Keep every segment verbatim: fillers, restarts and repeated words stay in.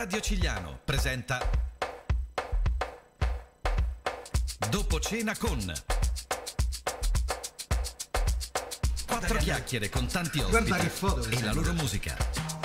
Radio Cigliano presenta Dopo cena con quattro chiacchiere con tanti ospiti e la loro musica.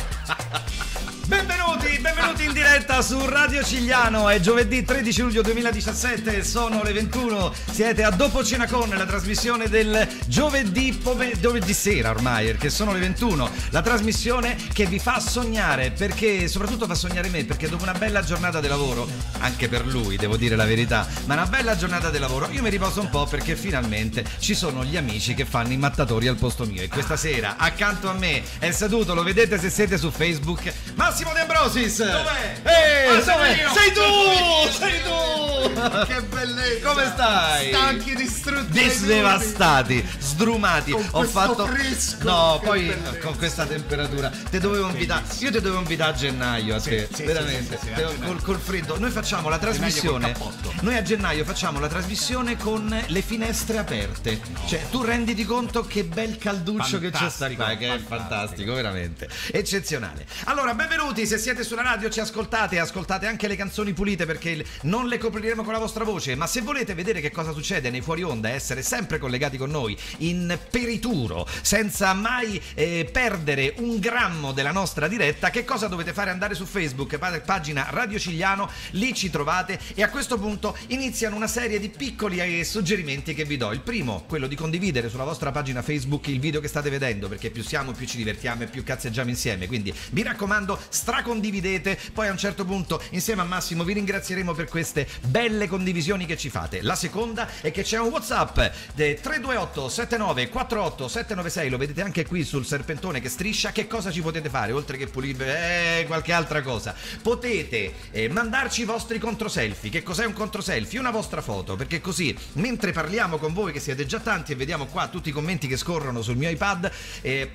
Benvenuti, benvenuti in diretta su Radio Cigliano. È giovedì tredici luglio duemiladiciassette, sono le ventuno. Siete a Dopo cena con, la trasmissione del giovedì, pome- giovedì sera ormai, perché sono le ventuno. La trasmissione che vi fa sognare, perché soprattutto fa sognare me, perché dopo una bella giornata di lavoro, anche per lui devo dire la verità, ma una bella giornata di lavoro, io mi riposo un po' perché finalmente ci sono gli amici che fanno i mattatori al posto mio. E questa sera accanto a me è seduto, lo vedete se siete su Facebook, Massimo De Ambrosis. Dov'è? Ehi, Ah, dov'è? sei io. Sei tu! Sei tu! Che bellezza! Come stai? Stanchi, distrutti, Devastati, sdrumati. Con Ho questo fatto fresco. No, Che poi bellezza. con questa temperatura te dovevo invitare. Io ti dovevo invitare a gennaio a te, sì, veramente. sì, sì, sì, Te- a gennaio. col, col freddo. Noi facciamo la trasmissione. col cappotto. Noi a gennaio facciamo la trasmissione con le finestre aperte. Cioè, tu renditi conto che bel calduccio che c'è sta qua, che è Fantastico, fantastico, veramente eccezionale. Allora, benvenuti, se siete sulla radio ci ascoltate, ascoltate anche le canzoni pulite perché non le copriremo con la vostra voce, ma se volete vedere che cosa succede nei fuori onda e essere sempre collegati con noi in perituro, senza mai eh, perdere un grammo della nostra diretta, che cosa dovete fare? Andare su Facebook, pa- pagina Radio Cigliano, lì ci trovate e a questo punto iniziano una serie di piccoli eh, suggerimenti che vi do. Il primo, quello di condividere sulla vostra pagina Facebook il video che state vedendo, perché più siamo, più ci divertiamo e più cazzeggiamo insieme, quindi mi raccomando, stracondividete. Poi a un certo punto insieme a Massimo vi ringrazieremo per queste belle condivisioni che ci fate. La seconda è che c'è un WhatsApp tre due otto sette nove quattro otto sette nove sei, lo vedete anche qui sul serpentone che striscia. Che cosa ci potete fare oltre che pulire eh, qualche altra cosa? Potete eh, mandarci i vostri controselfie. Che cos'è un controselfie? Una vostra foto, perché così mentre parliamo con voi, che siete già tanti e vediamo qua tutti i commenti che scorrono sul mio iPad, eh,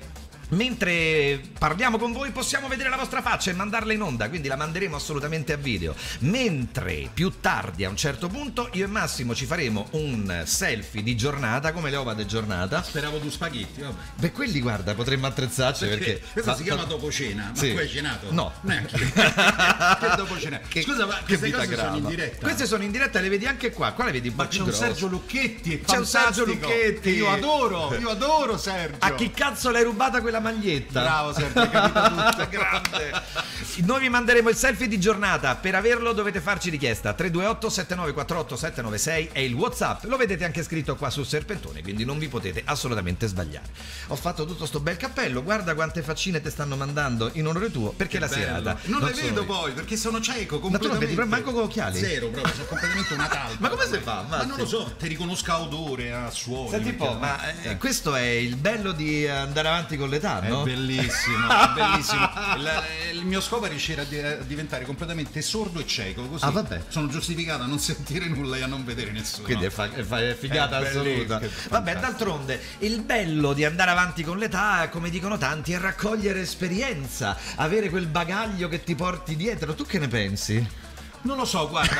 mentre parliamo con voi possiamo vedere la vostra faccia e mandarla in onda, quindi la manderemo assolutamente a video. Mentre più tardi a un certo punto io e Massimo ci faremo un selfie di giornata, come le uova di giornata. Speravo tu spaghetti, vabbè. Beh, quelli guarda, potremmo attrezzarci perché, questo ma- si chiama dopo cena, ma Sì. tu hai cenato? No. Neanche io. Che dopo cena? Che- Scusa, ma che queste vita cose sono in grava. diretta? Queste sono in diretta, le vedi anche qua. Qua le vedi un Ma po' c'è più un grosse. Sergio Lucchetti, è C'è un Sergio fantastico, Lucchetti. che io adoro, io adoro Sergio. A chi cazzo l'hai rubata quella maglietta? Bravo Sergio, hai capito tutto. Grande. Noi vi manderemo il selfie di giornata. Per averlo dovete farci richiesta. tre due otto sette nove quattro otto sette nove sei è il WhatsApp. Lo vedete anche scritto qua sul serpentone, quindi non vi potete assolutamente sbagliare. Ho fatto tutto sto bel cappello. Guarda quante faccine te stanno mandando in onore tuo, perché la Bello. serata Non, le sono vedo io. poi perché sono cieco Ma tu non completamente. vedi proprio manco con occhiali? Zero proprio, sono completamente una talpa. Ma come si fa? Ma Mazzi? non lo so, ti riconosco a odore, a suoni. Senti un po', perché- ma eh, questo è il bello di andare avanti con l'età, È no? bellissimo, è bellissimo. Il, il mio scopo è riuscire a, di- a diventare completamente sordo e cieco, così Ah, vabbè. sono giustificato a non sentire nulla e a non vedere nessuno. Quindi è, fa- è fa- è figata È assoluta. bellissimo, Vabbè, fantastico. d'altronde il bello di andare avanti con l'età, come dicono tanti, è raccogliere esperienza, avere quel bagaglio che ti porti dietro. Tu che ne pensi? Non lo so, guarda,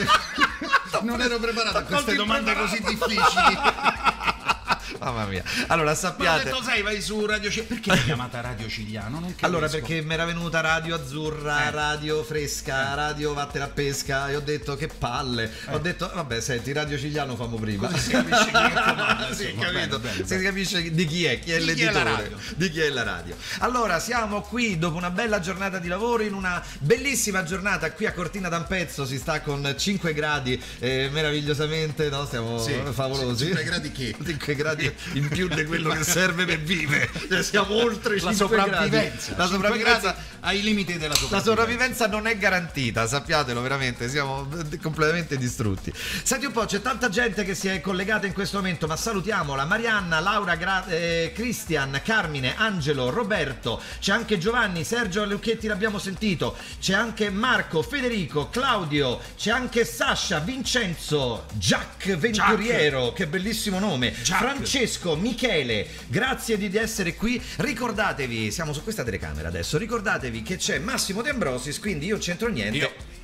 perché non ero preparato a queste T'ho domande impreparato. così difficili. Mamma mia. Allora, Ma ho sappiate. detto, sai, vai su Radio Cigliano. Perché l'hai chiamata Radio Cigliano? Non capisco. Allora, perché mi era venuta Radio Azzurra, Eh. Radio Fresca, Radio Vattene a Pesca, e ho detto che palle. Ho detto, vabbè, senti, Radio Cigliano famo prima. Così si capisce chi è comanda, Sì, insomma, capito? bene, bene, Si bene. capisce di chi è, chi è Di chi è l'editore, la radio. di chi è la radio. Allora, siamo qui dopo una bella giornata di lavoro, in una bellissima giornata qui a Cortina d'Ampezzo, si sta con cinque gradi, eh, meravigliosamente, no? Stiamo Sì, favolosi. cinque gradi che? cinque gradi in più di quello che serve per vivere. Cioè, siamo oltre i La cinque gradi. sopravvivenza. La cinque sopravvivenza gradi ai limiti della la sopravvivenza. sopravvivenza non è garantita, sappiatelo, veramente, siamo completamente distrutti. Senti un po', c'è tanta gente che si è collegata in questo momento, ma salutiamola: Marianna, Laura, Gra- eh, Cristian, Carmine, Angelo, Roberto, c'è anche Giovanni, Sergio Lucchetti l'abbiamo sentito, c'è anche Marco, Federico, Claudio, c'è anche Sasha, Vincenzo, Jack Venturiero, che bellissimo nome, Jack. Francesco, Michele, grazie di essere qui. Ricordatevi, siamo su questa telecamera adesso, ricordatevi che c'è Massimo De Ambrosis, quindi io non c'entro niente. Io.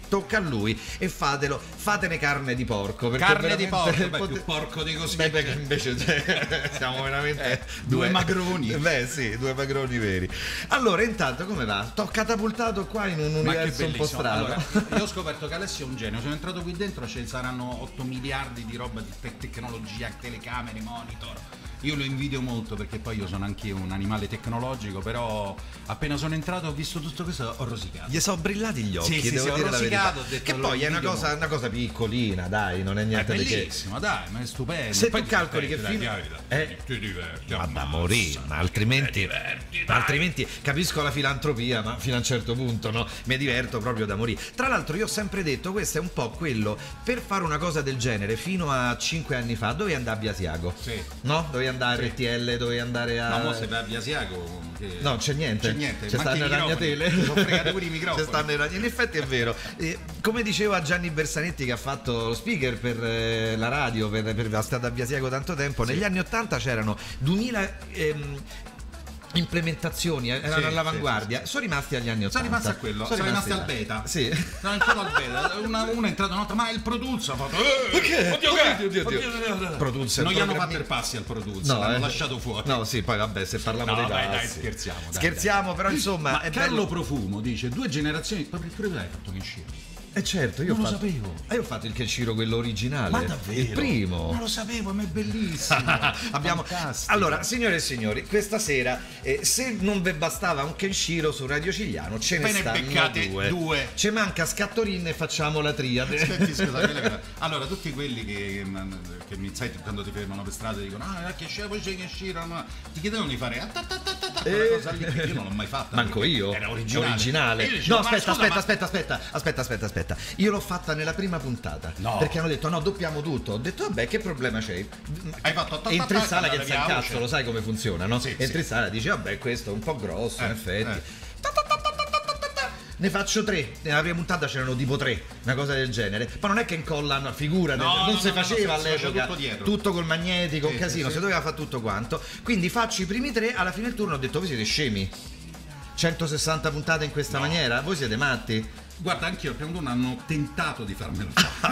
tocca a lui e fatelo, fatene carne di porco, perché carne di porco, pot- beh, più porco di così. Beh, perché invece cioè, siamo veramente eh, due, due magroni. Beh sì, due magroni veri. Allora intanto come va? T'ho catapultato qua in un universo un po' strano. Allora, io ho scoperto che Alessio è un genio, sono entrato qui dentro, ci saranno otto miliardi di roba di te- tecnologia, telecamere, monitor. Io lo invidio molto perché poi io sono anche un animale tecnologico, però appena sono entrato ho visto tutto questo, ho rosicato. Gli sono brillati gli occhi, sì, sì, devo sì, dire ho la rosicato, verità. ho detto, Che lo poi è una invidio cosa, molto. una cosa piccolina, dai, non è È niente di che. bellissimo, dai, ma è stupendo. Se Poi tu ti calcoli che diverti, fino dai, dai, eh, ti diverti, ma da ammazza, morire, ma altrimenti, ti diverti, ma dai. altrimenti capisco la filantropia, ma fino a un certo punto no, mi diverto proprio da morire. Tra l'altro io ho sempre detto, questo è un po' quello, per fare una cosa del genere fino a cinque anni fa dovevi andare a Biasiago, Sì. no? Dovevi andare a Sì. R T L, dovevi andare a... No, mo se vai a Biasiago che... No, c'è niente. C'è niente, C'è stanno manchi le i microfoni. ragnatele. Mi sono fregati pure i microfoni. C'è stanno le ragnatele. In effetti è vero. E, come diceva Gianni Bersanetti, che ha fatto lo speaker per eh, la radio, per, per la strada a Biasiago tanto tempo, Sì. negli anni ottanta c'erano duemila ehm, implementazioni, erano Sì, all'avanguardia, sì, sì, sì. sono rimasti agli anni ottanta. Sono rimasti a quello, sono, rimasti al beta. Sì. Sono entrato al beta. Una, una è entrata un'altra, ma è il Produce ha fatto. Eh, Perché? Oddio, che? Oddio, oddio, oddio. Produce, non gli hanno programmi- fatto il passi al Produce, No, l'hanno eh. lasciato fuori. No, sì, poi vabbè, se parliamo No, dei dai, dai, tassi. scherziamo, dai, Scherziamo, però insomma Ma è Carlo bello. Profumo dice due generazioni. Proprio il hai fatto Kenshiro. Eh certo, io Non ho lo fatto, sapevo. eh, io ho fatto il Kenshiro, quello originale. Ma davvero? Il primo. Non lo sapevo, ma è bellissimo. Abbiamo... Fantastico. Allora, signore e signori, questa sera, eh, se non vi bastava un Kenshiro su Radio Cigliano, ce ne Ve ne stanno beccate due. due. Ci manca Scattorin e facciamo la triade. Aspetti, scusa, quella che- allora tutti quelli che, che mi sai quando ti fermano per strada dicono ah che scemo poi c'è che sciro, ma ti chiedevano di fare ah, ta, ta, ta, ta, ta, quella Eh. cosa lì che io non l'ho mai fatta. Manco perché io. Era È originale. originale. E io dicevo, No, ma aspetta, scusa, aspetta, ma- aspetta, aspetta, aspetta, aspetta, aspetta. Io l'ho fatta nella prima puntata. No. Perché hanno detto no, doppiamo tutto. Ho detto vabbè, che problema c'è? Hai fatto ta, ta, Entri in ta, sala che andare sai via, cazzo, voce. lo sai come funziona, no? Sì, Entri sì. in sala e dici vabbè, questo è un po' grosso, in Eh, effetti. eh. Ta, ta, ta, ta, ta, ta, ta, ta. Ne faccio tre, nella prima puntata c'erano tipo tre, una cosa del genere. Poi non è che incollano, figura, No, non no, si no, no, faceva no, si all'epoca. faceva tutto dietro. Tutto col magnetico, un Sì, casino, sì, si sì. doveva fare tutto quanto. Quindi faccio i primi tre, alla fine del turno ho detto voi siete scemi. centosessanta puntate in questa No. maniera? Voi siete matti? Guarda, anch'io al primo turno hanno tentato di farmelo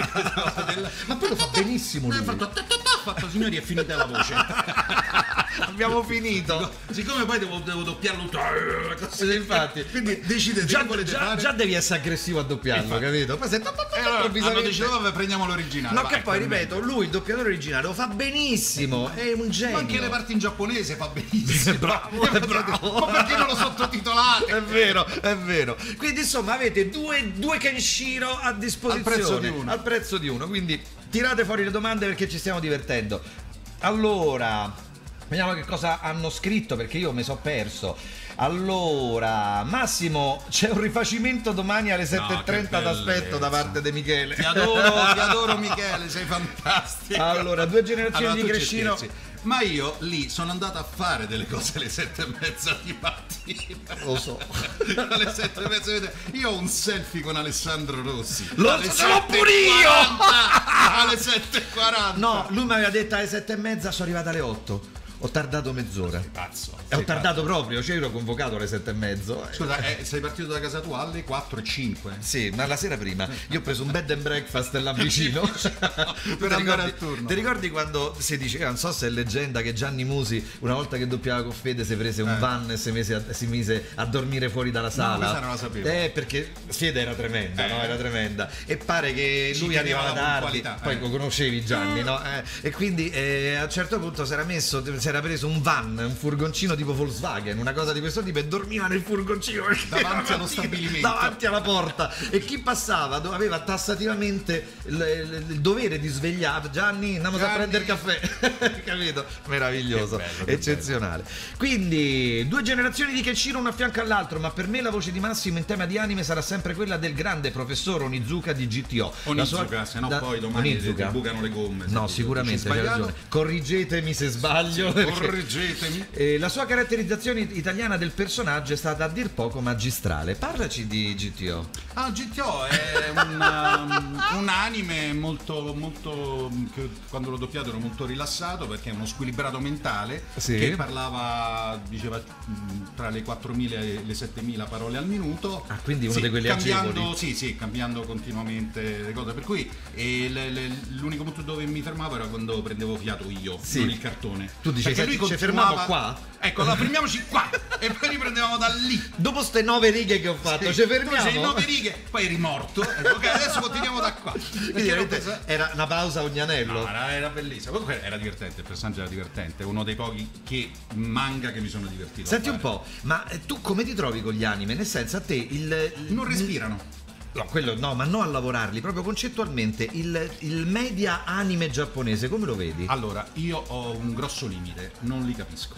fare. Ma poi lo fa benissimo Ha lui. fatto, ta, ta, ta, ha fatto signori è finita la voce. Abbiamo finito. Siccome poi devo, devo doppiarlo tutto, eh, così. Sì, infatti. Quindi decidete Già, che volete già- fare. già devi essere aggressivo a doppiarlo, Infatti. capito? Poi se E allora hanno improvvisamente- deciso vabbè prendiamo l'originale. No, Va, che ecco, poi almeno. ripeto, lui il doppiatore originale lo fa benissimo, è un genio. Ma anche le parti in giapponese fa benissimo. È bravo, è bravo. Ma perché non lo sottotitolate? È vero, è vero. Quindi insomma avete due, due Kenshiro a disposizione Al prezzo di uno. al prezzo di uno. Quindi tirate fuori le domande perché ci stiamo divertendo. Allora, vediamo che cosa hanno scritto perché io mi sono perso. Allora, Massimo, c'è un rifacimento domani alle sette e trenta che d'aspetto da bellezza. parte di Michele. Ti adoro, ti adoro Michele, sei fantastico. Allora, due generazioni Allora, di tu ci Crescino. scherzi. Ma io lì sono andato a fare delle cose alle sette e mezza di mattina. Lo so. Alle sette e mezza di mattina. Io ho un selfie con Alessandro Rossi. Lo Alle ce l'ho sette e pure io! quaranta. Alle sette e quaranta. No, lui mi aveva detto alle sette e mezza, sono arrivata alle otto. Ho tardato mezz'ora. Pazzo. E ho sei tardato proprio, cioè ero convocato alle sette e mezzo. pazzo. Scusa, eh, sei partito da casa tua alle quattro e cinque? Sì, ma la sera prima io ho preso un bed and breakfast là vicino Per andare al turno. Ti ricordi quando si diceva, non so se è leggenda, che Gianni Musi una volta che doppiava con Fede si prese un Eh. van e si mise, a, si mise a dormire fuori dalla sala? questa non la sapevo. Eh, perché Fede era tremenda, Eh. no? Era tremenda. E pare che Ci lui teneva arrivava la tardi, puntualità, poi eh. lo conoscevi Gianni, no? Eh, e quindi eh, a un certo punto si era messo, si era preso un van, un furgoncino tipo Volkswagen, una cosa di questo tipo, e dormiva nel furgoncino perché Davanti era allo stabilimento. davanti alla porta, e chi passava do- aveva tassativamente il, il- il dovere di svegliare Gianni, andiamo a Gianni. prendere caffè. Capito? Meraviglioso, Che bello, che eccezionale. Quindi due generazioni di Kenshiro una a fianco all'altro, ma per me la voce di Massimo in tema di anime sarà sempre quella del grande professor Onizuka di G T O. La sua- Onizuka, se no da- poi domani ti, Onizuka. ti bucano le gomme. se No, ti- sicuramente dici hai sbagliato. ragione. Corrigetemi se sbaglio. correggetemi. Eh, la sua caratterizzazione italiana del personaggio è stata a dir poco magistrale. Parlaci di G T O. Ah, G T O è un, um, un anime molto, molto che quando l'ho doppiato ero molto rilassato perché è uno squilibrato mentale, sì, che parlava, diceva tra le quattromila e le settemila parole al minuto. Ah, quindi uno sì, di quelli cambiando, agevoli. sì, sì, cambiando continuamente le cose. Per cui e le, le, l'unico punto dove mi fermavo era quando prendevo fiato io, sì, non il cartone. Tu dicevi, perché lui ci continuava... fermiamo qua? Ecco, allora fermiamoci qua e poi riprendevamo da lì. Dopo ste nove righe che ho fatto, sì, ci fermiamo. Sei nove righe, poi eri morto. Ecco, ok, adesso continuiamo da qua. Quindi era, era una pausa a ogni anello. No, era, era bellissimo. Comunque era divertente, il personaggio era divertente, uno dei pochi che manga che mi sono divertito. Senti un po', ma tu come ti trovi con gli anime? Nel senso, a te il... il non respirano. No, quello no, ma non a lavorarli, proprio concettualmente. Il, il media anime giapponese, come lo vedi? Allora, io ho un grosso limite, non li capisco.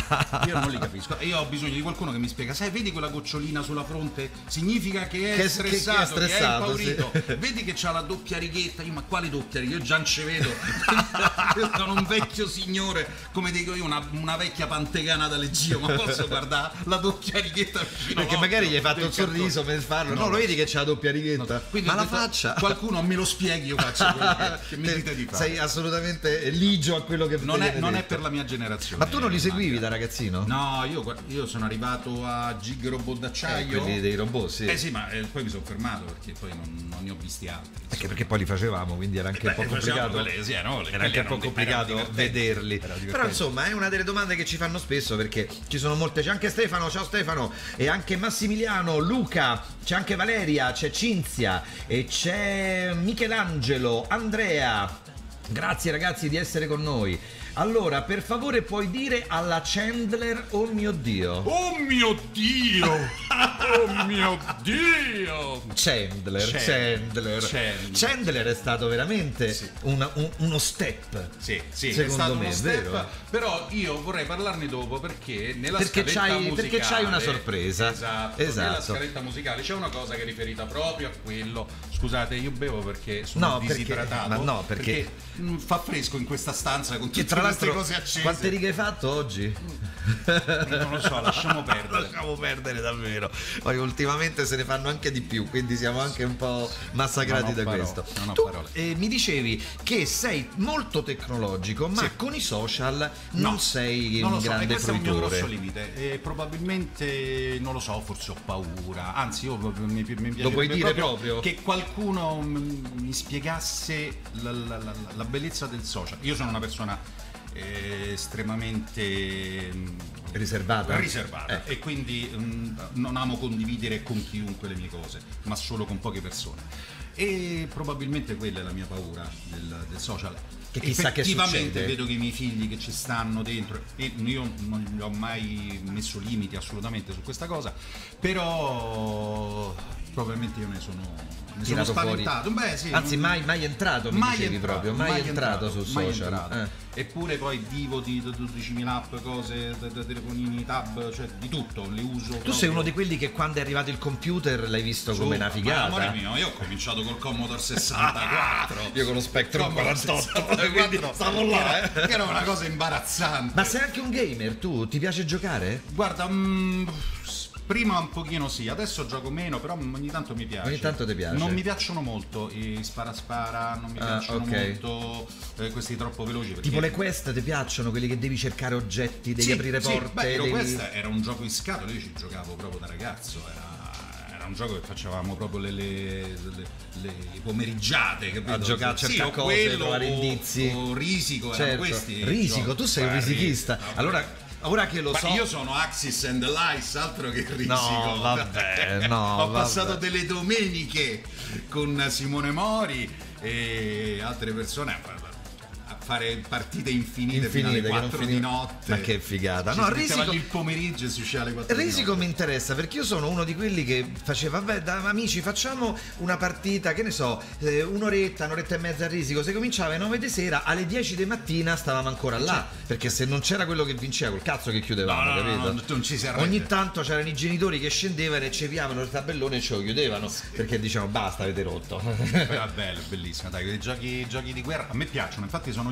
Io non li capisco. E io ho bisogno di qualcuno che mi spiega, sai, vedi quella gocciolina sulla fronte? Significa che è che, stressato, che, che è stressato, che è impaurito. Sì. Vedi che c'ha la doppia righetta. Io, ma quale doppia righetta? Io già non ci vedo. Io sono un vecchio signore, come dico io, una, una vecchia pantegana da leggio, ma posso guardare la doppia righetta vicino? Perché magari gli hai fatto un sorriso per farlo. No, no, lo vedi che c'ha la doppia righetta. No, ma la faccia, qualcuno me lo spieghi, io faccio quello che, che mi dite di fare. Sei assolutamente ligio a quello che non è, non detto. è per la mia generazione. Ma tu non li seguivi da ragazzino? No, io, io sono arrivato a Gig Robot d'acciaio, eh, quelli dei robot, sì. Eh sì, ma eh, poi mi sono fermato perché poi non, non ne ho visti altri. Perché, perché poi li facevamo, quindi era anche Beh, un po' complicato. Quelle, sì, no, era anche un po' complicato vederli. Però insomma è una delle domande che ci fanno spesso, perché ci sono molte. C'è anche Stefano, ciao Stefano, e anche Massimiliano, Luca, c'è anche Valeria, c'è Cinzia e c'è Michelangelo, Andrea. Grazie ragazzi di essere con noi. Allora, per favore puoi dire alla Chandler, oh mio Dio. Oh mio Dio! Oh mio Dio! Chandler, Chandler. Chandler, Chandler è stato veramente sì. una, un, uno step. Sì, sì, secondo è stato me, uno step, vero? Però io vorrei parlarne dopo perché nella perché scaletta c'hai, musicale, perché c'hai una sorpresa. Esatto, esatto. Nella scaletta musicale c'è una cosa che è riferita proprio a quello. Scusate, io bevo perché sono no, disidratato. Perché, ma no, perché, perché fa fresco in questa stanza con tutte tra queste l'altro cose accese. Quante righe hai fatto oggi? Non lo so, lasciamo perdere. Lasciamo perdere davvero. Poi ultimamente se ne fanno anche di più, quindi siamo anche un po' massacrati da parole, questo. non ho tu parole. Eh, mi dicevi che sei molto tecnologico, ma sì. con i social non no, sei non un lo so, grande e questo fruitore. è un mio grosso limite. E probabilmente non lo so, forse ho paura. Anzi, io mi, mi piacerebbe lo puoi dire proprio, proprio che qualcuno mi spiegasse la, la, la, la bellezza del social. Io sono una persona eh, estremamente riservata, riservata eh. e quindi mh, non amo condividere con chiunque le mie cose, ma solo con poche persone. E probabilmente quella è la mia paura del, del social. Che chissà che succede. Effettivamente vedo che i miei figli che ci stanno dentro, e io non gli ho mai messo limiti assolutamente su questa cosa, però probabilmente io ne sono mi sono spaventato. Beh, sì, anzi non... mai, mai entrato mi mai dicevi entrato, proprio mai, mai entrato, entrato sul mai social entrato. Eh. Eppure poi vivo di dodicimila app, cose da, da telefonini, tab, cioè di tutto, li uso. Tu proprio. sei uno di quelli che quando è arrivato il computer l'hai visto come una figata. Ma amore mio, io ho cominciato col Commodore sessantaquattro. Io con lo Spectrum quarantotto, quindi stavo là, eh. Che era una cosa imbarazzante. Ma sei anche un gamer tu? Ti piace giocare? Guarda, mm, prima un pochino sì, adesso gioco meno, però ogni tanto mi piace. Ogni tanto ti piace? Non mi piacciono molto i spara spara, non mi ah, piacciono okay. molto eh, questi troppo veloci. Perché... Tipo le quest ti piacciono, quelli che devi cercare oggetti, devi sì, aprire sì, porte. Beh, devi... questo era un gioco in scatola, io ci giocavo proprio da ragazzo, era, era un gioco che facevamo proprio le, le, le, le pomerigggiate, capito? A giocare a cercare sì, cose, quello, trovare indizi. O Risico, certo. erano questi. Risico, giochi. tu sei un risichista. No, allora... Ora che lo ma so, io sono Axis and the Lies, altro che Risico. No, vabbè, no, Ho vabbè. passato delle domeniche con Simone Mori e altre persone a fare partite infinite, infinite fino alle quattro di notte. Ma che figata. Ci No, si Risico il pomeriggio e si usciva alle quattro Risico di notte. mi interessa perché io sono uno di quelli che faceva vabbè da amici facciamo una partita, che ne so, eh, un'oretta, un'oretta e mezza a Risico. Se cominciava alle nove di sera, alle dieci di mattina stavamo ancora là, cioè, perché se non c'era quello che vinceva col cazzo che chiudevamo, no, no, capito? No, non ci si arrende. Ogni tanto c'erano i genitori che scendevano e ci piavano il tabellone e ce lo chiudevano, sì. Perché dicevano basta, avete rotto. Era bello, bellissimo, dai, i giochi, giochi di guerra a me piacciono, infatti sono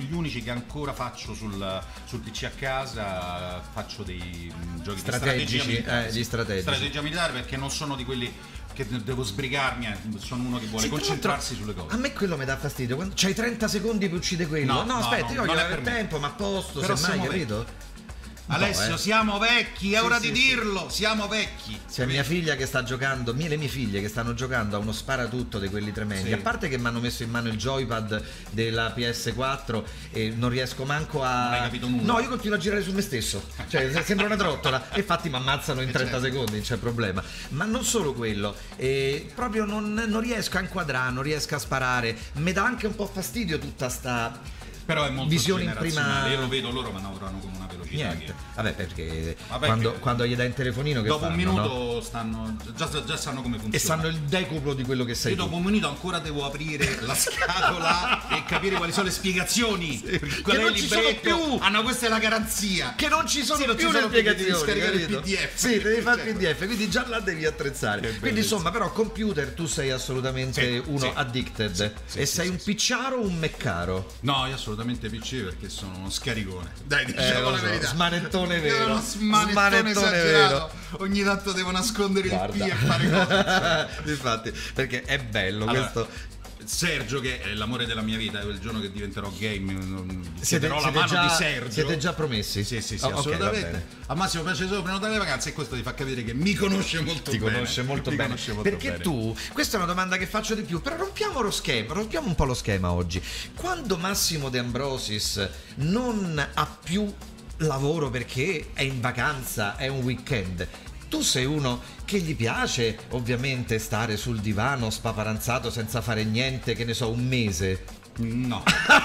gli unici che ancora faccio sul, sul P C a casa, faccio dei um, giochi strategici, di strategia militare, eh, gli strategici. strategia militare, perché non sono di quelli che devo sbrigarmi, eh, sono uno che vuole Sì, concentrarsi sulle cose. A me quello mi dà fastidio, quando c'hai trenta secondi per uccidere quello. No, No, no, aspetta, no, io voglio non è avere per me. tempo, ma a posto, Però semmai, siamo capito? Alessio, No, eh. siamo vecchi, è Sì, ora sì, di sì. dirlo, siamo vecchi. C'è mia figlia che sta giocando, mie, le mie figlie che stanno giocando a uno sparatutto di quelli tremendi. Sì. A parte che mi hanno messo in mano il joypad della P S quattro e non riesco manco a. Non hai capito nulla. No, io continuo a girare su me stesso. Cioè, se- sembra una trottola. E infatti mi ammazzano in Eh, trenta certo. secondi, non c'è problema. Ma non solo quello, eh, proprio non, non riesco a inquadrare, non riesco a sparare. Mi dà anche un po' fastidio tutta sta. Però è molto Visione in generazionale. prima- Io lo vedo, loro manovrano con una velocità Niente. che... Vabbè, perché Vabbè, quando, che- quando gli dai il telefonino che dopo fanno, un no? minuto stanno già, già sanno come funziona. E sanno il decuplo di quello che sei Io tu. dopo un minuto ancora devo aprire la scatola e capire quali sono le spiegazioni. Perché qual Che è non il ci sono libretto? più. Ah no, questa è la garanzia. Che non ci sono Sì, non più ci le sono più, devi spiegazioni, scaricare il capito? P D F. Sì, devi fare il Certo. P D F, quindi già là devi attrezzare. Che Quindi bellezza. insomma, però computer tu sei assolutamente Sì, uno sì. addicted. Sì, sì, e sì, sei sì, un sì. picciaro o un meccaro? No, io assolutamente P C perché sono uno scaricone. Dai, Eh, diciamo lo la so, verità. smanettone Io vero. sono uno smanettone, Smanettone esagerato. Ogni tanto devo nascondere Guarda. il P e fare cose. Infatti, perché è bello Allora, questo. Sergio, che è l'amore della mia vita, il giorno che diventerò game, non- Siete, chiederò la siete mano già, di Sergio. siete già promessi? Sì, sì, sì, Oh, ok, va assolutamente. bene. A Massimo piace solo prenotare le vacanze e questo ti fa capire che mi conosce molto Ti bene. conosce molto Mi bene. conosce molto Perché bene. tu, questa è una domanda che faccio di più, però rompiamo lo schema, rompiamo un po' lo schema oggi. Quando Massimo De Ambrosis non ha più lavoro perché è in vacanza, è un weekend, tu sei uno che gli piace ovviamente stare sul divano spaparanzato senza fare niente, che ne so, un mese? No,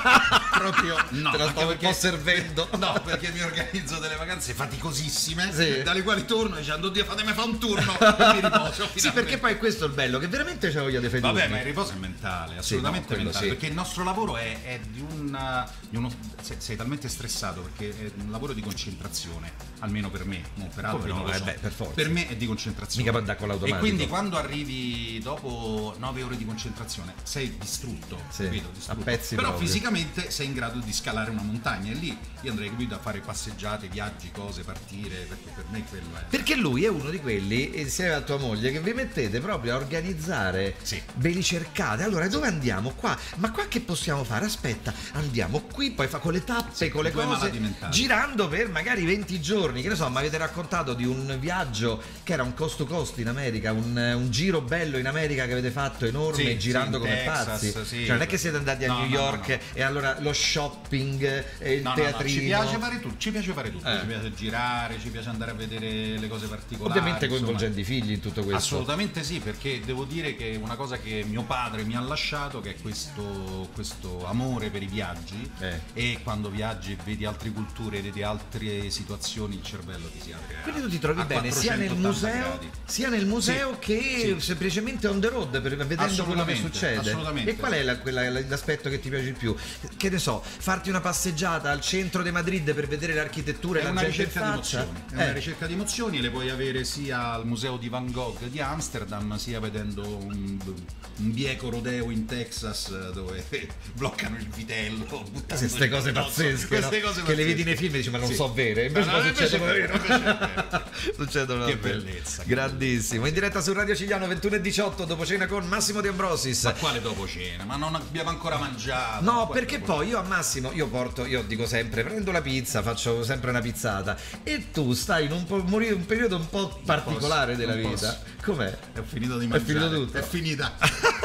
proprio no. Te la anche stavo un po' servendo. No, perché mi organizzo delle vacanze faticosissime, Sì. dalle quali torno dicendo oddio fatemi fare un turno e mi riposo. Sì, finalmente. perché poi questo è il bello, che veramente c'è voglia di fare i Vabbè, turni. ma il riposo è mentale, assolutamente Sì, no, quello mentale, sì. perché il nostro lavoro è, è di, un, di uno. Sei, sei talmente stressato perché è un lavoro di concentrazione, almeno per me, non per altri Come no? non lo Eh so. beh, per forza. Per me è di concentrazione. Mica può andare con l'automatico. E quindi quando arrivi dopo nove ore di concentrazione sei distrutto, Sì, capito? Distrutto. a pezzi Però proprio. fisicamente sei in grado di scalare una montagna e lì io andrei capito a fare passeggiate, viaggi, cose, partire, perché per me quello è. Perché lui è uno di quelli, insieme a tua moglie, che vi mettete proprio a organizzare, Sì. ve li cercate. Allora, dove andiamo? Qua. Ma qua che possiamo fare? Aspetta, andiamo qui, poi fa con le tappe, con le due cose, malati mentali. girando per magari venti giorni. Che ne so, mi avete raccontato di un viaggio che era un cost to cost in America, un, un giro bello in America che avete fatto enorme, Sì, girando sì, come in Texas, pazzi. sì. Cioè, non è che siete andati a No, New no, York no, no. e allora lo shopping e il No, no, teatrino. no, ci piace fare tutto, ci piace fare tutto, Eh. ci piace girare, ci piace andare a vedere le cose particolari. Ovviamente insomma. coinvolgendo i figli in tutto questo. Assolutamente sì, perché devo dire che una cosa che mio padre mi ha lasciato, che è questo, questo amore per i viaggi, Eh. e quando viaggi e vedi altre culture, vedi altre situazioni, il cervello ti si apre. a- Quindi tu ti trovi a bene sia nel quattrocentottanta museo, gradi. sia nel museo Sì, che sì. semplicemente on the road per, vedendo quello che Assolutamente, succede. assolutamente. E qual è la- quella- l'aspetto che ti piace di più? Che ne so, farti una passeggiata al centro di Madrid per vedere l'architettura e È la una gente in ricerca di faccia? emozioni, è Eh. una ricerca di emozioni, le puoi avere sia al museo di Van Gogh di Amsterdam, sia vedendo un, un bieco rodeo in Texas dove bloccano il vitello. buttando Queste il cose cozzo. pazzesche, Queste no? cose Che le vedi pazzesche. nei film e dici ma non Sì. so vere, invece No, poi no, invece succedono è vero, invece è vero. succedono Che davvero. bellezza, che Grandissimo. In diretta su Radio Cigliano ventuno e diciotto, dopo cena con Massimo De Ambrosis. Ma quale dopo cena? Ma non abbiamo ancora mangiato. No, Quale perché dopo poi io a Massimo, io porto, io dico sempre, prendo la pizza, faccio sempre una pizzata e tu stai in un, po', un periodo un po' particolare posso, della non vita. posso. Com'è? È finito di È mangiare. finito tutto? È finita.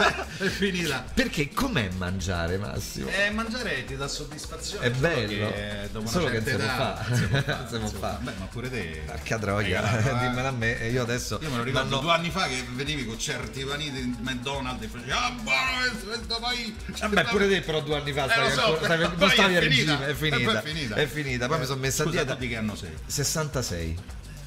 È finita. Perché com'è mangiare, Massimo? Eh, mangiare ti dà soddisfazione. È solo bello. che dopo Solo una che certa non si può età fare. non si può fare, Non si non può si può fare. Beh, ma pure te. Porca droia, Regalato, eh. dimmelo a me e io adesso. Io me lo ricordo m'hanno- due anni fa che venivi con certi panini di McDonald's e facevi ah buono questo poi. Vabbè, pure te però due anni fa Eh, stavi lo so, ancora- stavi- però non poi stavi è a finita. regime, è E poi finita. è finita. È finita, poi mi sono messa a Scusa, dieta. tu di che anno sei? sessantasei.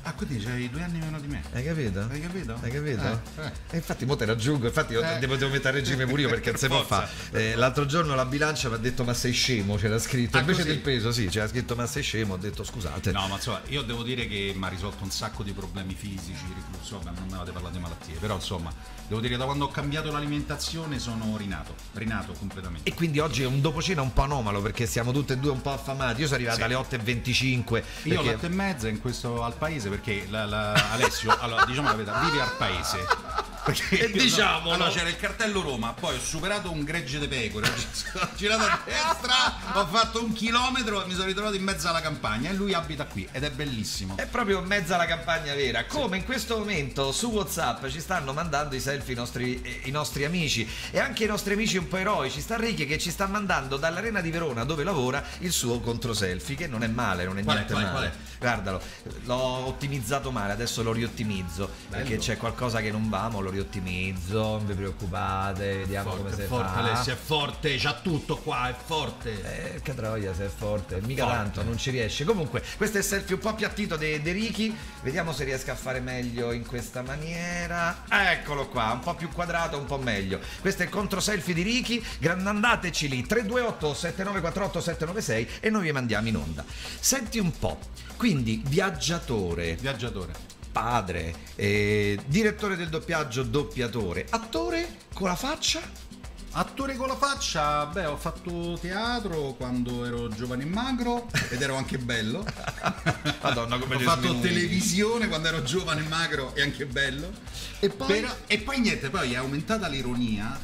Ah, quindi c'hai due anni meno di me. Hai capito? Hai capito? Hai capito? Eh, eh. E infatti mo te raggiungo, infatti io Eh. devo, devo mettere a regime pure io perché non si può Forza. fare. Eh, l'altro giorno la bilancia mi ha detto ma sei scemo, c'era scritto. Ah, Invece così? del peso, sì, c'era scritto ma sei scemo, ho detto scusate. No, ma insomma, io devo dire che mi ha risolto un sacco di problemi fisici, riflusso, vabbè, non me avete parlato di malattie, però insomma, devo dire che da quando ho cambiato l'alimentazione sono rinato, rinato completamente. E quindi oggi è un dopo cena un po' anomalo perché siamo tutte e due un po' affamati. Io sono arrivato Sì. alle otto e venticinque. Io alle perché... otto e mezza in questo al paese perché la, la, Alessio, allora diciamo la verità, vive al paese. Perché E io diciamolo. so- allora c'era il cartello Roma, poi ho superato un gregge di pecore, ho girato a destra, ho fatto un chilometro e mi sono ritrovato in mezzo alla campagna e lui abita qui ed è bellissimo. È proprio in mezzo alla campagna vera. Come in questo momento su WhatsApp ci stanno mandando i selfie i nostri, eh, i nostri amici e anche i nostri amici un po' eroici. Sta Ricky che ci sta mandando dall'Arena di Verona dove lavora il suo controselfie, che non è male, non è Qual è, niente qual è, male. qual è? Guardalo, l'ho ottimizzato male, adesso lo riottimizzo perché c'è qualcosa che non va, ma lo riottimizzo, non vi preoccupate, vediamo come Forte, si forte, fa. Alessio, è forte, c'ha tutto qua, è forte. Eh, che troia, se è forte, mica Forte. tanto, non ci riesce. Comunque, questo è il selfie un po' appiattito di Ricky. Vediamo se riesco a fare meglio in questa maniera. Eccolo qua, un po' più quadrato, un po' meglio. Questo è il contro selfie di Ricky. Mandateci lì tre due otto sette nove quattro otto sette nove sei e noi vi mandiamo in onda. Senti un po', quindi viaggiatore, Viaggiatore. padre, eh, direttore del doppiaggio, doppiatore, attore con la faccia. Attore con la faccia, beh, ho fatto teatro quando ero giovane e magro ed ero anche bello. Madonna, come Ho ci fatto sminuisci. televisione quando ero giovane e magro e anche bello. E poi Però- e poi niente, poi è aumentata l'ironia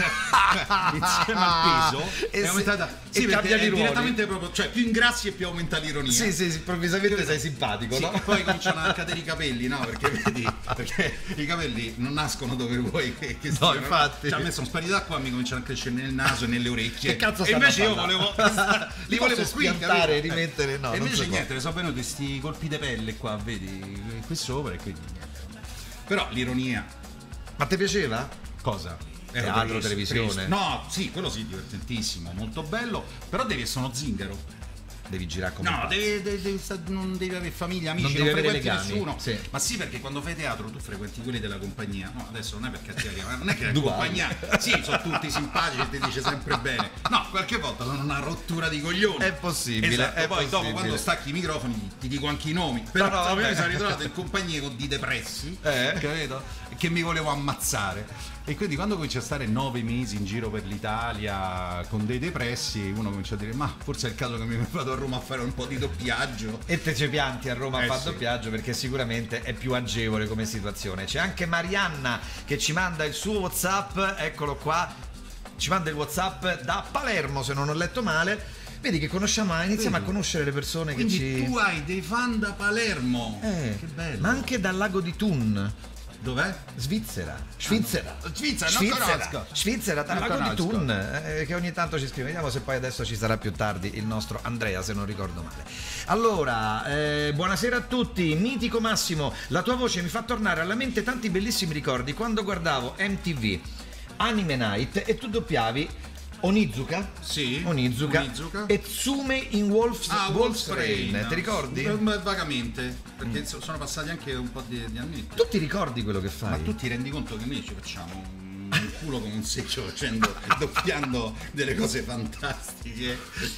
insieme al peso. E è se- aumentata. e Sì, cambia perché gli è ruoli. direttamente proprio, cioè più ingrassi e più aumenta l'ironia. Sì, sì, sì, improvvisamente sei simpatico, Sì, no? e poi cominciano a cadere i capelli, no? Perché vedi, perché i capelli non nascono dove vuoi che, che stiano, infatti. Cioè, a me sono spariti da qua, mi cominciano a crescere nel naso e nelle orecchie. Che cazzo e stanno invece a io fare? volevo Li volevo posso qui, spiantare, capito? rimettere, no, E non invece si può. niente, mi sono venuti questi colpi di pelle qua, vedi, qui sopra e quindi niente. Però l'ironia, Ma ti piaceva? cosa? Teatro, preso, televisione? preso. No, sì, quello sì, divertentissimo, molto bello, però devi essere uno zingaro. Devi girare come un No, pazzo. devi, devi- devi sta- non devi avere famiglia, amici, Non non, devi avere frequenti legami, nessuno. sì. Ma sì, perché quando fai teatro tu frequenti quelli della compagnia. No, adesso non è per cattiveria, ma non è che la Duale. compagnia. Sì, sono tutti simpatici e ti dice sempre bene. No, qualche volta sono una rottura di coglioni. È possibile, Esatto, è poi possibile. dopo quando stacchi i microfoni ti dico anche i nomi. Però No, no, a me vabbè. mi sono ritrovato in compagnia con di depressi, Eh. capito? Che mi volevo ammazzare. E quindi quando cominci a stare nove mesi in giro per l'Italia con dei depressi, uno comincia a dire ma forse è il caso che mi vado a Roma a fare un po' di doppiaggio. E te ci pianti a Roma a Eh, fare sì. doppiaggio perché sicuramente è più agevole come situazione. C'è anche Marianna che ci manda il suo WhatsApp, eccolo qua, ci manda il WhatsApp da Palermo se non ho letto male. Vedi che conosciamo, iniziamo Vedi? a conoscere le persone Quindi che ci... tu hai dei fan da Palermo. Eh, Che bello. ma anche dal lago di Thun, Dov'è? Svizzera. Svizzera. no. Svizzera, non Svizzera. conosco. Svizzera, dal Non lago di conosco. Thun, eh, che ogni tanto ci scrive. Vediamo se poi adesso ci sarà più tardi il nostro Andrea, se non ricordo male. Allora, eh, buonasera a tutti. Mitico Massimo, la tua voce mi fa tornare alla mente tanti bellissimi ricordi quando guardavo M T V Anime Night e tu doppiavi Onizuka, Sì, Onizuka, Onizuka. e Tsume in Wolf's, Ah, Wolf's Wolf's Rain. Rain. Ti ricordi? Eh, ma Vagamente, perché so- sono passati anche un po' di, di anni. Tu ti ricordi quello che fai? Ma tu ti rendi conto che noi ci facciamo un culo come un secchio facendo, doppiando delle cose fantastiche.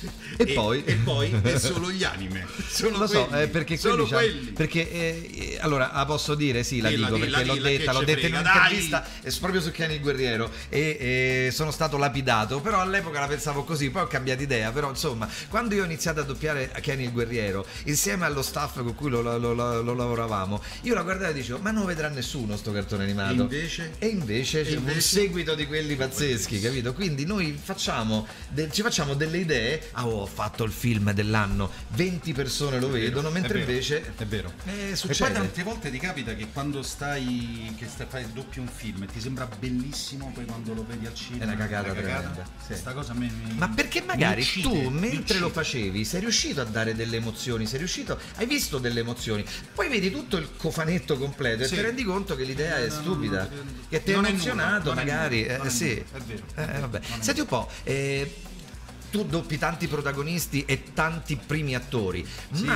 E poi? E poi è solo gli anime. Solo Lo so, quelli, eh, perché solo quelli c'ha- quelli. perché eh, eh, allora la posso dire, sì, la Dilla, dico dilla, perché l'ho dilla, detta, che l'ho ce detta in frega, un'intervista eh, proprio su Kenny il Guerriero e eh, sono stato lapidato, però all'epoca la pensavo così, poi ho cambiato idea, però insomma, quando io ho iniziato a doppiare a Kenny il Guerriero, insieme allo staff con cui lo, lo- lo- lo lavoravamo, io la guardavo e dicevo, ma non lo vedrà nessuno sto cartone animato. E invece? E invece E c'è un invece? seguito di quelli pazzeschi, capito? Quindi noi facciamo de- ci facciamo delle idee. Ah, oh, ho fatto il film dell'anno, venti persone lo È vero, vedono, mentre è vero, invece è vero. eh, E succede. poi tante volte ti capita che quando stai che stai fai doppio un film e ti sembra bellissimo, poi quando lo vedi al cinema È una cagata tremenda, sì. Questa cosa mi, mi- Ma perché mi magari uccide, tu, mi mentre uccide. lo facevi, sei riuscito a dare delle emozioni, sei riuscito, hai visto delle emozioni, poi vedi tutto il cofanetto completo e Sì. ti rendi conto che l'idea è No, no, stupida, no, no, che ti ha non è emozionato nulla, non è magari, nulla, eh, non è sì. nulla, è vero, è Eh, vero, vabbè. non è Senti un po', eh, tu doppi tanti protagonisti e tanti primi attori, Sì. ma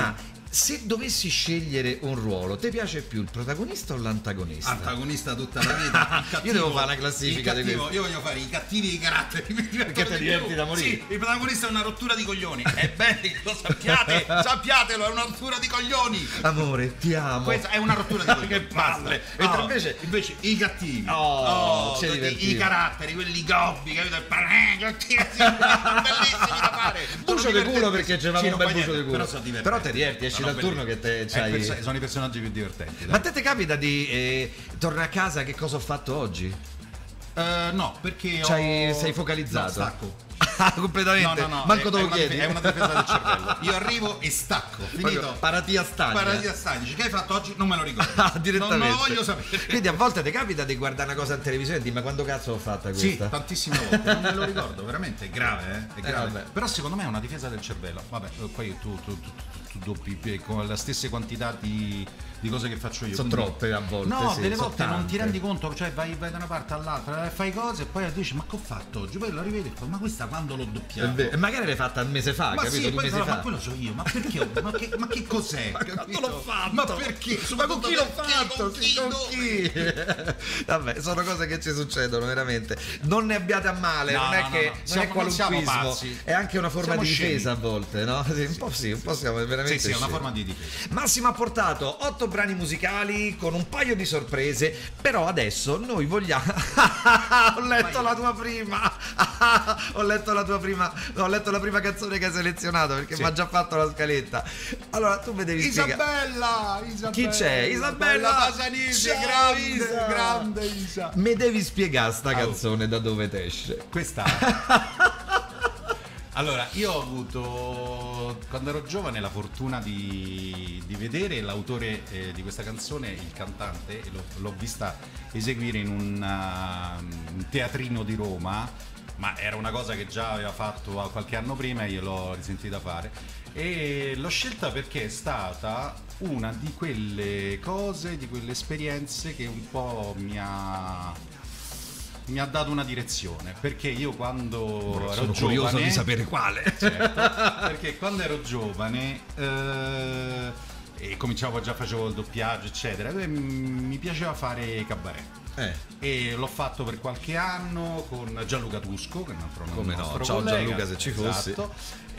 se dovessi scegliere un ruolo, ti piace più il protagonista o l'antagonista? Antagonista tutta la vita. Cattivo, io devo fare una classifica di cattivo, io voglio fare i cattivi di carattere. Perché ti diverti da morire? Sì, il protagonista è una rottura di coglioni. È bene che lo sappiate, sappiatelo, è una rottura di coglioni. Amore, ti amo. Questa è una rottura di coglioni. Che palle. No, No, invece, invece i cattivi. Oh, oh, c'è i, divertito. i caratteri, quelli gobbi, capito? Il paneggio, bellissimi da fare. bucio di culo perché c'avevamo Sì, un non bel fa bucio niente, di culo. però sono divertenti. Però ti diverti, esci Sono dal turno belli. che te Eh, c'hai. perso- sono i personaggi più divertenti. dai. Ma te ti capita di eh, tornare a casa, che cosa ho fatto oggi? Eh, no, perché C'hai- ho... sei focalizzato? No, stacco. Ah, completamente. No, no, no, Manco è, te lo è una, chiedi. dif- è una difesa del cervello. Io arrivo e stacco. Proprio Finito. paratia stagna. Paratia stagna. Che hai fatto oggi? Non me lo ricordo. Ah, direttamente. Non, non lo voglio sapere. Quindi a volte ti capita di guardare una cosa in televisione e di ma quando cazzo l'ho fatta Sì, questa? tantissime volte, non me lo ricordo, veramente è grave, eh? È grave. vabbè. Però secondo me è una difesa del cervello. Vabbè, poi tu, tu, tu, tu, tu doppi eh, con la stessa quantità di, di cose che faccio io. Sono quindi- troppe a volte. No, sì, delle sono volte non tante. ti rendi conto, cioè vai, vai da una parte all'altra, eh, fai cose e poi dici ma che ho fatto oggi? Poi lo rivedi e fai, ma questa quando l'ho È doppiata? vero. E magari l'hai fatta un mese fa, Ma capito? sì, Due poi mesi però, fa. ma quello so io, ma perché? ma, che, ma che cos'è? Ma quando capito? l'ho fatto? Ma perché? Ma con chi l'ho Perché? fatto? Con Sì, chi? con Dove? chi? Vabbè, sono cose che ci succedono veramente. Non ne abbiate a male, No, non è no, che no, no. non Siamo- è non siamo qualunquismo, pazzi. è anche una forma Siamo di scemi. difesa a volte, no? Sì, un po' sì, un po' siamo veramente Sì, sì, è una scemi. forma di difesa. Massimo ha portato otto brani musicali con un paio di sorprese, però adesso noi vogliamo... ho letto Vai. la tua prima, ho letto la tua prima, ho letto la prima canzone che hai selezionato perché Sì. mi ha già fatto la scaletta. Allora tu mi devi spiegare... Isabella, Isabella. Chi c'è? Isabella Pasanese, Ciao, grande, Isa. grande Isa. Mi devi spiegare sta Oh. canzone da dove te esce. Questa Allora, io ho avuto quando ero giovane la fortuna di, di vedere l'autore eh, di questa canzone, il cantante, e l'ho, l'ho vista eseguire in un, uh, un teatrino di Roma, ma era una cosa che già aveva fatto qualche anno prima e io l'ho risentita fare. E l'ho scelta perché è stata una di quelle cose, di quelle esperienze che un po' mi ha mi ha dato una direzione, perché io quando ero Sono giovane, curioso di sapere quale. certo, perché quando ero giovane eh, e cominciavo già, facevo il doppiaggio eccetera, e mi piaceva fare cabaret. Eh. E l'ho fatto per qualche anno con Gianluca Tusco, che è un altro Come no, nostro ciao collega, Gianluca, se ci fossi. esatto.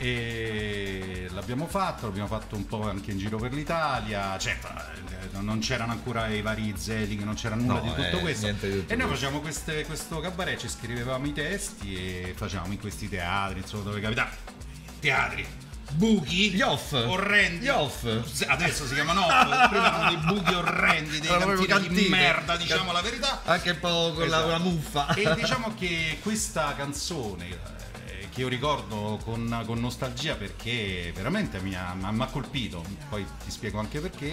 E l'abbiamo fatto, l'abbiamo fatto un po' anche in giro per l'Italia, certo, eh, non c'erano ancora i vari Zelig, non c'era nulla No, di tutto eh, questo. niente di tutto E noi questo. facevamo queste- questo cabaret, ci scrivevamo i testi e facevamo in questi teatri, insomma, dove capitava. Teatri, buchi, Gli off. orrendi. Gli off. Adesso si chiamano off, prima erano dei buchi orrendi, dei Erano proprio cantini di cantine. merda, diciamo la verità. Anche un po' con la, Esatto. la muffa. E diciamo che questa canzone eh, che io ricordo con, con nostalgia perché veramente mi ha, mi ha colpito, poi ti spiego anche perché,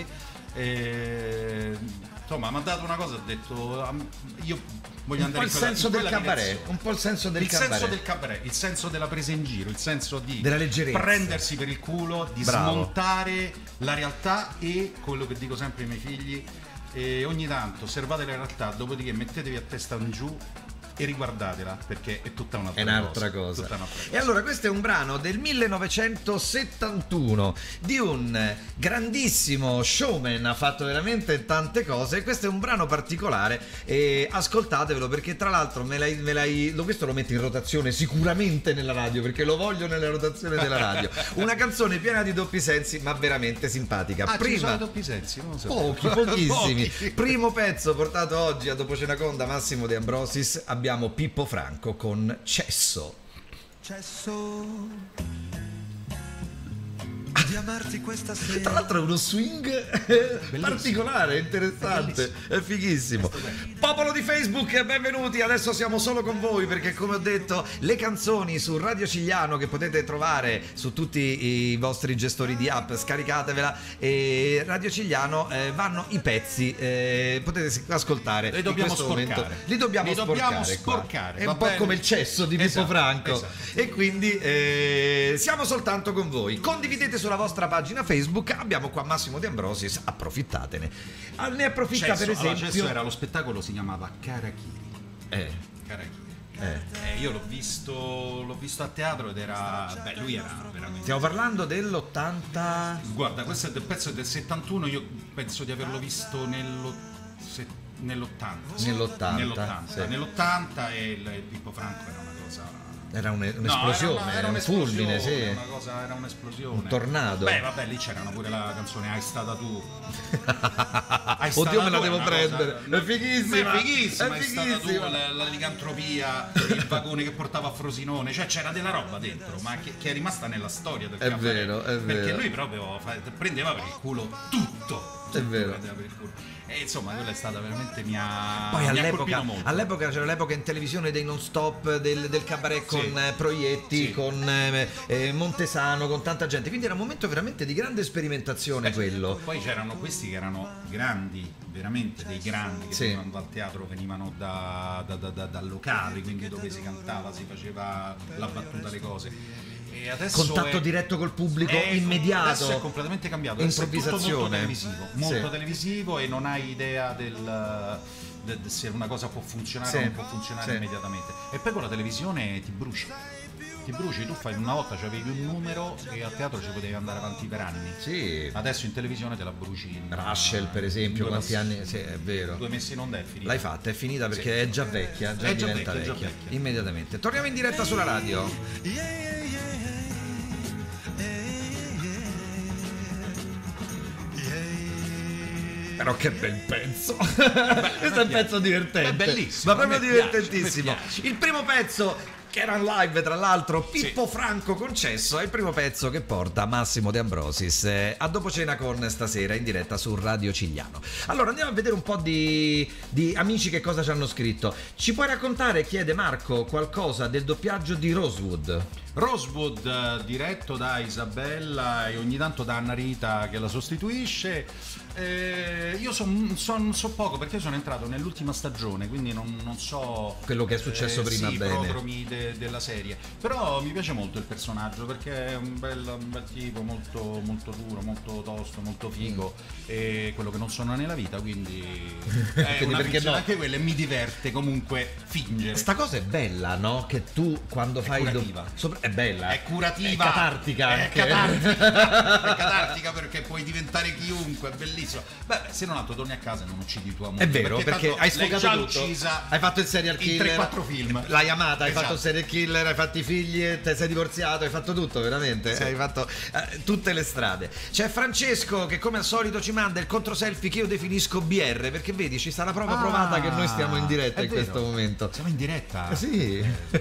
eh, insomma mi ha dato una cosa, ha detto ah, io voglio Un po' andare il in quella, senso in del quella cabaret, direzione. un po' il senso del il cabaret. senso del cabaret, il senso della presa in giro, il senso di Della leggerezza. prendersi per il culo, di Bravo. smontare la realtà e quello che dico sempre ai miei figli, e ogni tanto osservate la realtà, dopodiché mettetevi a testa in giù e riguardatela perché è tutta un'altra, È un'altra cosa. Tutta un'altra E cosa. allora questo è un brano del millenovecentosettantuno di un grandissimo showman, ha fatto veramente tante cose. Questo è un brano particolare e ascoltatevelo perché tra l'altro me l'hai, me l'hai, lo- questo lo metto in rotazione sicuramente nella radio perché lo voglio nella rotazione della radio. Una canzone piena di doppi sensi ma veramente simpatica. Ah, ci Prima sono i doppi sensi, non lo so. Pochi, pochissimi. Pochi. Primo pezzo portato oggi a Dopo Cenaconda, Massimo De Ambrosis. Abbiamo Pippo Franco con Cesso. Cesso di amarti questa Tra sera. l'altro è uno swing particolare, interessante, è fighissimo. Popolo di Facebook, benvenuti, adesso siamo solo con voi perché come ho detto le canzoni su Radio Cigliano che potete trovare su tutti i vostri gestori di app, scaricatevela, e Radio Cigliano eh, vanno i pezzi, eh, potete ascoltare. Li in dobbiamo questo momento. sporcare. Li dobbiamo Li dobbiamo sporcare, qua. sporcare, È va un po' bene? come il cesso di Pippo Esatto, Franco. esatto. E quindi eh, siamo soltanto con voi. Condividete sulla vostra pagina Facebook. Abbiamo qua Massimo De Ambrosis, approfittatene. Ah, ne approfitta Cesso, per allora, esempio. Cesso era lo spettacolo, si chiamava Karakiri. Eh, Karakiri. Eh. Eh, io l'ho visto, l'ho visto a teatro ed era, beh, lui era veramente. Stiamo parlando dell'ottanta. Guarda, questo è del pezzo del settantuno, io penso di averlo visto nello, se, nell'ottanta. Nell'ottanta, Nell'ottanta, sì. nell'ottanta e il, il Pippo Franco era una cosa. Era un- No, un'esplosione, era una- era era un un'esplosione, fulmine, sì. era una cosa, era un'esplosione. Un tornado. Beh, vabbè, lì c'erano pure la canzone Hai stata tu. Hai Oddio, stata me la tu, devo è una prendere. cosa- È fighissima. È fighissima, È è stata tu, fighissima. la, la licantropia, il vagone che portava a Frosinone, cioè c'era della roba dentro, ma che, che è rimasta nella storia del È cabaret, vero, è perché vero. lui proprio fa- prendeva per il culo tutto. È vero. Prendeva per il culo. E insomma, quella è stata veramente mia. Poi mi ha all'epoca, colpito molto. all'epoca c'era l'epoca in televisione dei non stop del, del cabaret con Sì. eh, Proietti, Sì. con eh, eh, Montesano, con tanta gente, quindi era un momento veramente di grande sperimentazione quello. Poi c'erano questi che erano grandi, veramente dei grandi, che Sì. venivano dal teatro, venivano da, da, da, da, dal locale, quindi dove si cantava, si faceva la battuta, le cose. E adesso Contatto è- diretto col pubblico è- immediato. Adesso è completamente cambiato. Adesso è tutto molto Improvvisazione. televisivo, molto Sì. televisivo e non hai idea del, de- de- se una cosa può funzionare Sì. o non può funzionare Sì. immediatamente. E poi con la televisione ti bruci. Ti bruci, tu fai una volta c'avevi un numero e a teatro ci potevi andare avanti per anni. Sì. Adesso in televisione te la bruci in Russell, per esempio, in due quanti passi. anni. Sì, è vero. Due mesi in onda è finita. L'hai fatta, è finita perché Sì. è già vecchia, già È già diventa vecchia, è vecchia, già vecchia. immediatamente. Torniamo in diretta sulla radio. Però che bel pezzo! Questo è un pezzo divertente. È bellissimo, Ma proprio a me piace, divertentissimo. a me piace. Il primo pezzo che era in live, tra l'altro, Pippo Sì. Franco Concesso, è il primo pezzo che porta Massimo De Ambrosis eh, a dopo cena con stasera in diretta su Radio Cigliano. Allora andiamo a vedere un po' di, di amici che cosa ci hanno scritto. Ci puoi raccontare, chiede Marco, qualcosa del doppiaggio di Rosewood? Rosewood, eh, diretto da Isabella e ogni tanto da Anna Rita che la sostituisce. Eh, io so, son, so poco perché sono entrato nell'ultima stagione, quindi non, non so Quello che è successo prima, sì, bene. prodromi de- della serie. Però mi piace molto il personaggio perché è un bel, un bel tipo, molto, molto duro, molto tosto, molto figo, e quello che non sono nella vita, quindi è Quindi una perché fiction no? anche quella e mi diverte comunque fingere. Sta cosa è bella, no? Che tu quando fai il curativa. sopra- è bella, È curativa, è catartica è anche. catartica, è catartica perché puoi diventare chiunque, è bellissimo. Beh, se non altro torni a casa e non uccidi tua moglie. È vero, perché, tanto hai l'hai sfogato già tutto. uccisa Hai fatto il serial in killer, tre quattro film. l'hai amata, hai Esatto. fatto il serial killer, hai fatto i figli, ti sei divorziato, hai fatto tutto, veramente. Sì. Hai fatto eh, tutte le strade. C'è Francesco che come al solito ci manda il controselfie che io definisco B R, perché vedi, ci sta la prova Ah, provata che noi stiamo in diretta è in vero. questo momento. Siamo in diretta. Eh, Sì.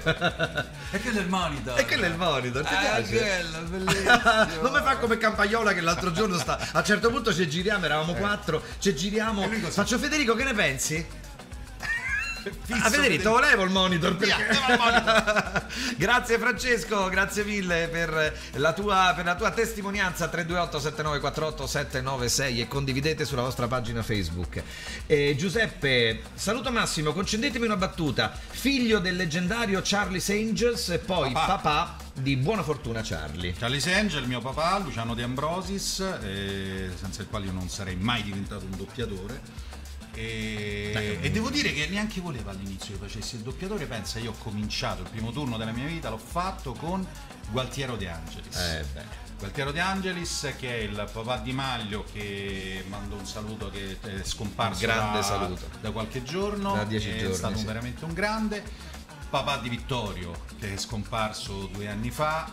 E quello è il monitor. E quello è il monitor, ti Ah, piace? quello, bellissimo. Non mi fa come Campaiola che l'altro giorno sta. A un certo punto ci giriamo, eravamo Eh. quattro, ci giriamo. E lui così. Faccio Federico, che ne pensi? Fisso, Ah, Federico, te volevo il monitor perché... Via, andiamo al monitor. Grazie Francesco, grazie mille per la tua, per la tua testimonianza. Tre due otto sette nove quattro otto sette nove sei e condividete sulla vostra pagina Facebook. eh, Giuseppe, saluto Massimo, concedetemi una battuta. Figlio del leggendario Charlie's Angels e poi papà, Papà. di Buona Fortuna Charlie. Charlie's Angel, mio papà, Luciano De Ambrosis, eh, senza il quale io non sarei mai diventato un doppiatore. E, Dai, e devo dire che neanche voleva all'inizio che facessi il doppiatore. Pensa, io ho cominciato il primo turno della mia vita, l'ho fatto con Gualtiero De Angelis. Eh beh. Gualtiero De Angelis, che è il papà di Maglio, che mando un saluto, che è scomparso Grande da, saluto. da qualche giorno. Da dieci è giorni, stato sì. veramente un grande. Papà di Vittorio, che è scomparso due anni fa,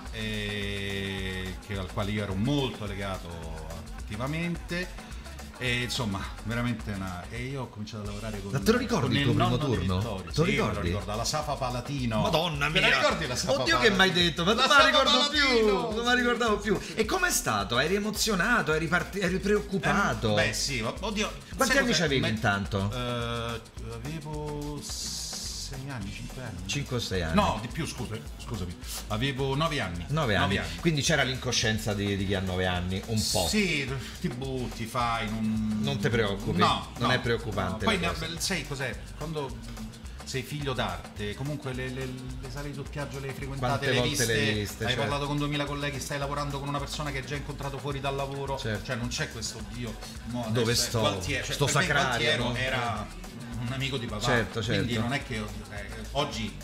e che, al quale io ero molto legato affettivamente. E insomma, veramente una. E io ho cominciato a lavorare con. Ma te lo ricordi con il tuo primo nonno di turno? Vittorio. Te lo Sì, me ricordi? lo ricordo, alla Safa Palatino. Madonna Me mia! la ricordi la Safa Oddio che mi hai Palatino? detto, ma La non me la Safa ricordo più! Palatino! Non me la ricordavo più. E com'è stato? Eri emozionato? Eri, part- eri preoccupato? Eh, beh sì, oddio. Quanti sai anni cos'è? c'avevi Me- intanto? Eh, avevo sei anni, cinque anni. cinque o sei anni? No, di più, scusa, scusami. Avevo nove anni. nove anni. Quindi c'era l'incoscienza di, di chi ha nove anni, un po'. Sì, ti butti, fai, non... Non ti preoccupi? No, Non no, è preoccupante no. Poi la ne- cosa. sai cos'è? Quando sei figlio d'arte, comunque le, le, le sale di doppiaggio le hai frequentate, Quante le hai volte viste, le hai viste, hai certo. parlato con duemila colleghi, stai lavorando con una persona che hai già incontrato fuori dal lavoro, Certo. cioè non c'è questo oddio, mo Dove adesso è sto? Gualtiero, cioè, Sto per me sacrario, Gualtiero no? era un amico di papà, Certo, certo. quindi non è che eh, oggi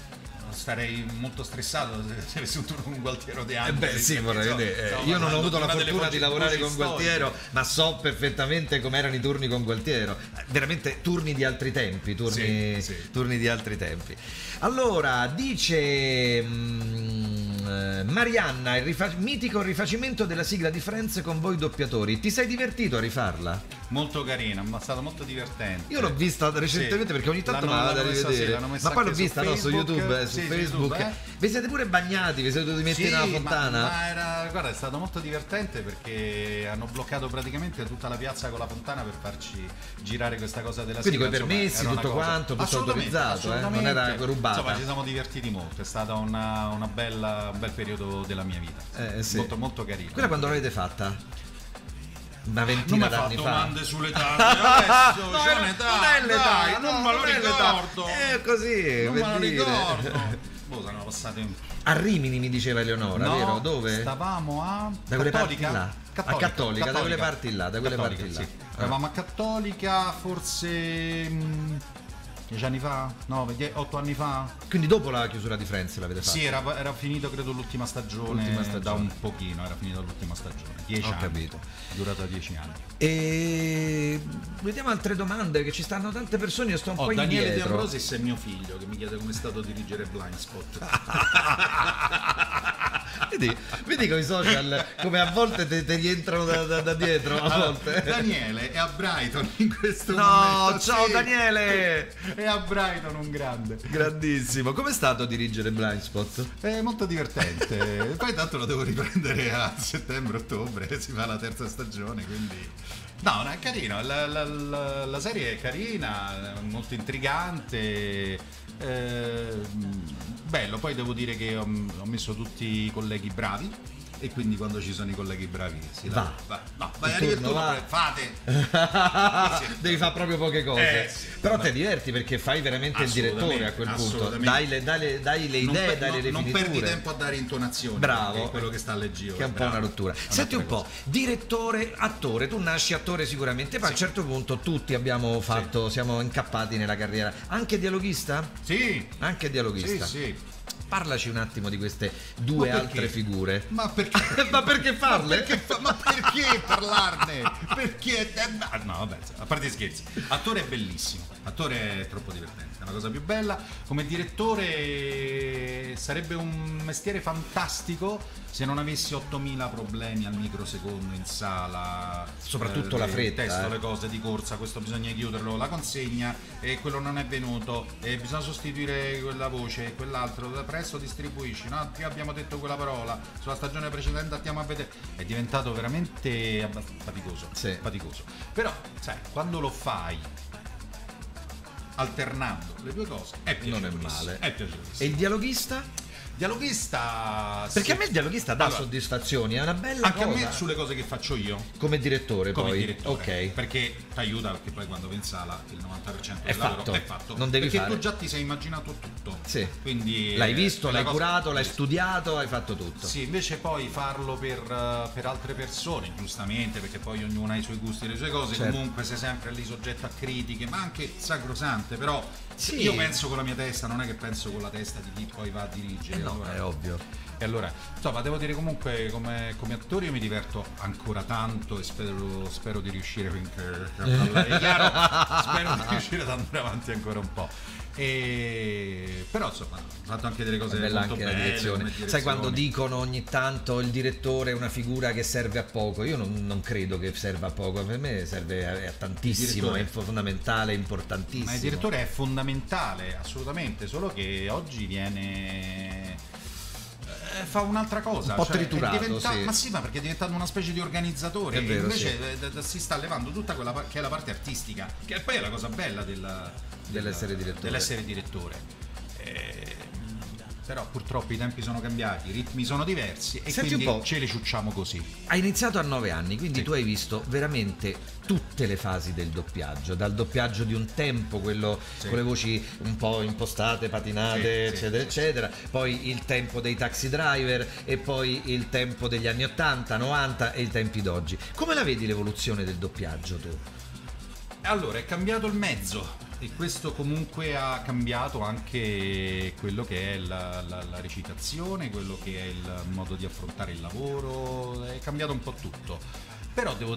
starei molto stressato se, se avessi avuto un Gualtiero De Eh Angelis. beh, sì, perché, vorrei so, vedere. stiamo Io non ho parlando avuto la di una delle fortuna di voci- lavorare voci con Gualtiero, storiche. ma so perfettamente com'erano i turni con Gualtiero. Veramente turni di altri tempi, turni, Sì, sì. turni di altri tempi. Allora, dice mm, eh, Marianna, il rifa- mitico rifacimento della sigla di Friends con voi doppiatori. Ti sei divertito a rifarla? Molto carina, ma è stato molto divertente. Io l'ho vista recentemente Sì. perché ogni tanto me L'hanno- la vado a l'hanno messa- rivedere. sì, l'hanno messa Ma poi l'ho anche vista su no, su Facebook. YouTube, eh, su Sì, su Facebook. YouTube, eh. Vi siete pure bagnati, vi siete metti Sì, nella ma- fontana. Ma, era, guarda, è stato molto divertente perché hanno bloccato praticamente tutta la piazza con la fontana per farci girare questa cosa della Quindi sigla. coi Insomma, permessi, era una tutto cosa- quanto, tutto Assolutamente, autorizzato, eh, non assolutamente. era rubata. Insomma, ci siamo divertiti molto, è stato una, una bella, un bel periodo della mia vita. Eh, sì. Molto, molto carino. Quella quando l'avete fatta? Una non mi ventina fa d'anni fa. domande sull'età adesso, No, c'è era- un'età, non è l'età, dai, no, non me lo non è l'età. ricordo. È così, non per me lo dire. ricordo. Boh, sono passate A Rimini mi diceva Eleonora, no, vero? Dove? Stavamo a Da quelle parti Cattolica? là. A Cattolica, da quelle parti là, da quelle Cattolica, parti là. sì. Ah. Eravamo a Cattolica forse mh, dieci anni fa? No, die- otto anni fa? Quindi dopo la chiusura di Friends l'avete fatta? Sì, era, era finito credo l'ultima stagione, L'ultima stagione. da un pochino, era finita l'ultima stagione. Dieci Ho anni. capito. Durata dieci anni. E vediamo altre domande, che ci stanno tante persone, io sto un Oh, po' Daniele De indietro. Ambrosis è mio figlio che mi chiede come è stato dirigere Blindspot. Vedi, vedi con i social come a volte te, te rientrano da, da- da dietro, a Allora, volte. Daniele è a Brighton in questo No, momento. ciao sì. Daniele! È a Brighton un grande. Grandissimo. Com'è stato dirigere Blindspot? È molto divertente. Poi tanto lo devo riprendere a settembre-ottobre, si fa la terza stagione, quindi... No, no, è carino, la, la- la- la serie è carina, molto intrigante, eh, bello. Poi devo dire che ho, ho messo tutti i colleghi bravi e quindi quando ci sono i colleghi bravi si Va. va. No, vai, Il arriva il turno, turno, va. fate. Devi fare proprio poche cose. Eh, sì, Però vabbè. te diverti perché fai veramente il direttore a quel punto. Assolutamente. Dai le, dai le- dai le Non idee, per- dai le non, non rifiniture. perdi tempo a dare intonazioni. Bravo. perché è quello che sta alle giro. Che è un po' una rottura. Senti un po', direttore, attore, tu nasci attore sicuramente, poi a un certo punto tutti abbiamo fatto, siamo incappati nella carriera. Anche dialoghista? Sì, Anche sì, dialoghista. sì. Parlaci un attimo di queste due Ma perché? altre figure. Ma perché? Ma perché farle? Ma perché, fa- ma perché parlarne? Perché? eh, ma- No, vabbè, a parte gli scherzi. Attore è bellissimo. Attore è troppo divertente, è una cosa più bella. Come direttore sarebbe un mestiere fantastico se non avessi ottomila problemi al microsecondo in sala. Soprattutto eh, la il fretta, testo, eh. le cose di corsa, questo bisogna chiuderlo, la consegna e quello non è venuto e bisogna sostituire quella voce, quell'altro, presto distribuisci, no? Qui abbiamo detto quella parola, sulla stagione precedente andiamo a vedere. È diventato veramente abbastanza faticoso, Sì. faticoso. Però, sai, quando lo fai alternando le due cose è Non è piacevolissimo. male. È piacevolissimo. E il dialoghista? Dialoghista Perché sì. a me il dialoghista dà Allora, soddisfazioni, è una bella anche cosa. a me sulle cose che faccio io Come direttore come poi. direttore, Ok. perché ti aiuta, perché poi quando vai in sala il novanta per cento È del lavoro fatto. è fatto, Non devi perché fare. tu già ti sei immaginato tutto, Sì. quindi L'hai eh, visto, la l'hai cosa- curato, l'hai studiato, hai fatto tutto. Sì, invece poi farlo per, eh, per altre persone, giustamente, perché poi ognuno ha i suoi gusti e le sue cose, Certo. comunque sei sempre lì soggetto a critiche, ma anche sacrosante, però Sì. io penso con la mia testa, non è che penso con la testa di chi poi va a dirigere. Eh no, allora- è ovvio. E allora, insomma, devo dire comunque come, come attore io mi diverto ancora tanto e spero, spero di riuscire finché è chiaro, spero di riuscire ad andare avanti ancora un po'. E... però insomma, ho fatto anche delle cose È bella molto anche la belle direzione. come Sai direzione. quando dicono ogni tanto il direttore è una figura che serve a poco? Io non, non credo che serva a poco, per me serve a, a tantissimo, Il è direttore- fondamentale, è importantissimo. Ma il direttore è fondamentale, assolutamente, solo che oggi viene... eh, fa un'altra cosa, Un po' cioè, è triturato, diventa- sì. ma sì, ma perché è diventato una specie di organizzatore È vero, e invece sì. eh, d- si sta levando tutta quella par- che è la parte artistica, che poi è la cosa bella della- Dell'essere della- direttore. dell'essere direttore. Eh, però purtroppo i tempi sono cambiati, i ritmi sono diversi e Senti quindi un po'. ce li ciucciamo così. Hai iniziato a nove anni, quindi Sì. tu hai visto veramente tutte le fasi del doppiaggio, dal doppiaggio di un tempo, quello Sì. con le voci un po' impostate, patinate, Sì, sì, eccetera, sì, eccetera, poi il tempo dei taxi driver e poi il tempo degli anni ottanta, novanta e i tempi d'oggi. Come la vedi l'evoluzione del doppiaggio tu? Allora, è cambiato il mezzo. e questo comunque ha cambiato anche quello che è la, la, la recitazione, quello che è il modo di affrontare il lavoro, è cambiato un po' tutto. Però devo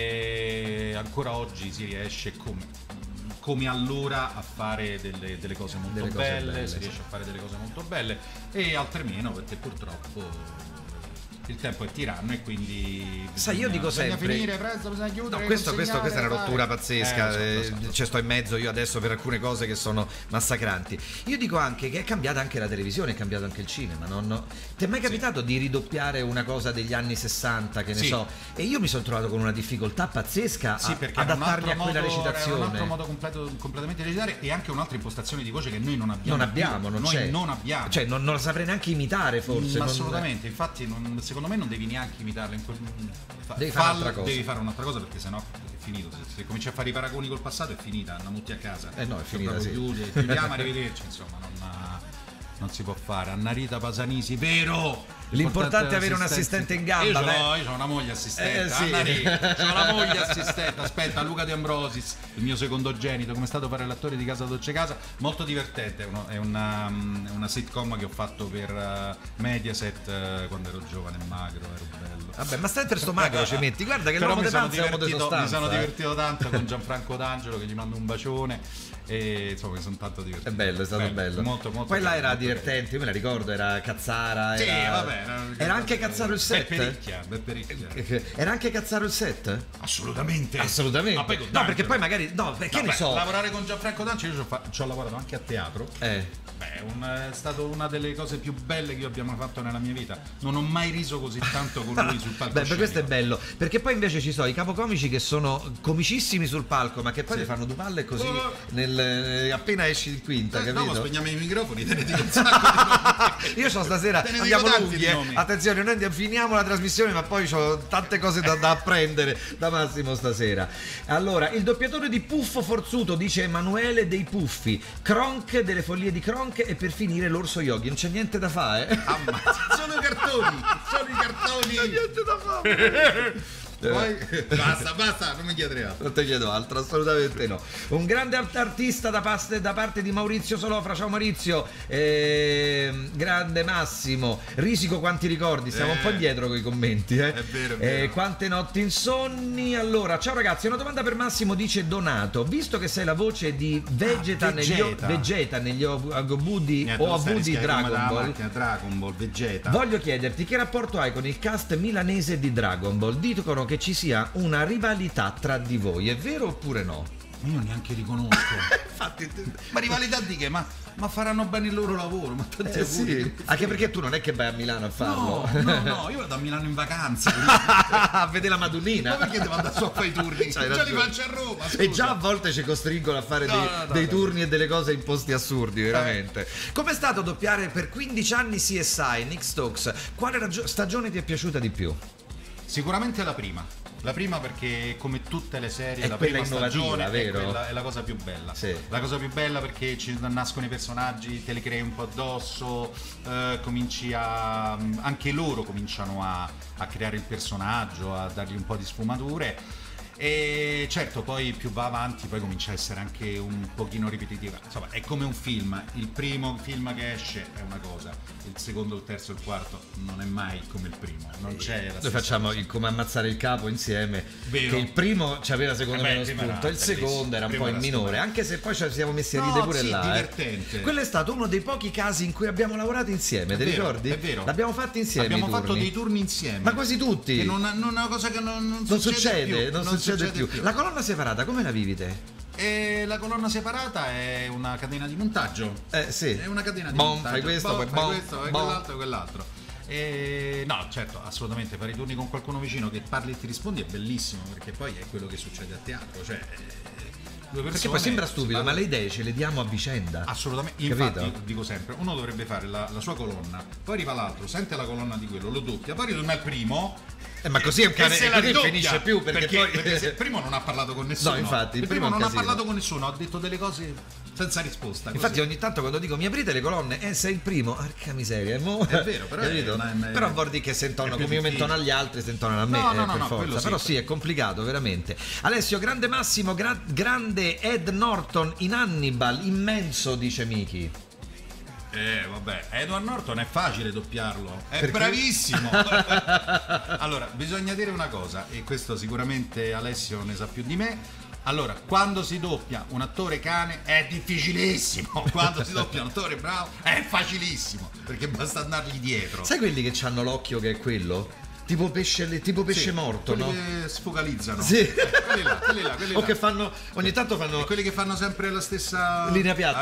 dire, ancora oggi si riesce come... come allora a fare delle, delle cose molto Delle cose belle, belle, si sì. riesce a fare delle cose molto belle e altre meno, perché purtroppo il tempo è tiranno e quindi Sai, io dico bisogna sempre finire presto, bisogna chiudere, no, questo, questo, questa è una consegnare, rottura fare. pazzesca, Eh, eh, lo so, lo so, lo so. ci sto in mezzo io adesso per alcune cose che sono massacranti. Io dico anche che è cambiata anche la televisione, è cambiato anche il cinema, no? No. Ti è mai capitato di ridoppiare una cosa degli anni sessanta, che ne Sì. so, e io mi sono trovato con una difficoltà pazzesca Sì, a perché era un adattarmi altro a quella modo- era un recitazione. altro modo completo- completamente di recitare e anche un'altra impostazione di voce che noi non abbiamo. Non abbiamo, più. non noi c'è. non abbiamo. Cioè, non, non la saprei neanche imitare, forse. Ma non- assolutamente, infatti non- secondo me non devi neanche imitarla in quel fa- Devi fare fallo- un'altra cosa. devi fare un'altra cosa perché sennò è finito. Se, se cominci a fare i paragoni col passato è finita, andiamo tutti a casa. Eh no, è finita, Proprio sì. chiudi- chiudiamo, arrivederci, insomma, non, non si può fare. Annarita Pasanisi, vero? L'importante è avere un assistente in gamba, Io ce beh. l'ho, io ho una moglie assistente. Eh, sì. Annarita, c'ho una moglie assistente. Aspetta, Luca De Ambrosis, il mio secondogenito, come è stato fare l'attore di Casa Dolce Casa, molto divertente. È, uno- è una, è una sitcom che ho fatto per eh, Mediaset eh, quando ero giovane e magro, ero bello. Vabbè, ma stai per sto magro ci metti, guarda che Però l'uomo mi di sono, panza è uomo di divertito, mi sostanza. sono eh. divertito tanto con Gianfranco D'Angelo che gli mando un bacione e insomma mi sono tanto divertito. È bello, è stato bello. Molto, molto Poi là bello, era molto divertente, io me la ricordo, era Cazzara. Sì, era... vabbè. Era anche Cazzaro il set? Beppericchia, Beppericchia. Era anche Cazzaro il set? Assolutamente. Assolutamente. Ma poi con No, D'Angelo. perché poi magari. No, perché No, ne beh, so. lavorare con Gianfranco D'Angelo, io ci ho, fa- ci ho lavorato anche a teatro. Eh. Beh, è un- è stato una delle cose più belle che io abbia mai fatto nella mia vita. Non ho mai riso così tanto con lui sul palco. Beh, per questo è scenico. bello. Perché poi invece ci sono i capocomici che sono comicissimi sul palco, ma che poi Sì. ti fanno due palle così Oh. nel, eh, appena esci in quinta, Eh, dopo capito? spegniamo i microfoni, te ne dico un sacco di Io so stasera Te ne dico andiamo tanti lunghi, di eh. nomi. Attenzione, noi andiamo, finiamo la trasmissione, ma poi ho tante cose da, da apprendere da Massimo stasera. Allora, il doppiatore di Puffo Forzuto, dice Emanuele dei Puffi, Kronk delle follie di Kronk e per finire l'orso Yogi. Non c'è niente da fare, eh? Ammazza, sono i cartoni, sono i cartoni. niente da fare. Poi, basta, basta, non mi chiedere altro. Non ti chiedo altro, assolutamente no. Un grande art- artista da, paste- da parte di Maurizio Solofra. Ciao Maurizio. Ehm, grande Massimo. Risico quanti ricordi. Stiamo un po' Eh. indietro con i commenti. Eh. È vero, è Eh, vero. quante notti insonni. Allora, ciao ragazzi, una domanda per Massimo, dice Donato. Visto che sei la voce di Vegeta, Ah, negli, o- Vegeta. Vegeta negli O- Agobu di Niente, o lo stai Abu di rischiando come Dragon dalla Ball. macchina, Dragon Ball, Vegeta. Voglio chiederti che rapporto hai con il cast milanese di Dragon Ball. Dicono che ci sia una rivalità tra di voi, è vero oppure no? Io neanche riconosco. Infatti, Ma rivalità di che? Ma, ma faranno bene il loro lavoro, ma tanti eh, auguri. sì. Anche perché tu non è che vai a Milano a farlo. No, no, no, io vado a Milano in vacanza. A vedere la Madonnina. Ma perché devo andare su a fare i turni? C'hai Già li ragione. faccio a Roma. E scusa. già a volte ci costringono a fare No, dei, no, no, dei no. turni e delle cose in posti assurdi, veramente. Com'è stato doppiare per quindici anni C S I, Nick Stokes? Quale ragio- stagione ti è piaciuta di più? Sicuramente la prima. La prima perché come tutte le serie È la quella prima innovativa, stagione vero? È, quella- è la cosa più bella. Sì. La cosa più bella perché ci nascono i personaggi, te li crei un po' addosso, eh, cominci a anche loro cominciano a, a creare il personaggio, a dargli un po' di sfumature. E certo, poi più va avanti, poi comincia a essere anche un pochino ripetitiva. Insomma, è come un film. Il primo film che esce è una cosa, il secondo, il terzo, il quarto non è mai come il primo. Non c'è la Noi stessa facciamo cosa. il come ammazzare il capo insieme. Vero. Che il primo ci aveva secondo Eh me beh, lo prima spunto, era il bellissimo. secondo era un Prima po' il era minore, stupendo. anche se poi ci siamo messi a No, ridere pure sì, là. eh. divertente. Quello è stato uno dei pochi casi in cui abbiamo lavorato insieme, È ti vero, ricordi? è vero. L'abbiamo fatti insieme. Abbiamo i fatto turni. dei turni insieme. Ma quasi tutti. Che non, non è una cosa che non, non, Non succede, succede, più, non succede più. La colonna separata, come la vivi te? E la colonna separata è una catena di montaggio. Eh sì. È una catena di Bom, montaggio. fai questo, Bom, poi fai bom, questo, fai bom. quell'altro e quell'altro. E no, certo, assolutamente fare i turni con qualcuno vicino che parli e ti rispondi è bellissimo, perché poi è quello che succede a teatro, cioè eh, due persone Perché poi sembra si stupido, ma parlano- le idee ce le diamo a vicenda. Assolutamente, Capito? infatti dico sempre, uno dovrebbe fare la, la sua colonna, poi arriva l'altro, sente la colonna di quello, lo doppia, poi ritorna al primo Eh, ma così è un cane e se e la così ridoppia, finisce più perché, perché, poi perché se, primo non ha parlato con nessuno. No, infatti, il primo primo è un non ha casino. parlato con nessuno, ha detto delle cose senza risposta. Così. Infatti ogni tanto quando dico mi aprite le colonne e eh, sei il primo, porca miseria, mo... È vero, però è- capito? è- Però vuol dire che se intonano è più come io mi difficile. intono agli altri, se intonano a me, No, eh, no, no, per no, forza. quello sì. Però sì, è complicato veramente. Alessio, grande Massimo, gra- grande Ed Norton in Hannibal, immenso, dice Miki. Eh, vabbè, Edward Norton è facile doppiarlo, è Perché? bravissimo. Allora, bisogna dire una cosa, e questo sicuramente Alessio ne sa più di me. Allora, quando si doppia un attore cane è difficilissimo, quando si doppia un attore bravo è facilissimo, perché basta andargli dietro. Sai quelli che hanno l'occhio che è quello? Tipo pesce, tipo pesce Sì, morto, quelli no? che sfocalizzano. Sì. Eh, quelli là, quelli là, quelli O là. che fanno, ogni tanto E fanno... quelli che fanno sempre la stessa Linea piatta.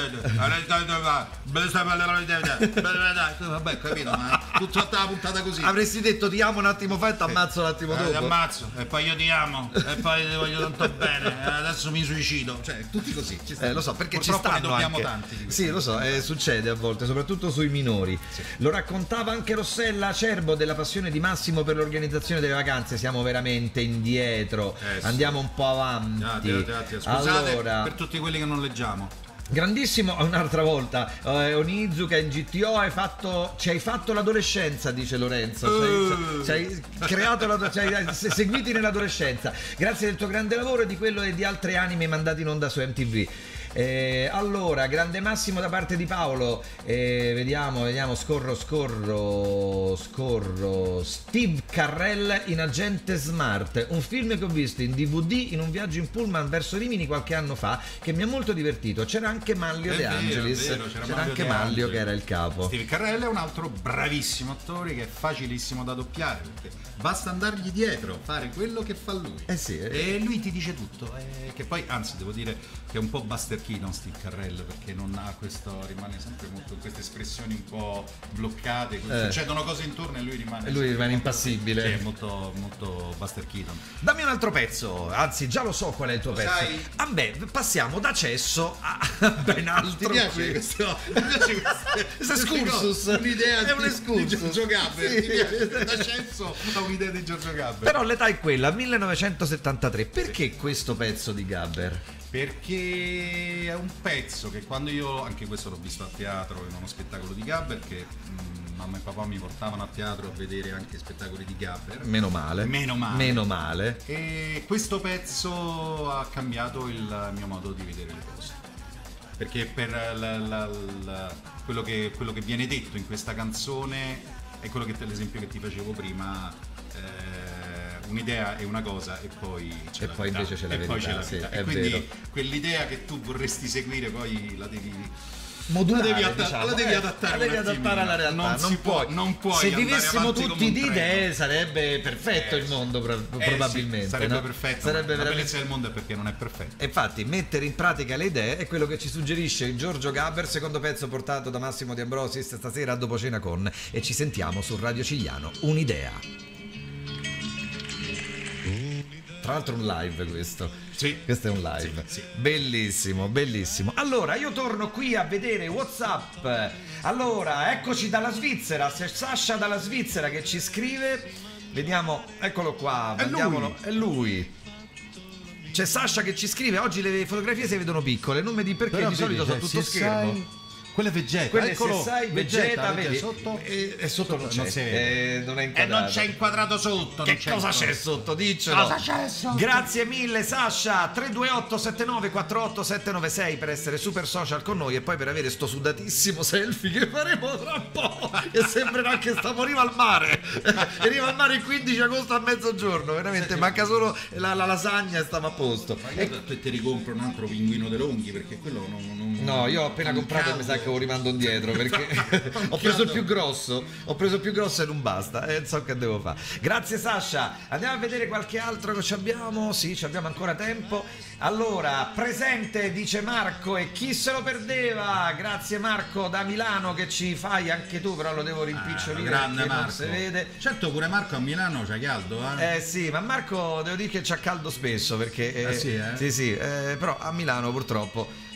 Vabbè, capito, ma tutta la puntata così. Avresti detto ti amo un attimo fa e ti ammazzo un attimo Eh, ti dopo. ammazzo e poi io ti amo e poi ti voglio tanto bene e adesso mi suicido, cioè tutti così ci stanno. Eh, lo so, perché ci Purtroppo ne stanno dobbiamo anche. tanti di questi. Sì, lo so, eh, succede a volte, soprattutto sui minori. Lo raccontava anche Rossella Acerbo della passione di Massimo per l'organizzazione delle vacanze. Siamo veramente indietro, Eh, sì. andiamo un po' avanti. Grazie, grazie. Scusate Allora, per tutti quelli che non leggiamo. grandissimo, un'altra volta, eh, Onizuka in G T O hai fatto, ci hai fatto l'adolescenza, dice Lorenzo, Uh. ci hai, ci hai creato la, ci hai se- seguiti nell'adolescenza, grazie del tuo grande lavoro e di quello e di altre anime mandate in onda su M T V. Eh, allora, grande Massimo da parte di Paolo, eh, vediamo, vediamo, scorro, scorro, scorro, Steve Carrell in Agente Smart, un film che ho visto in D V D in un viaggio in pullman verso Rimini qualche anno fa, che mi ha molto divertito, c'era anche Manlio È De vero, Angelis, è vero, c'era c'era Manlio anche De Manlio Angelis. che era il capo. Steve Carrell è un altro bravissimo attore che è facilissimo da doppiare perché basta andargli dietro, fare quello che fa lui. Eh sì, eh. E lui ti dice tutto. eh, che poi, anzi, devo dire che è un po' Buster Keaton Steve Carrell perché non ha questo, rimane sempre molto con queste espressioni un po' bloccate. Eh. Succedono cose intorno e lui rimane. E lui sempre rimane molto- impassibile. Sì, è molto, molto Buster Keaton. Dammi un altro pezzo, anzi già lo so qual è il tuo Lo pezzo. sai? Ah beh, passiamo da Cesso a ben altro. Ti piace qui. questo? Ti piace queste- Questo excursus. queste cose? Un'idea È un di- excursus. di Giorgio Gabber. Sì. Ti piace? Da Cesso a un'idea di Giorgio Gabber. Però l'età è quella, millenovecentosettantatré. Perché questo pezzo di Gabber? Perché è un pezzo che quando io, anche questo l'ho visto a teatro in uno spettacolo di Gabber, che mh, mamma e papà mi portavano a teatro a vedere anche spettacoli di Gabber. Meno male. Meno male. Meno male. E questo pezzo ha cambiato il mio modo di vedere le cose. Perché per la- la- la- quello, che, quello che viene detto in questa canzone è quello che l'esempio che ti facevo prima. eh, Un'idea è una cosa e poi c'è E la poi verità. invece c'è la E poi verità, c'è la sì, verità. è E quindi vero. quell'idea che tu vorresti seguire poi la devi Modulare, la devi, atta- diciamo. la devi Eh, adattare, la devi un attimino. adattare alla realtà. Non, Non si puoi, può, non puoi se andare vivessimo avanti come tutti un di treno. idee sarebbe perfetto Eh, il mondo, pro- Eh, probabilmente. sì, sarebbe no? perfetto. Sarebbe la veramente. bellezza del mondo è perché non è perfetto. E infatti mettere in pratica le idee è quello che ci suggerisce Giorgio Gabber, secondo pezzo portato da Massimo De Ambrosis stasera a Dopo Cena con, e ci sentiamo su Radio Cigliano. Un'idea. Tra l'altro un live questo. Sì. Questo è un live. Sì, sì. Bellissimo, bellissimo. Allora, io torno qui a vedere WhatsApp. Allora, eccoci dalla Svizzera. C'è Sasha dalla Svizzera che ci scrive. Vediamo, eccolo qua. È Mandiamolo. lui. È lui. C'è Sasha che ci scrive. Oggi le fotografie si vedono piccole. Non mi di perché Però di solito vedi, sono cioè, tutto se schermo. sai- Quello è Vegeta, Quelle eccolo. se sai Vegeta, vedi, sotto. E, e sotto non c'è, non si vede. eh, non è E inquadrato. non c'è inquadrato sotto. Che non c'è cosa inquadrato. c'è sotto? Diccelo. Cosa c'è sotto? Grazie mille Sasha. Tre due otto sette nove quattro otto sette nove sei per essere super social con noi e poi per avere sto sudatissimo selfie che faremo tra un po', che sembrerà che stiamo arriva al mare. Arriva al mare il quindici agosto a mezzogiorno, veramente manca solo la, la lasagna e stiamo a posto. Ma io te ti ricompro un altro pinguino De Longhi perché quello non. non No, io ho appena non comprato e mi caldo. sa che lo rimando indietro perché ho preso il più grosso, ho preso il più grosso e non basta, e non so che devo fare. Grazie Sasha, andiamo a vedere qualche altro che ci abbiamo, sì, ci abbiamo ancora tempo. Allora, presente dice Marco e chi se lo perdeva? Grazie Marco da Milano che ci fai anche tu, però lo devo rimpicciolire Ah, grande perché non Marco. si vede. Certo, pure Marco a Milano c'ha caldo, eh? Eh sì, ma Marco devo dire che c'ha caldo spesso perché Ah, sì, eh? sì, sì, eh, però a Milano purtroppo.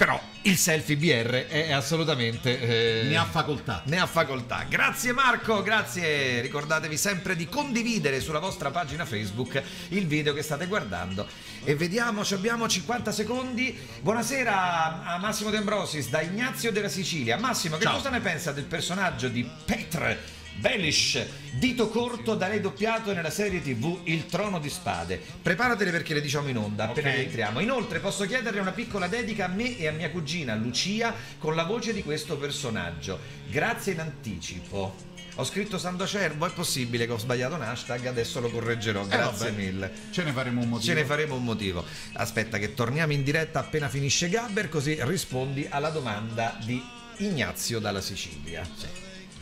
però il selfie B R è assolutamente eh, ne ha facoltà. Ne ha facoltà. Grazie Marco, grazie. Ricordatevi sempre di condividere sulla vostra pagina Facebook il video che state guardando. E vediamo, ci abbiamo cinquanta secondi. Buonasera a Massimo De Ambrosis da Ignazio della Sicilia. Massimo, che Ciao. cosa ne pensa del personaggio di Petr Belish, dito corto da lei doppiato nella serie tv Il Trono di Spade? Preparatele perché le diciamo in onda appena Ok. rientriamo. Inoltre posso chiederle una piccola dedica a me e a mia cugina Lucia con la voce di questo personaggio. Grazie in anticipo. Ho scritto Sandocervo, è possibile che ho sbagliato un hashtag, adesso lo correggerò, grazie Eh, vabbè. mille. Ce ne faremo un motivo. Ce ne faremo un motivo. Aspetta che torniamo in diretta appena finisce Gabber, così rispondi alla domanda di Ignazio dalla Sicilia. Sì.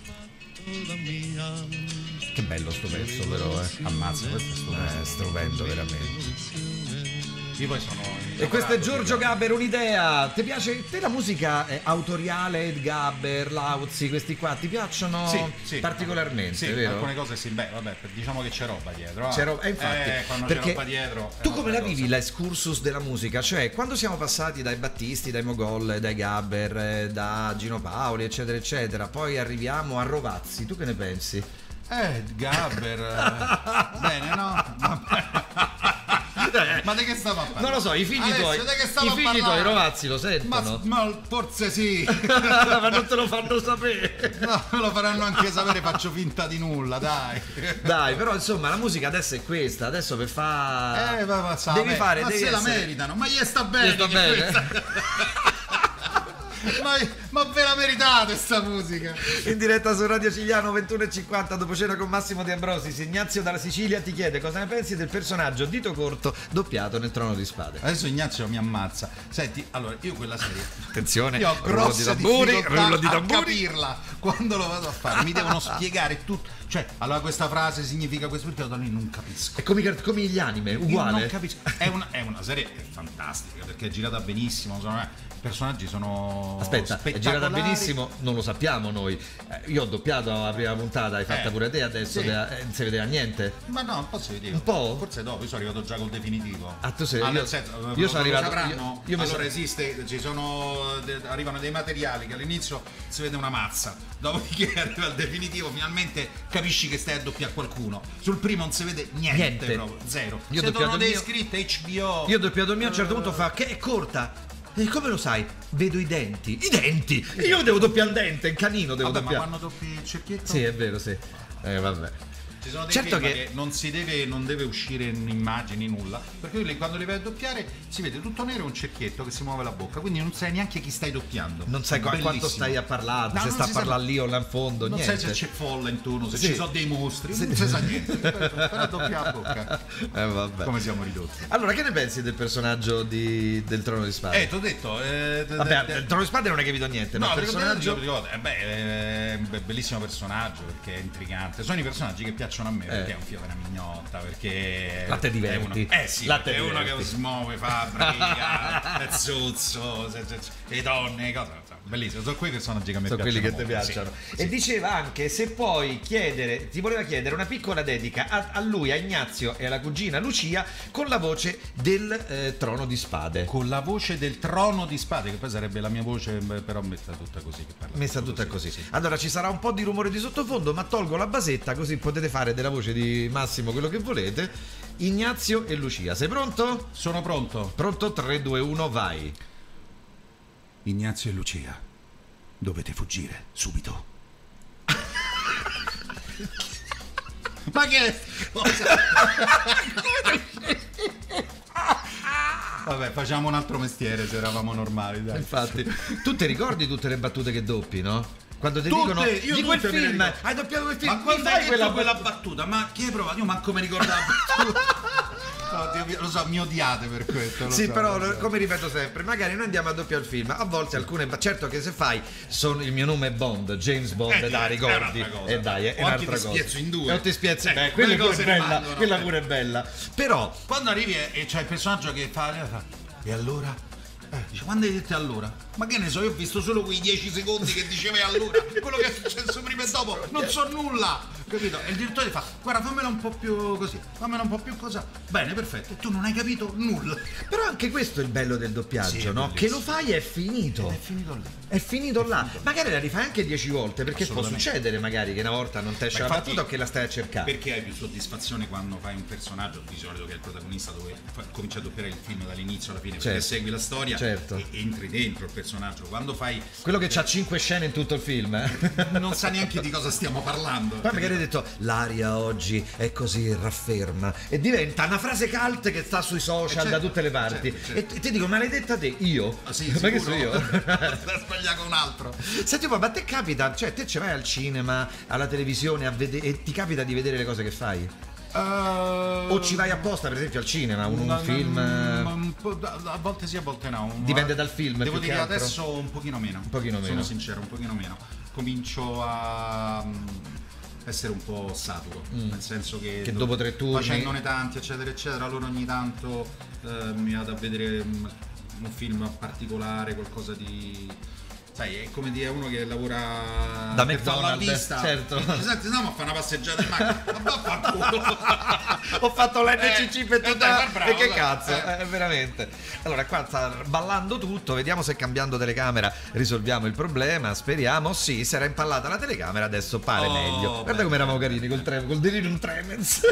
Che bello sto pezzo però, eh. Ammazza, questo è stupendo. Eh, stupendo veramente. Io poi sono E questo è Giorgio Gabber, un'idea. Ti piace? Te la musica eh, autoriale, Ed Gabber, Lauzi, questi qua, ti piacciono Sì, sì. particolarmente, Sì, vero? alcune cose sì, beh, vabbè, diciamo che c'è roba dietro. eh. C'è roba- eh, infatti, Eh, quando perché c'è roba dietro. è tu come un'altra la vivi cosa. l'excursus della musica? Cioè, quando siamo passati dai Battisti, dai Mogol, dai Gabber, eh, da Gino Paoli, eccetera, eccetera, poi arriviamo a Rovazzi, tu che ne pensi? Eh, Gabber. eh, Bene, no? Ma di che stiamo a parlare? Non lo so, i figli Alessio, tuoi, di che i stiamo a figli parlare? tuoi Rovazzi lo Ma, sentono? ma forse sì. Ma non te lo fanno sapere. No, me lo faranno anche sapere, faccio finta di nulla, dai. Dai, però insomma la musica adesso è questa, adesso per fare Eh, ma, ma, sa, devi me- fare, ma devi se la essere- meritano, ma gli sta bene. Gli sta che bene? questa- ma, ma ve la meritate sta musica? In diretta su Radio Cigliano ventuno e cinquanta dopo cena con Massimo De Ambrosis. Ignazio dalla Sicilia ti chiede cosa ne pensi del personaggio dito corto doppiato nel Trono di Spade. Adesso Ignazio mi ammazza. Senti, allora, io quella serie Attenzione, io ho rullo di grosse tamburi, difficoltà rullo di a tamburi. capirla quando lo vado a fare. Mi devono spiegare tutto. Cioè, allora questa frase significa questo, perché io non capisco. È come, i cart- come gli anime, Io uguale. non capisco. È una, è una serie fantastica perché è girata benissimo. Sono, i personaggi sono Aspetta, è girata spettacolari. benissimo, non lo sappiamo noi. Eh, io ho doppiato la prima puntata, hai fatta Eh, pure te adesso, sì. te- eh, non si vedeva niente. Ma no, un po' si vedeva. Un po'? Forse dopo, io sono arrivato già col definitivo. Ah, tu sei- Ah, io- nel senso, io lo- sono lo arrivato- sapranno? io- io mi allora sono- esiste, ci sono, de- arrivano dei materiali che all'inizio si vede una mazza, dopodiché arriva il definitivo, finalmente capisci che stai a doppiare qualcuno. Sul primo non si vede niente, Niente. proprio, zero. Io ho Se doppiato sono il dei mio- scritte H B O. Io ho doppiato il mio, a un certo punto fa che è corta. E come lo sai? Vedo i denti. I denti! Io devo doppiare il dente, il canino devo Vabbè, ma doppiare. quando doppi il cerchietto? Sì, è vero, sì. Eh, vabbè. Ci sono dei Certo film che- che, non si deve, non deve uscire in immagini, nulla. Perché lui, quando li vai a doppiare si vede tutto nero e un cerchietto che si muove la bocca, quindi non sai neanche chi stai doppiando. Non sai qua- Bellissimo. quanto stai a parlare, No, se non sta a si sa- parlare lì o là in fondo, Non niente. sai se c'è folla intorno, se Sì. ci sono dei mostri, Sì. non si sa niente. Però doppia la bocca. Eh, vabbè. Come siamo ridotti? Allora, che ne pensi del personaggio di- del Trono di Spade? Eh, ti ho detto. Eh, d- Vabbè, d- del Trono di Spade non hai capito niente, No, ma il dico, personaggio... dico, dico, eh, beh, è un be- bellissimo personaggio perché è intrigante. Sono i personaggi che piacciono a me perché Eh. è un fiore una mignotta, perché La te è diverti. uno, eh sì, La perché te è uno diverti. che si muove, fa briga, è zozzo, se- se- se- le donne, le cose, insomma, bellissimo. Sono quei personaggi che a me sono piacciono quelli che ti molto, piacciono. sì, E sì. diceva anche se puoi chiedere, ti voleva chiedere una piccola dedica a, a lui, a Ignazio e alla cugina Lucia con la voce del eh, Trono di Spade. Con la voce del Trono di Spade, che poi sarebbe la mia voce, beh, però messa tutta così. Che parla Messa tutto tutta così. sì. Allora ci sarà un po' di rumore di sottofondo, ma tolgo la basetta così potete fare della voce di Massimo quello che volete. Ignazio e Lucia, sei pronto? Sono pronto. Pronto? tre, due, uno, vai. Ignazio e Lucia, dovete fuggire subito. Ma che cosa? Vabbè, facciamo un altro mestiere se eravamo normali, dai. Infatti, tu ti ricordi tutte le battute che doppi, no? Quando ti Tutte, dicono io di quel tutte me le film, ricordo. hai doppiato quel film, Ma mi quando fai hai quella, quella, quella battuta? Ma chi hai provato? Io manco mi ricordo la battuta. No, Dio, lo so, mi odiate per questo. Lo Sì, so, però lo so. come ripeto sempre, magari noi andiamo a doppiare il film, a volte alcune, certo che se fai sono, il mio nome è Bond, James Bond, Eh, dai, è ricordi? un'altra cosa. E dai, è O anche un'altra ti cosa. spiezzo in due. O ti spiezzo, Eh, beh, quelle quella pure cose è bella, rimangono, quella eh. pure è bella. Però Quando arrivi e e c'è il personaggio che fa, fa e allora? Eh, dice, quando hai detto allora? Ma che ne so, io ho visto solo quei dieci secondi che diceva allora. Quello che è successo prima e dopo, non so nulla. capito? E il direttore fa, guarda, fammela un po' più così, fammela un po' più cosa. Bene, perfetto, e tu non hai capito nulla. Però anche questo è il bello del doppiaggio, Sì, è no? Che bellissimo. lo fai e è finito. Ed è finito lì. È finito là. finito. Magari la rifai anche dieci volte, perché può Assolutamente. succedere magari che una volta non ti esce Ma la infatti- battuta o che la stai a cercare. Perché hai più soddisfazione quando fai un personaggio di solito che è il protagonista, dove fa- cominci a doppiare il film dall'inizio alla fine, perché Certo. segui la storia Certo. e entri dentro il personaggio. Quando fai Quello che c'ha cinque scene in tutto il film, eh? non sa neanche di cosa stiamo parlando. Poi magari hai detto l'aria oggi è così rafferma e diventa una frase cult che sta sui social Eh, certo, da tutte le parti. certo, certo. E ti dico, ma l'hai detta te? Io? Ah, sì, ma che so sicuro? io? Stai sbagliato un altro. Senti, ma a te capita, cioè te ci vai al cinema, alla televisione a vedere e ti capita di vedere le cose che fai? O ci vai apposta, per esempio, al cinema, un, un No, film... no, un po', a volte sì, a volte no. Dipende dal film, Devo più dire che altro. adesso un pochino meno. Un pochino Sono meno. sincero, un pochino meno. Comincio a mm, essere un po' saturo, nel senso che, Che dopo tre turni- facendone tanti, eccetera, eccetera, allora ogni tanto eh, mi vado a vedere mm, un film particolare, qualcosa di... Sai, è come dire uno che lavora Da per fare la McDonald's, lista. certo. Dice, senti, andiamo a fare una passeggiata in macchina. Ma vaffanculo. Ho fatto l'N C C Eh, per eh, tutta... dai, bravo, e che dai. cazzo, Eh. eh, veramente. Allora qua sta ballando tutto, vediamo se cambiando telecamera risolviamo il problema, speriamo. Sì, si era impallata la telecamera, adesso pare Oh, meglio. Guarda beh, come eravamo carini col, tre, col delirium tremens.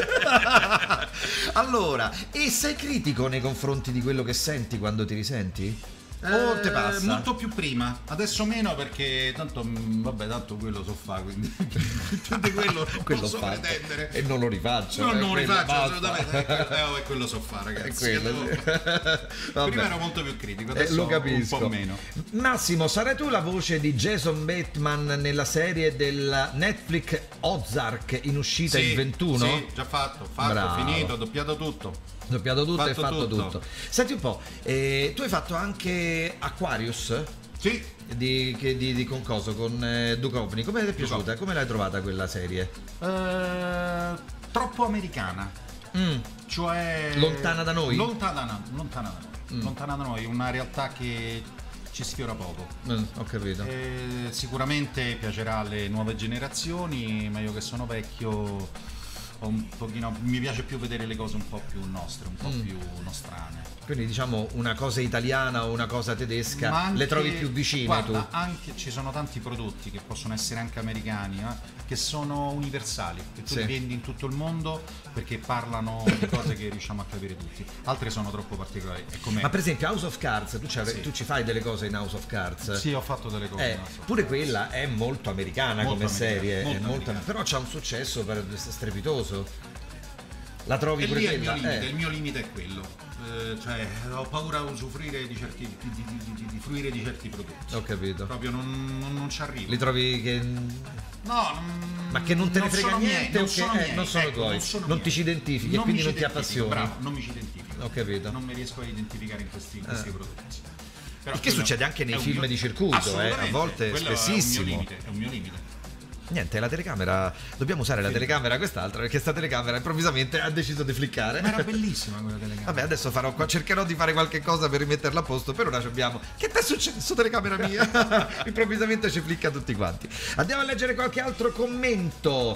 Allora, e sei critico nei confronti di quello che senti quando ti risenti? O te passa? Eh, molto più prima, adesso meno perché tanto mm, vabbè, tanto quello so fa, quindi più di quello non Quello posso fatto. pretendere. E non lo rifaccio. No, eh, non lo quello rifaccio basta. assolutamente. Eh, oh, è quello so fa, È ragazzi. quello, Che sì. devo- Vabbè. Prima ero molto più critico, Eh, adesso lo un capisco. po' meno. Massimo, sarai tu la voce di Jason Bateman nella serie del Netflix Ozark in uscita il ventuno? Sì, già fatto, fatto, Bravo. finito, doppiato tutto. Doppiato tutto e Fatto fatto tutto. tutto. Senti un po', eh, tu hai fatto anche Aquarius? Sì, Di, che- di, di con coso, con eh, Duchovny. Come ti è piaciuta? Duchovny. Come l'hai trovata quella serie? eh, troppo americana. Mm. Cioè Lontana da noi? Lontana, da- lontana da noi. Mm. Lontana da noi, una realtà che ci sfiora poco. Mm, ho capito. Eh, sicuramente piacerà alle nuove generazioni, ma io che sono vecchio ho un pochino, mi piace più vedere le cose un po' più nostre, un po' Mm. più nostrane. Quindi diciamo una cosa italiana o una cosa tedesca Ma anche- le trovi più vicine guarda, tu? anche ci sono tanti prodotti che possono essere anche americani, eh, che sono universali, che tu Sì. li vendi in tutto il mondo perché parlano di cose che riusciamo a capire tutti. Altre sono troppo particolari. È come Ma per esempio House of Cards, tu, c'ave- Sì. tu ci fai delle cose in House of Cards? sì, ho fatto delle cose. Eh, non so. pure quella è molto americana Molto come americana, serie, è molto molto- americana. però c'ha un successo per- strepitoso. La trovi E pure lì è il quella? mio limite, Eh. il mio limite è quello. Eh, cioè, ho paura a usufruire di certi di, di, di, di, di fruire di certi prodotti. Ho capito. Proprio non, non, non ci arrivo. Li trovi che... No, non- Ma che non te ne frega sono miei, niente o non che- sono eh, miei, non sono ecco, tuoi, sono non miei. ti ci identifichi e Non quindi mi non ci ti identifico, appassioni. Bravo, non mi ci identifico. Ho capito. Non mi riesco a identificare in questi, in questi Eh. prodotti. Però Il che quello succede anche nei è un film mio- di circuito, eh, a Assolutamente, volte quello spessissimo. È un mio limite, è un mio limite. Niente, la telecamera, dobbiamo usare la Sì. telecamera quest'altra perché sta telecamera improvvisamente ha deciso di fliccare. Ma era bellissima quella telecamera. Vabbè, adesso farò qua, cercherò di fare qualche cosa per rimetterla a posto. Per ora ci abbiamo. Che ti è successo, telecamera mia? Improvvisamente ci flicca tutti quanti. Andiamo a leggere qualche altro commento.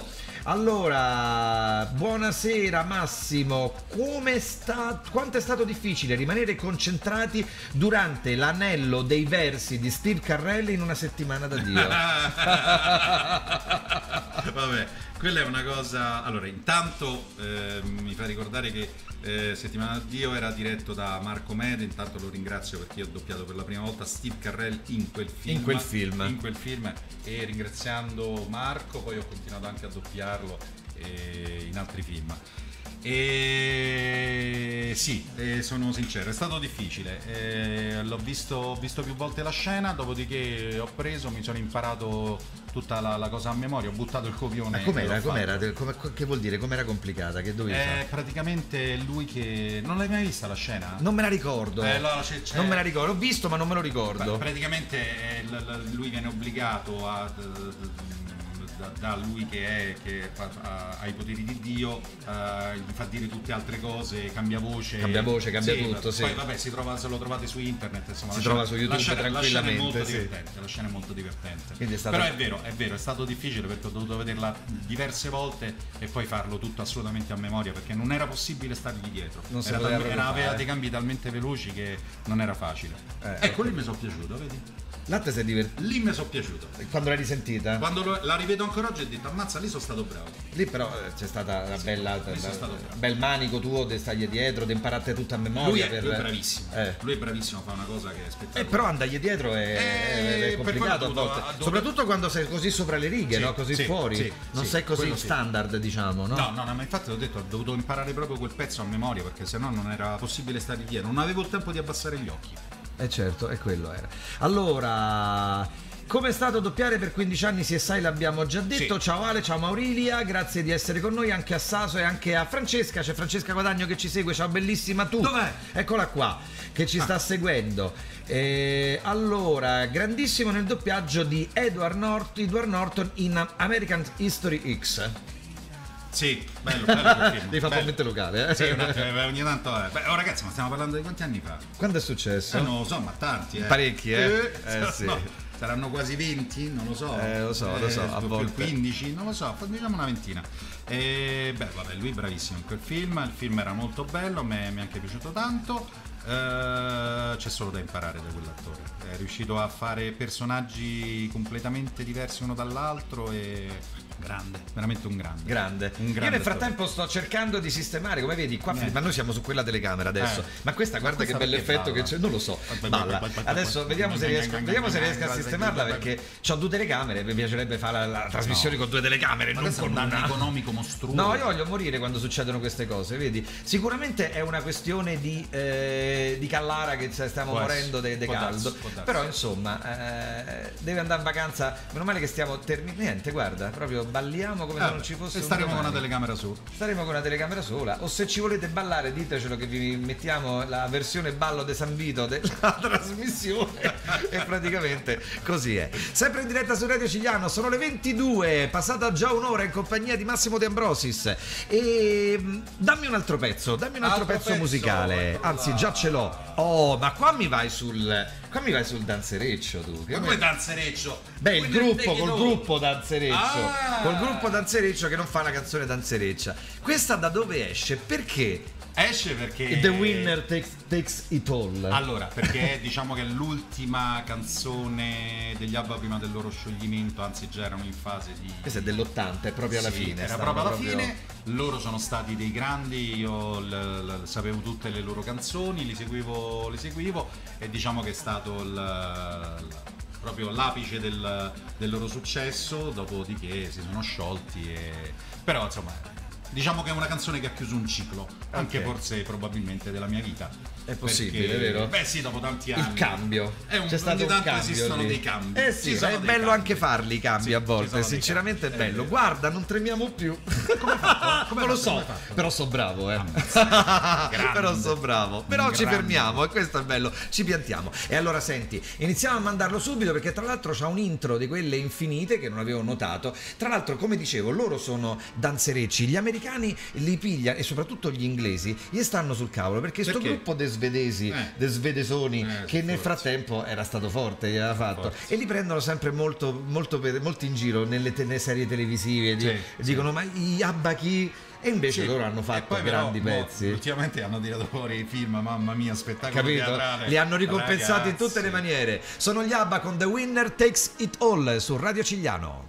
Allora, buonasera Massimo. Come sta, quanto è stato difficile rimanere concentrati durante l'anello dei versi di Steve Carell in una settimana da Dio? Vabbè, quella è una cosa. Allora, intanto eh, mi fa ricordare che eh, Settimana Dio era diretto da Marco Mede. Intanto lo ringrazio perché io ho doppiato per la prima volta Steve Carell in quel film. In quel film. In quel film. E ringraziando Marco, poi ho continuato anche a doppiarlo eh, in altri film. E sì, eh, sono sincero, è stato difficile. Eh, l'ho visto, ho visto più volte la scena, dopodiché ho preso, mi sono imparato tutta la, la cosa a memoria, ho buttato il copione. Ma com'era? e l'ho com'era? fatto. Come- che vuol dire? Com'era complicata? Che dovevi È fare? praticamente lui che. Non l'hai mai vista la scena? Non me la ricordo. Eh, allora c'è- c'è- Non me la ricordo. Ho visto, ma non me lo Beh, ricordo. praticamente eh, l- l- lui viene obbligato a eh, da, da lui che è che fa, ha, ha i poteri di Dio, uh, gli fa dire tutte altre cose, cambia voce, cambia voce, cambia sì, tutto, sì. Poi vabbè, si trova, se lo trovate su internet, insomma, si la trova scena, su YouTube la scena, tranquillamente, la scena è molto sì. divertente, la scena è molto divertente. È stato... Però è vero, è vero, è stato difficile perché ho dovuto vederla diverse volte e poi farlo tutto assolutamente a memoria perché non era possibile stargli dietro. Non si era poteva talmente, proprio aveva fare. dei cambi talmente veloci che non era facile. Eh, ecco, lì mi sono piaciuto, vedi? Là te sei divertito? Lì mi sono piaciuto. Quando l'hai risentita? Quando lo, la rivedo ancora oggi ho detto ammazza, lì sono stato bravo. Lì però eh, c'è stata una Sì, bella, lì sono stato un bravo. bel manico tuo di stargli dietro, di imparate tutto a memoria. Lui è, per... lui è bravissimo. Eh. Lui è bravissimo, fa una cosa che è spettacolare. Eh, però andargli dietro è, Eh, è per complicato a quello volte, dovuto- soprattutto quando sei così sopra le righe, Sì, no? Così sì, fuori, sì, non sì, sei così quello sì. standard, diciamo, no? No, no, no, ma infatti ho detto, ho dovuto imparare proprio quel pezzo a memoria perché sennò non era possibile stare dietro, non avevo il tempo di abbassare gli occhi. Eh certo, e quello era. Allora, come è stato doppiare per quindici anni C S I l'abbiamo già detto. Sì. Ciao Ale, ciao Maurilia, grazie di essere con noi, anche a Saso e anche a Francesca. C'è Francesca Guadagno che ci segue, ciao bellissima tu. Dov'è? Eccola qua, che ci sta seguendo. Eh, allora, grandissimo nel doppiaggio di Edward Norton, Edward Norton in American History X. Sì, bello, bello quel film. Devi fare un po' bello. mente locale, eh? Sì, un attimo, eh, ogni tanto eh. Beh, oh ragazzi, ma stiamo parlando di quanti anni fa? Quando è successo? Eh, non lo so, ma tanti, eh. Parecchi, eh? Eh, sì. no, saranno quasi venti, non lo so. Eh, lo so, lo so, a più volte. quindici, non lo so, diciamo una ventina. E beh, vabbè, lui bravissimo in quel film, il film era molto bello, mi è mi è anche piaciuto tanto. Eh, c'è solo da imparare da quell'attore. È riuscito a fare personaggi completamente diversi uno dall'altro e grande, veramente un grande. Grande. Un Io grande nel frattempo sto cercando di sistemare, come vedi qua, Eh. ma noi siamo su quella telecamera adesso. Eh. Ma questa guarda questa che bell'effetto perché che c'è, non lo so. balla? Balla. Adesso vediamo se riesco, vediamo se riesco a sistemarla perché ho due telecamere, mi piacerebbe fare la, la trasmissione No. con due telecamere, Ma non questo è con un danno una. economico mostruoso. No, io voglio morire quando succedono queste cose, vedi? Sicuramente è una questione di, eh, di Callara che stiamo Può morendo essere, di può caldo. darsi, può darsi. Però insomma, eh, deve andare in vacanza. Meno male che stiamo terminando. Niente, guarda, proprio balliamo come se Eh, non ci fosse e un staremo con una domani. telecamera su. Staremo con una telecamera sola. O se ci volete ballare, ditecelo che vi mettiamo la versione ballo de San Vito della trasmissione. E praticamente così è. Sempre in diretta su Radio Cigliano, sono le ventidue, passata già un'ora in compagnia di Massimo De Ambrosis. E mh, dammi un altro pezzo, dammi un altro, Altro pezzo, pezzo, musicale. eccolo Anzi, là. già ce l'ho. Oh, ma qua mi vai sul. Qua mi vai sul danzereccio tu. Che Ma me- come danzereccio? Beh, il Quello gruppo, take it col all. gruppo Danzereccio. Ah! Col gruppo Danzereccio che non fa la canzone danzereccia. Questa da dove esce? Perché Esce perché The Winner takes, takes It All? Allora, perché diciamo che è l'ultima canzone degli ABBA prima del loro scioglimento, anzi già erano in fase di... Questa è dell'ottanta, è proprio alla Sì, fine. era stanno proprio alla fine, loro sono stati dei grandi, io l- l- sapevo tutte le loro canzoni, li seguivo, li seguivo e diciamo che è stato il, l- proprio l'apice del, del loro successo, dopodiché si sono sciolti e... però insomma... Diciamo che è una canzone che ha chiuso un ciclo, anche Ok. forse probabilmente della mia vita. È possibile, Perché- vero? Beh sì, dopo tanti anni. Il cambio. È un, C'è stato ogni un tanto cambio esistono lì. dei cambi. Eh sì, Ci sono è dei bello cambi. anche farli i cambi Sì, a ci volte, sono dei sinceramente è cambi. bello. Eh, Guarda, non tremiamo più. Come hai fatto? Come non lo hai fatto? so, Come hai fatto? però so bravo, eh. Grande. Però so bravo. Però ci Grande. fermiamo e questo è bello, ci piantiamo. E allora senti, iniziamo a mandarlo subito perché tra l'altro c'ha un intro di quelle infinite che non avevo notato. Tra l'altro, come dicevo, loro sono danzerecci, gli americani li pigliano e soprattutto gli inglesi gli stanno sul cavolo perché sto Perché? gruppo de svedesi, Eh. de svedesoni Eh, che nel forse. frattempo era stato forte, gli aveva fatto Forse. e li prendono sempre molto, molto, per- molto in giro nelle, te- nelle serie televisive, di- Sì, dicono ma gli abba chi? E invece Sì. loro hanno E fatto poi però, grandi mo, pezzi. ultimamente hanno tirato fuori i film, mamma mia, spettacolo Capito? teatrale. Li hanno ricompensati in tutte Ragazzi. le maniere. Sono gli ABBA con The Winner Takes It All su Radio Cigliano.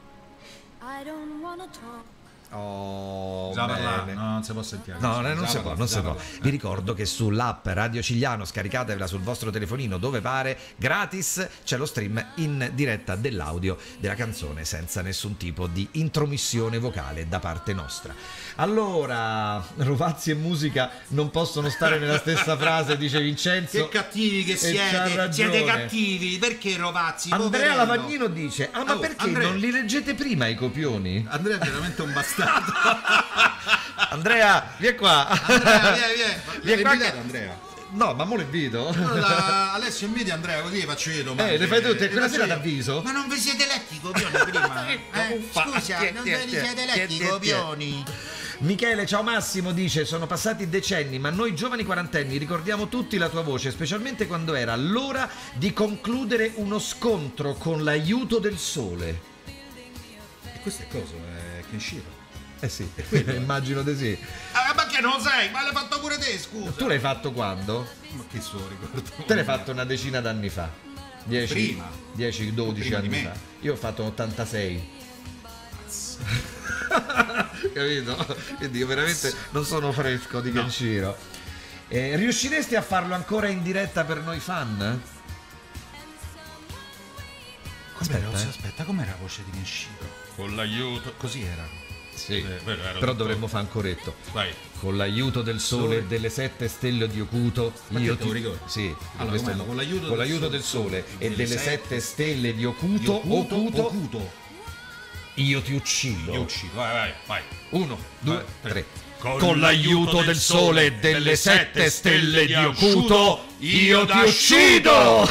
I don't wanna talk. Oh, Già parlare, bene. no, non si può sentire. No, no, non Già si può, parlare, non già si può. parlare. Vi ricordo che sull'app Radio Cigliano, scaricatevela sul vostro telefonino dove pare, gratis, c'è lo stream in diretta dell'audio della canzone senza nessun tipo di intromissione vocale da parte nostra. Allora, Rovazzi e musica non possono stare nella stessa frase, dice Vincenzo. Che cattivi che E c'ha siete, ragione. siete cattivi, perché Rovazzi? Andrea poverello? Lavagnino dice: ah, ma Oh, perché Andrea. non li leggete prima i copioni? Andrea è veramente un bastardo. Andrea, vieni qua. Andrea, vieni, vieni. Vieni L'hai qua invitato, che- Andrea? No, ma mo le invito. Allora, Alessio inviti Andrea, così faccio io domande. Eh, le fai tutte, Le quella faccio sera io. t'avviso. Ma non vi siete letti i copioni prima? Eh? Scusa, non ve li siete letti i copioni? Michele, ciao Massimo, dice: sono passati decenni, ma noi giovani quarantenni ricordiamo tutti la tua voce, specialmente quando era l'ora di concludere uno scontro con l'aiuto del sole. E questo è cosa? È Kenshiro. Eh sì, immagino di sì. Ah, ma che non lo sai? Ma l'hai fatto pure te, scusa. Tu l'hai fatto quando? Ma che so, ricordo. Te l'hai fatto una decina d'anni fa. dieci, Prima. dieci dodici Prima di anni me. fa. Io ho fatto ottantasei. Capito? Quindi io veramente non sono fresco di No. Kenshiro. Eh, riusciresti a farlo ancora in diretta per noi fan? Aspetta, Aspetta, eh. aspetta, com'era la voce di Kenshiro? Con l'aiuto. Così era. Sì, Eh, vero, era però tutto- dovremmo fare un corretto. Vai. Con l'aiuto del sole e delle sette stelle di Okuto, Ma io te te lo ti... ricordi? Sì, Allora, questo com'era? no. Con l'aiuto Con del l'aiuto sole del sole e delle delle sette sette stelle di Okuto, Okuto, Okuto, Okuto. io ti uccido. Io uccido. Vai, vai, vai. Uno, due, Vai, tre. tre. Con Con l'aiuto del sole e delle sette stelle di Okuto, io ti uccido!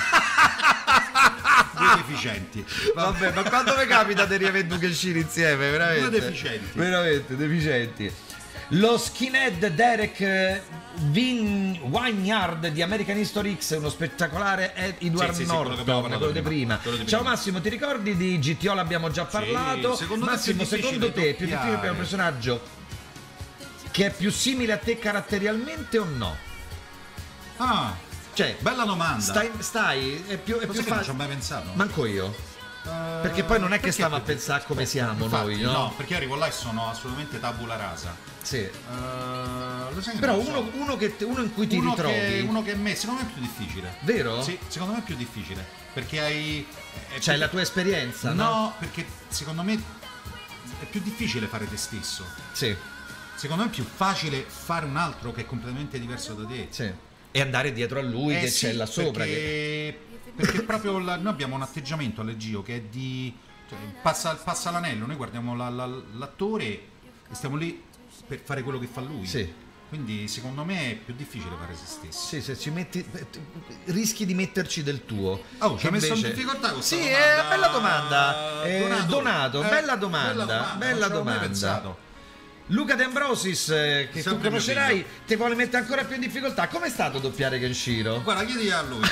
Due deficienti. Vabbè, ma quando mi capita di riavere due Kenshiro insieme, veramente? Due deficienti. Veramente, deficienti. Lo skinhead Derek eh, Vin Wynyard di American History X, uno spettacolare Edward Sì, sì, sì, quello che Norton, abbiamo parlato quello di prima, prima. quello di Ciao prima. Massimo, ti ricordi di G T O? L'abbiamo già parlato. secondo te è Massimo, più difficile secondo te è più difficile per un doppiare? personaggio che è più simile a te caratterialmente o no? Ah, Cioè, bella domanda. stai, stai è più, è Lo più sai che non ci ho facile. mai pensato? Manco io. Perché poi non è che stiamo a pensare come siamo Infatti, noi, no? No, perché arrivo là e sono assolutamente tabula rasa. Sì. Eh, lo sai che Però non lo so. uno, uno, che, uno in cui ti uno ritrovi. che, uno che è me, secondo me è più difficile. Vero? Sì, secondo me è più difficile. Perché hai. è C'hai più- la tua esperienza, no? No, perché secondo me è più difficile fare te stesso. Sì, Secondo me è più facile fare un altro che è completamente diverso da te. sì. E andare dietro a lui Eh che sì, c'è là sopra. Che... Perché, perché proprio la- noi abbiamo un atteggiamento alle Gio che è di. Cioè, passa, passa l'anello, noi guardiamo la- la- l'attore e stiamo lì per fare quello che fa lui. Sì. Quindi secondo me è più difficile fare se stessi. Sì, se ci metti. rischi di metterci del tuo. Oh, ci ha Che messo in invece- difficoltà questa Sì, domanda. è una bella domanda. Eh, Donato. Donato, Eh, bella domanda. bella domanda, Bella non ci avevo mai domanda. pensato. Luca De Ambrosis, eh, che tu Sempre mio conoscerai, figlio. ti vuole mettere ancora più in difficoltà. Com'è stato doppiare Kenshiro? Guarda, chiedi a lui.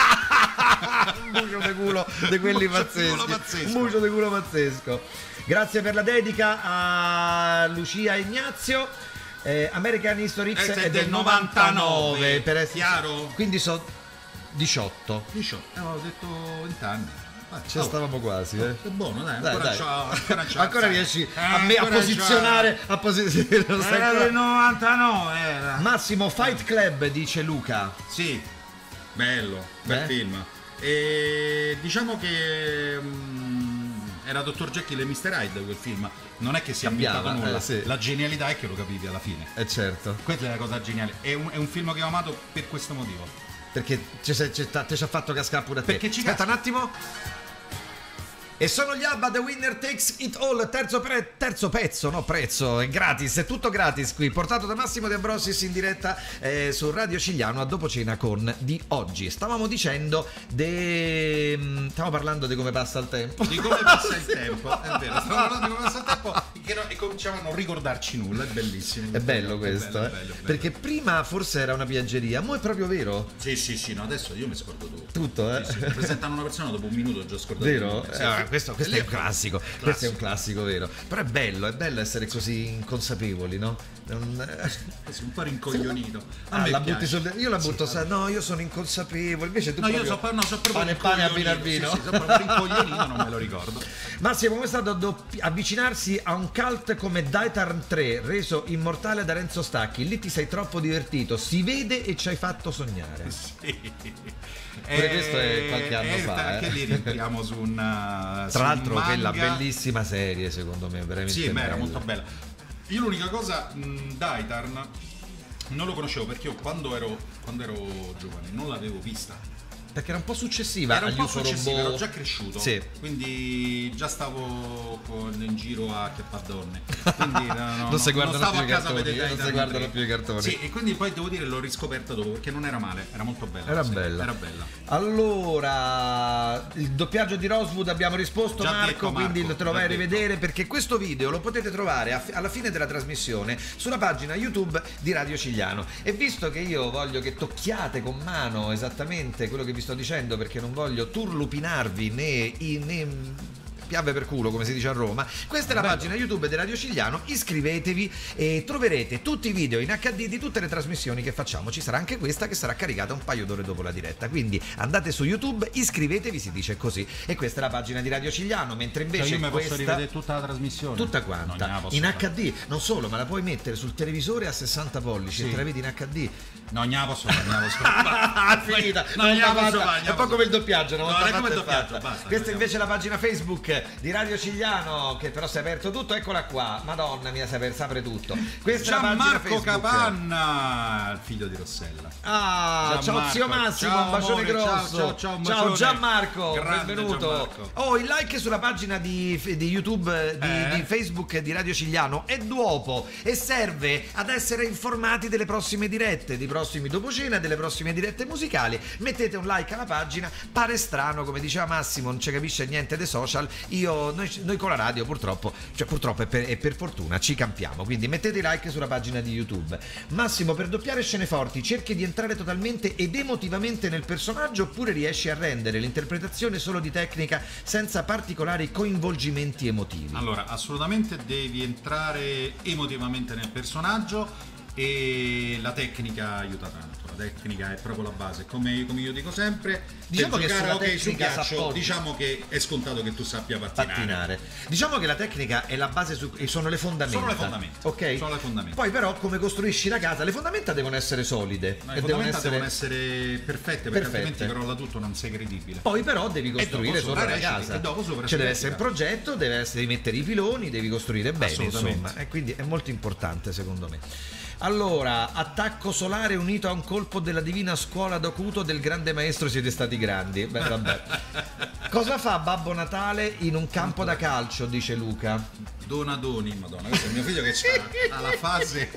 Un bucio di culo di quelli Un bucio di culo pazzeschi. pazzesco. Un bucio di culo pazzesco. Grazie per la dedica a Lucia e Ignazio. Eh, American History X Eh, è del novantanove, per essere chiaro? quindi sono diciotto. diciotto. Eh, ho detto venti anni. Eh, Ci oh, stavamo quasi, eh. È buono, dai. Dai, Ancora, dai. c'ho- ancora, c'ho- Ancora sai. riesci Eh, a, me, a ancora c'ho- posizionare a posizionare non stai Era ancora- del novantanove, era. Massimo Fight Club, dice Luca. Sì, bello, bel Eh? film. E diciamo che mm, era dottor Jekyll e mister Hyde quel film. Non è che sia Cambiava, inventato nulla. eh, sì. La genialità è che lo capivi alla fine. Eh certo, Questa è la cosa geniale. È un, è un film che ho amato per questo motivo. perché ci sei- ci sta- ti ci ha fatto cascare pure a te. Perché ci Aspetta casca. un attimo. E sono gli Abba, The Winner Takes It All, terzo, pre- terzo pezzo, no prezzo, è gratis, è tutto gratis qui, portato da Massimo De Ambrosis in diretta eh, su Radio Cigliano a dopo cena con di oggi. Stavamo dicendo de... stavamo parlando di come passa il tempo. Di come passa il tempo, è vero. Stiamo parlando di come passa il tempo che no- e cominciamo a non ricordarci nulla, è bellissimo. È bello questo, bello, eh? è bello, è bello. Perché prima forse era una piaggeria, mo è proprio vero. Sì, sì, sì, no, adesso io mi scordo tutto. Tutto, eh? Sì, sì, presentano una persona dopo un minuto ho già scordato. Vero? tutto. Sì, Eh, sì. questo questo E è lì un classico, classico. questo è un classico vero. Però è bello, è bello essere così inconsapevoli, no? Non- Sì, un po' rincoglionito. A Ah, me la piace. butti sul... Io la butto, sa, no, io sono inconsapevole. Invece tu No, io proprio so, no, so proprio pane e pane a rincoglionito. vino al vino. Sì, sì, so proprio rincoglionito, non me lo ricordo. Massimo, come è stato doppi- avvicinarsi a un cult come Daitarn tre, reso immortale da Renzo Stacchi? Lì ti sei troppo divertito, si vede e ci hai fatto sognare. Sì. Pure questo è qualche anno fa, Anche eh. lì rientriamo su un uh, su Tra un l'altro quella manga. bellissima serie, secondo me, veramente Sì, beh, era bella. molto bella. Io l'unica cosa, mh, Daitarn non lo conoscevo perché io quando ero, quando ero giovane non l'avevo vista. Perché era un po' successiva Era un agli po' U F O successivo, robot. ero già cresciuto, Sì. quindi già stavo con- in giro a chiappare donne. Quindi no, no, Non si guardano stavo più a i casa a cartoni, vedere non Titan si guardano tre. più i cartoni. Sì, e quindi poi devo dire l'ho riscoperta dopo perché non era male, era molto bella. Era la serie, bella. Era bella. Allora, il doppiaggio di Rosewood abbiamo risposto, Già Marco, detto, quindi Marco, te lo vai a già detto. rivedere perché questo video lo potete trovare a- alla fine della trasmissione sulla pagina YouTube di Radio Cigliano. E visto che io voglio che tocchiate con mano esattamente quello che vi sto dicendo, perché non voglio turlupinarvi né, né piave per culo, come si dice a Roma, questa è la Bello. pagina YouTube di Radio Cigliano, iscrivetevi e troverete tutti i video in acca di di tutte le trasmissioni che facciamo. Ci sarà anche questa che sarà caricata un paio d'ore dopo la diretta, quindi andate su YouTube, iscrivetevi, si dice così, e questa è la pagina di Radio Cigliano, mentre invece Cioè io mi questa posso rivedere tutta la trasmissione? tutta Non quanta gliela posso in fare. acca di, non solo, ma la puoi mettere sul televisore a sessanta pollici Sì. e te la vedi in acca di. No, non la posso fare, non la posso fare. Ah, finita. No, Una gliela volta posso fatta. fare, È gliela un po' posso come il doppiaggio, una No, volta è come fatta il è doppiaggio, fatta. basta, Questa andiamo. invece è la pagina Facebook di Radio Cigliano, che però si è aperto tutto, eccola qua. Madonna mia, si apre, si apre tutto. Questa è la pagina Gianmarco Facebook. Capanna, il figlio di Rossella. Ah, ciao Gianmarco, zio Massimo, ciao, un bacione amore, grosso. ciao, ciao, ciao, un bacione. Gianmarco, Grande benvenuto. Gianmarco. Oh, il like sulla pagina di, di YouTube, di, Eh? di Facebook di Radio Cigliano è dopo e serve ad essere informati delle prossime dirette, dei prossimi dopo cena, delle prossime dirette musicali. Mettete un like alla pagina, pare strano, come diceva Massimo, non ci capisce niente dei social. Io, noi, noi con la radio purtroppo, cioè purtroppo e per, e per fortuna ci campiamo, quindi mettete i like sulla pagina di YouTube. Massimo, per doppiare scene forti cerchi di entrare totalmente ed emotivamente nel personaggio oppure riesci a rendere l'interpretazione solo di tecnica senza particolari coinvolgimenti emotivi? Allora, assolutamente devi entrare emotivamente nel personaggio e la tecnica aiuta tanto. La tecnica è proprio la base, come, come io dico sempre. Diciamo per che giocare sulla a hockey su tecnica ghiaccio, s'appoggia. diciamo che è scontato che tu sappia pattinare. Pattinare. Diciamo che la tecnica è la base, su, sono le fondamenta. Sono le fondamenta. Ok? Sono le fondamenta. Poi però come costruisci la casa, le fondamenta devono essere solide. No, e le devono fondamenta essere... devono essere perfette, perché Perfette. altrimenti crolla tutto, non sei credibile. Poi però devi costruire dopo sopra la sopra casa. e dopo sopra Cioè deve si essere il recita. progetto, deve essere, devi mettere i piloni, devi costruire bene, Assolutamente. insomma. E quindi è molto importante secondo me. Allora, attacco solare unito a un colpo della divina scuola d'Acuto del grande maestro siete stati grandi. Beh, vabbè. Cosa fa Babbo Natale in un campo da calcio, dice Luca? Donadoni, madonna, questo è mio figlio che c'ha ha la fase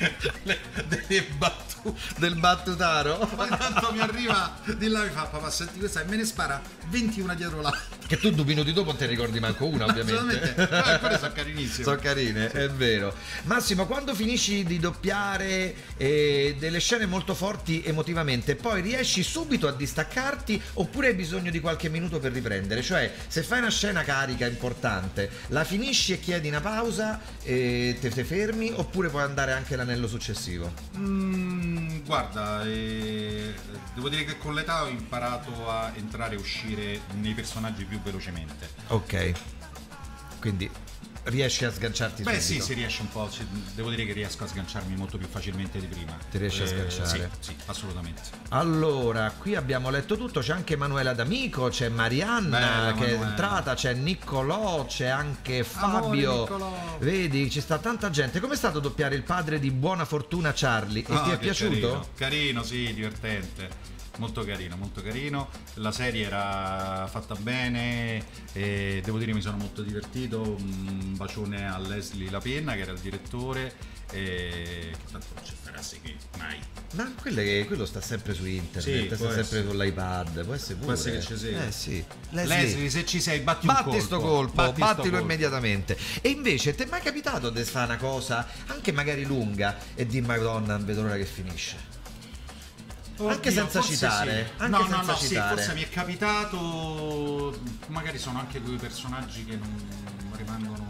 delle battute. Del battutaro? Poi tanto mi arriva di là mi fa papà senti questa e me ne spara ventuno dietro l'altro. Che tu due minuti dopo non te ne ricordi manco una, ovviamente. Assolutamente. Ah, quelle sono carinissime. Sono carine, è vero. Massimo, quando finisci di doppiare eh, delle scene molto forti emotivamente, poi riesci subito a distaccarti oppure hai bisogno di qualche minuto per riprendere? Cioè, se fai una scena carica importante, la finisci e chiedi una pausa e te, te fermi oppure puoi andare anche l'anello successivo? Mm, guarda, eh, devo dire che con l'età ho imparato a entrare e uscire nei personaggi più velocemente. Ok. Quindi riesci a sganciarti Beh subito? sì, si riesce un po', ci- devo dire che riesco a sganciarmi molto più facilmente di prima. Ti riesci a sganciare? Sì, sì, assolutamente. Allora, qui abbiamo letto tutto, c'è anche Emanuela D'Amico, c'è Marianna Bella, che è Manuela. entrata, c'è Niccolò, c'è anche Amore, Fabio. Niccolò. Vedi, ci sta tanta gente. Com'è stato doppiare il padre di Buona Fortuna Charlie? E Ah, ti è che piaciuto? Carino. Carino, sì, divertente. Molto carino, molto carino. La serie era fatta bene e devo dire mi sono molto divertito. Un bacione a Leslie Lapenna che era il direttore e che tanto non ci farà seguire mai. Ma quello, che- quello sta sempre su internet, Sì, sta può sempre essere. sull'iPad, può essere pure. Può essere che ci sia. Eh sì. Leslie, Leslie. se ci sei, batti un Batti colpo. sto colpo, Batti sto battilo colpo. immediatamente. E invece ti è mai capitato di fare una cosa, anche magari lunga, e di Madonna, non vedo l'ora che finisce? Anche Oddio, senza forse citare, sì. anche no, senza no, no, citare. sì, forse mi è capitato. Magari sono anche quei personaggi che non rimangono.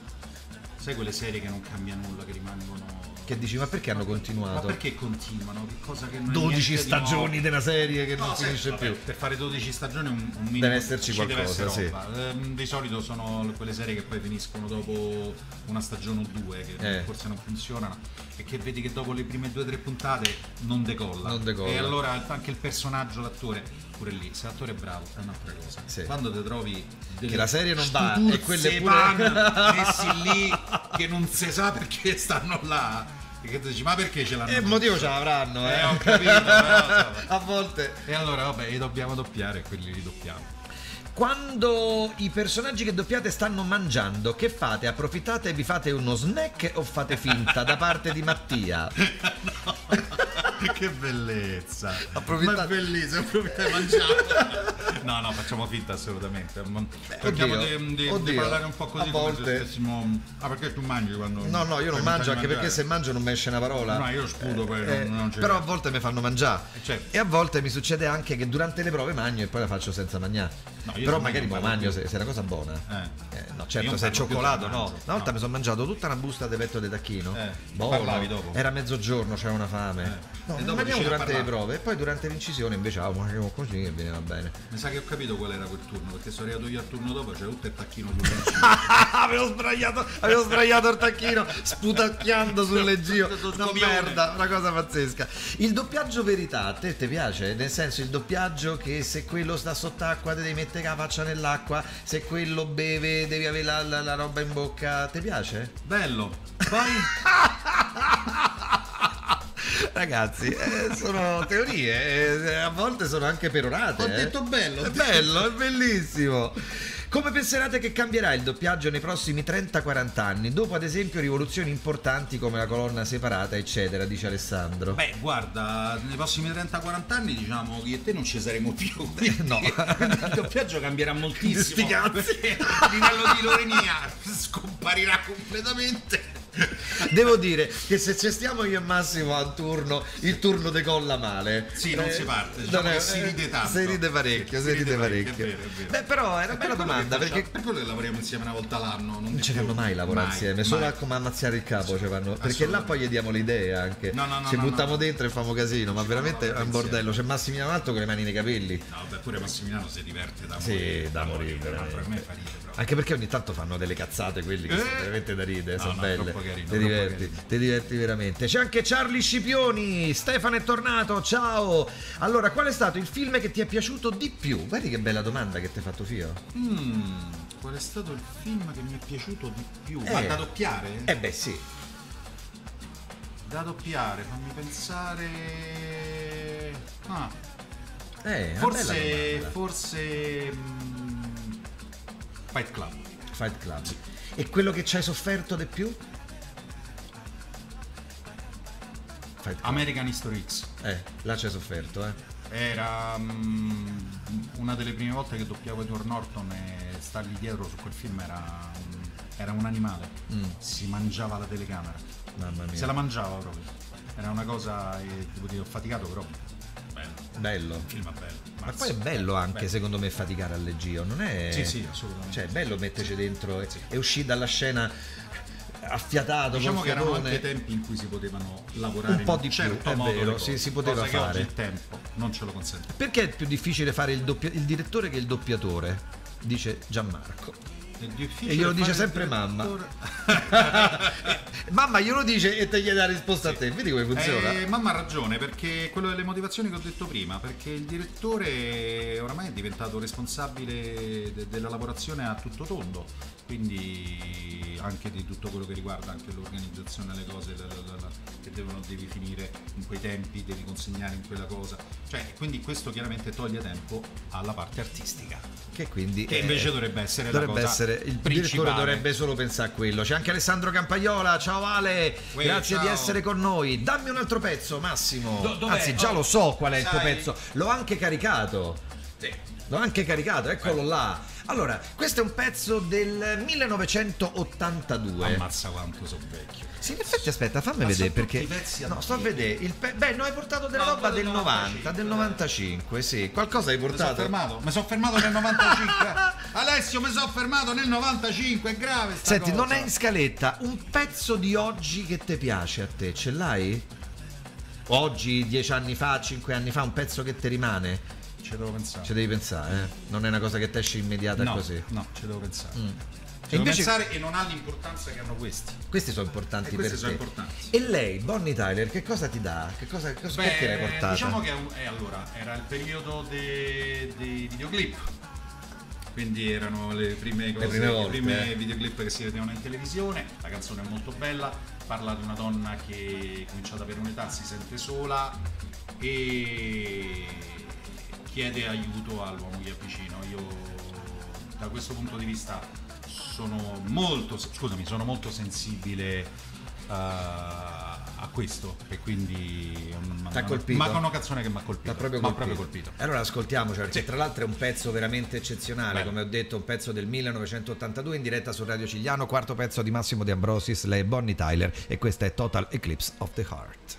Sai quelle serie che non cambia nulla, che rimangono. Che dici, ma perché hanno Ma continuato? perché continuano? Che cosa che non è dodici niente di stagioni nuovo. della serie che No, non sì, finisce vabbè, più. per fare dodici stagioni un, un minimo Deve esserci ci qualcosa, deve sì. essere roba. Ehm, di solito sono quelle serie che poi finiscono dopo una stagione o due che Eh. forse non funzionano e che vedi che dopo le prime due o tre puntate non decolla. Non decolla. E allora anche il personaggio, l'attore, pure lì, se l'attore è bravo è un'altra cosa. Sì. Quando ti trovi delle Che la serie non va, stuturze e quelle pure- pan messi lì che non si sa perché stanno là. Che tu dici, ma perché ce l'hanno? E il motivo ce l'avranno, eh. Eh, ho capito, però, insomma. A volte. E allora, vabbè, li dobbiamo doppiare e quelli li doppiamo. Quando i personaggi che doppiate stanno mangiando, che fate? Approfittate e vi fate uno snack o fate finta da parte di Mattia? No, che bellezza! Approfittate. Ma è bellissimo, approfittate e mangiate. No, no, facciamo finta assolutamente. Cerchiamo oddio, di, di, oddio, di parlare un po' così a come volte- se stessimo. Ah, perché tu mangi quando. No, no, io non fai mangio, finta anche di perché se mangiare? mangio non mi esce una parola. No, io sputo poi, Eh, non, non ci però a credo. volte mi fanno mangiare. Eh, certo. E a volte mi succede anche che durante le prove mangio e poi la faccio senza mangiare. No, io Però se magari mangio me un la po' mangio più. se, se è una cosa buona. Eh. Eh, no, Io certo, non se è parlo più cioccolato del no. mangio. Una volta No. mi sono mangiato tutta una busta di petto di tacchino. Eh, Buono. parlavi dopo. Era mezzogiorno, c'era una fame. Eh. No, E non dopo mangiamo riuscivi a durante le parlare. prove e poi durante l'incisione invece ah, mangiamo così e veniva bene. Mi sa che ho capito qual era quel turno, perché sono arrivato io al turno dopo, c'era tutto il tacchino sul leggio. avevo sbagliato, avevo sbagliato il tacchino sputacchiando sul leggio. No, merda, una cosa pazzesca. Il doppiaggio verità, a te ti piace? Nel senso, il doppiaggio che se quello sta sott'acqua ti devi mettere la faccia nell'acqua, se quello beve devi avere la, la, la roba in bocca, ti piace? Bello. Poi Ragazzi, eh, sono teorie, eh, a volte sono anche perorate. ho eh. detto bello. È bello, è bellissimo. Come penserate che cambierà il doppiaggio nei prossimi trenta quaranta anni, dopo ad esempio rivoluzioni importanti come la colonna separata, eccetera, dice Alessandro? Beh, guarda, nei prossimi trenta quaranta anni diciamo che io e te non ci saremo più. No. Il doppiaggio cambierà moltissimo. Sti cazzi. Perché il livello di Lorenia scomparirà completamente. Devo dire che se ci stiamo io e Massimo a turno, il turno decolla male. Sì, non si parte, diciamo non che si ride tanto. Si ride parecchio, si, ride parecchio. è vero, è vero. Beh, però è una Per bella quello che domanda, facciamo- perché per quello che lavoriamo insieme una volta l'anno. Non, non di ci più. fanno mai lavorare Mai, insieme, solo mai. a come ammazzare il capo ci fanno, perché là poi gli diamo le idee anche. No, no, no, ci no, buttiamo no. dentro e famo casino, ma Ci veramente fanno è un lavorare bordello. C'è Massimiliano Alto con le mani nei capelli. No, beh, pure Massimiliano si diverte da Sì, morire. da morire, un altro per me veramente. fa ridere proprio. Anche perché ogni tanto fanno delle cazzate quelli che Eh. sono veramente da ridere, No, sono no, belle. troppo carino, ti troppo diverti, carino. ti diverti veramente. C'è anche Charlie Scipioni, Stefano è tornato, ciao. Allora, qual è stato il film che ti è piaciuto di più? Guardi che bella domanda che ti ha fatto Fio. Mm, qual è stato il film che mi è piaciuto di più? Eh. Ma da doppiare? Eh beh sì. Da doppiare, fammi pensare. Ah, Eh, una forse. bella domanda. Forse. mm, Fight Club. Fight Club. E quello che ci hai sofferto di più? Fight Club. American History X. Eh, là ci hai sofferto, eh. Era mm, una delle prime volte che doppiavo Edward Norton e stargli dietro su quel film era un, era un animale. Mm. Si mangiava la telecamera. Mamma mia. Se la mangiava proprio. Era una cosa, e devo dire, ho faticato però. Bello. Bello. Il film è bello. Ma poi è bello anche, bello. secondo me, faticare al leggio, non è... Sì, sì, assolutamente. Cioè, è bello metterci dentro e, e uscire dalla scena affiatato, Diciamo col che erano fiatone. anche tempi in cui si potevano lavorare Un po' in di un più, certo è modo vero, le cose, sì, si poteva cosa che fare. oggi il tempo non ce lo consente. Perché è più difficile fare il, doppia- il direttore che il doppiatore? Dice Gianmarco. È difficile E glielo dice fare il sempre mamma. direttore- Mamma glielo dice e te chiede la risposta a te. Vedi come funziona? Eh, mamma ha ragione, perché quello delle motivazioni che ho detto prima, perché il direttore oramai è diventato responsabile de- della lavorazione a tutto tondo, quindi anche di tutto quello che riguarda anche l'organizzazione, le cose la- la- la- la- che devono, devi finire in quei tempi, devi consegnare in quella cosa, cioè quindi questo chiaramente toglie tempo alla parte artistica, Che quindi che eh, invece dovrebbe essere dovrebbe la cosa essere il principale. direttore dovrebbe solo pensare a quello. C'è anche Alessandro Campaiola, ciao Ale, Uè, grazie ciao. di essere con noi. Dammi un altro pezzo, Massimo. Do- dov'è? Anzi, già Oh, lo so qual è il tuo sai? pezzo, l'ho anche caricato. Sì. L'ho anche caricato, eccolo là. Allora, questo è un pezzo del millenovecentottantadue. Ammazza quanto sono vecchio. Sì, in effetti aspetta, fammi Ma vedere sono perché tutti pezzi no, sto a antichi. vedere il pe- beh, no, hai portato della No, roba del del novanta, del novantacinque, sì. Qualcosa hai Mi sono portato? fermato, mi sono fermato nel novantacinque. Alessio, mi sono fermato nel novantacinque, è grave sta Senti, cosa. non è in scaletta, un pezzo di oggi che ti piace a te, ce l'hai? Oggi, dieci anni fa, cinque anni fa, un pezzo che ti rimane? Ci devo pensare. Ci devi pensare, eh? Non è una cosa che ti esce immediata no, così. no, ci devo pensare. Mm. Ci E devo invece pensare e non ha l'importanza che hanno questi. questi sono importanti E questi per sono te. importanti. E lei, Bonnie Tyler, che cosa ti dà? Che cosa, che cosa- perché l'hai portata? Diciamo che è un- eh, allora, era il periodo dei, dei videoclip. quindi erano le prime cose, le prime, volte, le prime eh. videoclip che si vedevano in televisione. La canzone è molto bella, parla di una donna che comincia ad avere un'età, si sente sola e chiede aiuto all'uomo che è vicino. Io da questo punto di vista sono molto, scusami, sono molto sensibile uh, a questo, e quindi t'ha colpito? Ma con una canzone che mi ha colpito, T'ha proprio m'ha colpito. proprio colpito. Allora ascoltiamoci, perché Sì. tra l'altro è un pezzo veramente eccezionale, Bello. come ho detto, un pezzo del millenovecentottantadue in diretta su Radio Cigliano, quarto pezzo di Massimo De Ambrosis, lei è Bonnie Tyler e questa è Total Eclipse of the Heart.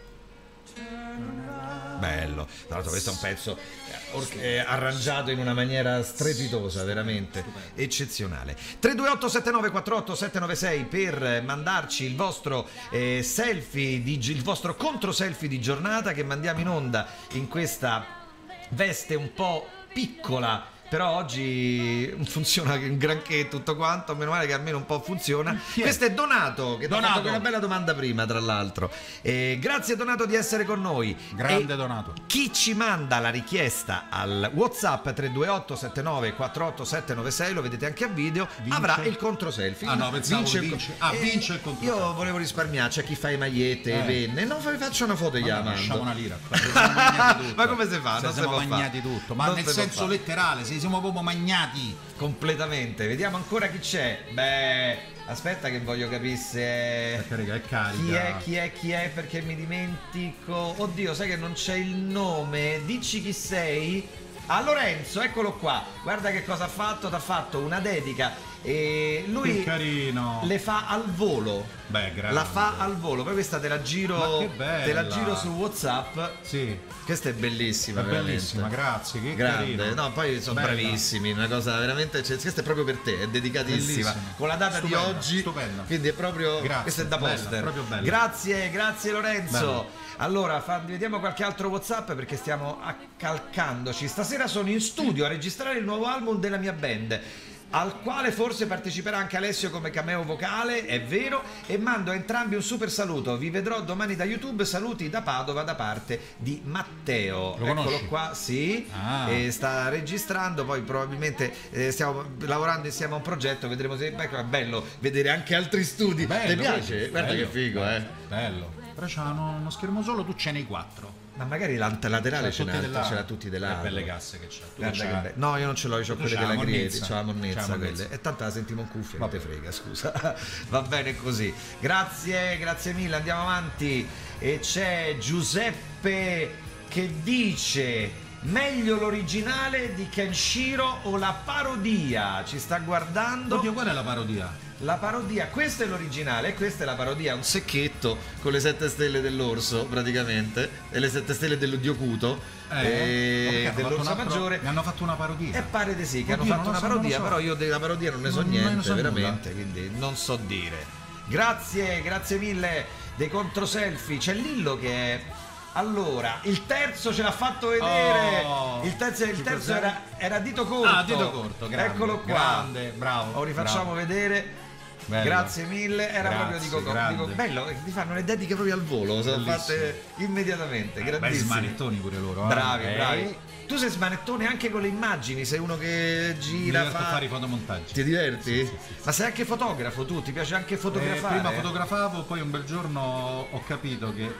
Bello, tra l'altro questo è un pezzo or- eh, arrangiato in una maniera strepitosa, veramente eccezionale. Tre due otto sette nove quattro otto sette nove sei per mandarci il vostro eh, selfie, di, il vostro contro selfie di giornata, che mandiamo in onda in questa veste un po' piccola, però oggi funziona un granché tutto quanto, meno male che almeno un po' funziona. Questo è Donato, che ti ha Donato. fatto quella bella domanda prima, tra l'altro. Eh, grazie Donato di essere con noi. Grande E Donato. chi ci manda la richiesta al WhatsApp tre due otto sette nove quattro otto sette nove sei, lo vedete anche a video, Vince? avrà il contro selfie. Ah, no, pensavo il vince. co- Ah, eh, vince il contro Io selfie. volevo risparmiarci a chi fa i magliette, Eh. i penne. No, fa- faccio una foto e gliela Vabbè, lasciamo mando. una lira. Ci siamo magnati tutto. Ma come si fa? Se Non si siamo può magnati fare. tutto, ma Non nel si può senso fare. letterale, se siamo proprio magnati. Completamente. Vediamo ancora chi c'è. Beh, aspetta che voglio capire se Perché raga, è carica. chi è, chi è, chi è, perché mi dimentico. Oddio, sai che non c'è il nome. Dici chi sei? Ah, Lorenzo, eccolo qua. Guarda che cosa ha fatto. Ti ha fatto una dedica e lui Che carino. le fa al volo. Beh, grande. La fa al volo. Poi questa te la giro, Ma che bella. te la giro su WhatsApp. Sì, Questa è bellissima, è veramente. bellissima, grazie, che Grande, carino. no, poi sono Bella. bravissimi, una cosa veramente, cioè, questa è proprio per te, è dedicatissima, Bellissima. con la data Stupenda, di oggi, stupenda. quindi è proprio, Grazie, questo è da bella, poster. proprio bella. Grazie, grazie Lorenzo. Bello. Allora, fa- vediamo qualche altro WhatsApp perché stiamo accalcandoci. Stasera sono in studio a registrare il nuovo album della mia band, al quale forse parteciperà anche Alessio come cameo vocale, è vero, e mando a entrambi un super saluto. Vi vedrò domani da YouTube. Saluti da Padova da parte di Matteo. Lo Eccolo conosci? qua, sì. Ah. E sta registrando, poi probabilmente eh, stiamo lavorando insieme a un progetto, vedremo se beh, è bello vedere anche altri studi. Bello, Ti piace? vedi? Guarda Bello, che figo, eh. Bello. Però c'ha uno, uno schermo solo, tu ce n'hai quattro. Ma magari la laterale ce C'ha tutti n'ha, dell'altro. ce l'ha tutti Che dell'altro. belle casse che c'ha. Tu Guarda c'ha- che be- no, io non ce l'ho, io ho Tu quelle c'hai della la Grieti, monnezza. c'ho la monnezza, C'hai la monnezza. quelle. E tanto la sentiamo in cuffia, non Vabbè. te frega, scusa. Va bene così. Grazie, grazie mille, andiamo avanti. E c'è Giuseppe che dice: meglio l'originale di Kenshiro o la parodia? Ci sta guardando. Oddio, qual è la parodia? La parodia, questo è l'originale e questa è la parodia, un secchetto con le sette stelle dell'orso praticamente e le sette stelle dello Diocuto Eh, e perché hanno fatto dell'orso un altro- maggiore. Ne hanno fatto una parodia. E pare di sì, che Oddio, hanno fatto non lo una so, non parodia, lo so. però io della parodia non ne so Non- non ne niente, so veramente, quindi non so dire. Grazie, grazie mille dei controselfie. C'è Lillo che è... Allora, il terzo ce l'ha fatto vedere. Oh, il terzo, il ci terzo presenta? era, era Dito Corto. Ah, Dito Corto, grande, Eccolo qua. grande, bravo, Lo rifacciamo bravo. vedere. Bello. Grazie mille, era Grazie, proprio di Coco. grande. Dico, bello, ti fanno le dediche proprio al volo, sono Bellissimo. fatte immediatamente, Eh, bei grandissime. smanettoni pure loro. eh. Bravi, Eh, bravi. Tu sei smanettone anche con le immagini, sei uno che Mi gira, diverto fa... a fare i fotomontaggi. Ti diverti? Sì, sì, sì, sì. Ma sei anche fotografo tu? Ti piace anche Eh, fotografare? prima fotografavo, poi un bel giorno ho capito che.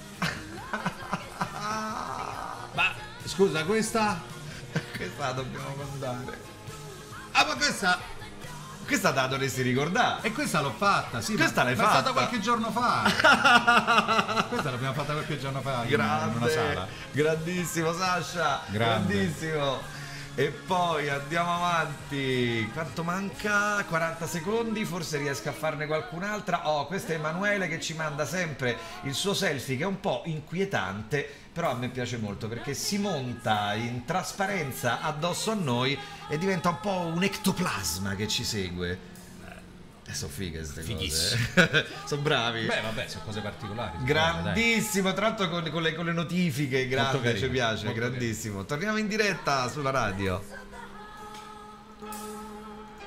Ma scusa, questa. Questa la dobbiamo mandare. Ah, ma questa. Questa te la dovresti ricordare. E questa l'ho fatta, sì. Questa ma, l'hai ma è fatta? stata qualche giorno fa. Questa l'abbiamo fatta qualche giorno fa in, in una sala. Grande, grandissimo Sasha, Grande. grandissimo. E poi andiamo avanti. Quanto manca? quaranta secondi, forse riesco a farne qualcun'altra. Oh, questo è Emanuele che ci manda sempre il suo selfie, che è un po' inquietante, però a me piace molto perché si monta in trasparenza addosso a noi e diventa un po' un ectoplasma che ci segue. Eh, sono fighe queste cose. Sono bravi. Beh, vabbè, sono cose particolari. Grandissimo, tra l'altro con, con le, con le notifiche, grande, carino, ci piace, molto grandissimo. Torniamo in diretta sulla radio.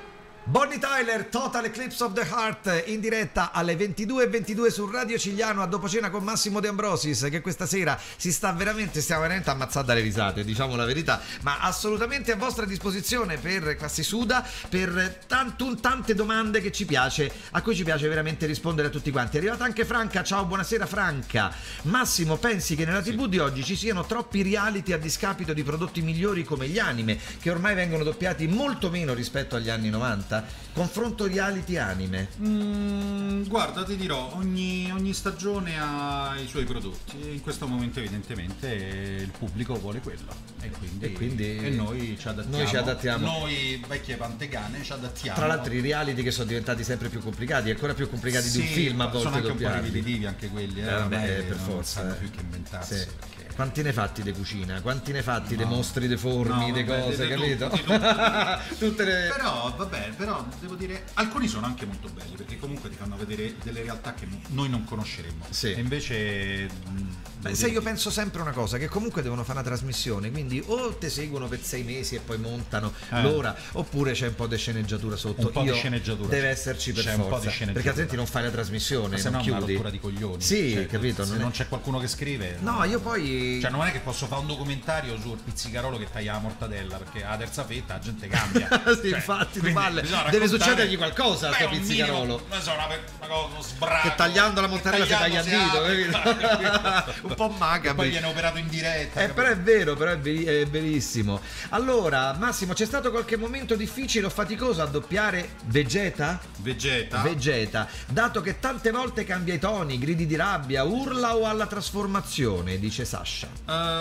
Bonnie Tyler, Total Eclipse of the Heart, in diretta alle ventidue e ventidue su Radio Cigliano a dopo cena con Massimo De Ambrosis, che questa sera si sta veramente, stiamo veramente ammazzando dalle risate, diciamo la verità, ma assolutamente a vostra disposizione per Classi Suda, per tanto, tante domande che ci piace, a cui ci piace veramente rispondere a tutti quanti. È arrivata anche Franca, ciao, buonasera Franca. Massimo, pensi che nella tivù di oggi ci siano troppi reality a discapito di prodotti migliori come gli anime, che ormai vengono doppiati molto meno rispetto agli anni novanta? Confronto reality anime. Mm, guarda, ti dirò, ogni, ogni stagione ha i suoi prodotti e in questo momento evidentemente il pubblico vuole quello e quindi, e, quindi e noi ci adattiamo. Noi ci adattiamo. Noi vecchie pantegane ci adattiamo. Tra l'altro i reality che sono diventati sempre più complicati, ancora più complicati sì, di un film a volte. Sono anche doppiati. un po' ripetitivi anche quelli, eh, eh, vabbè, per non forza sanno eh. più che inventarsi. Sì. Perché... Quanti ne fatti di cucina? Quanti ne fatti no. dei mostri, dei forni, no, dei vabbè, cose, de, de, capito? tutti, tutti. Tutte le... Però vabbè, però devo dire, alcuni sono anche molto belli perché comunque ti fanno vedere delle realtà che noi non conosceremmo. Sì. E invece Beh, se io penso sempre una cosa, che comunque devono fare una trasmissione, quindi o te seguono per sei mesi e poi montano eh. l'ora, oppure c'è un po' di sceneggiatura sotto. Un po' io di sceneggiatura deve esserci per c'è un po' forza, di sceneggiatura. perché altrimenti non fai la trasmissione, se non no è una chiudi. rottura di coglioni. Sì, cioè, capito. Se non, non è... c'è qualcuno che scrive. No, io poi. Cioè, non è che posso fare un documentario sul pizzicarolo che taglia la mortadella, perché alla terza fetta la gente cambia. Sì, cioè, infatti, quindi palle. bisogna Deve raccontare- succedergli qualcosa a sto Beh, un pizzicarolo. minimo, non so, una, una cosa, uno sbraco. Che tagliando la mozzarella si taglia il dito, apre, capito? Un po' macabro. Poi viene operato in diretta. Eh, però è vero, però è, veri- è verissimo. Allora, Massimo, c'è stato qualche momento difficile o faticoso a doppiare Vegeta? Vegeta. Vegeta, dato che tante volte cambia i toni, gridi di rabbia, urla o alla trasformazione, dice Sasha.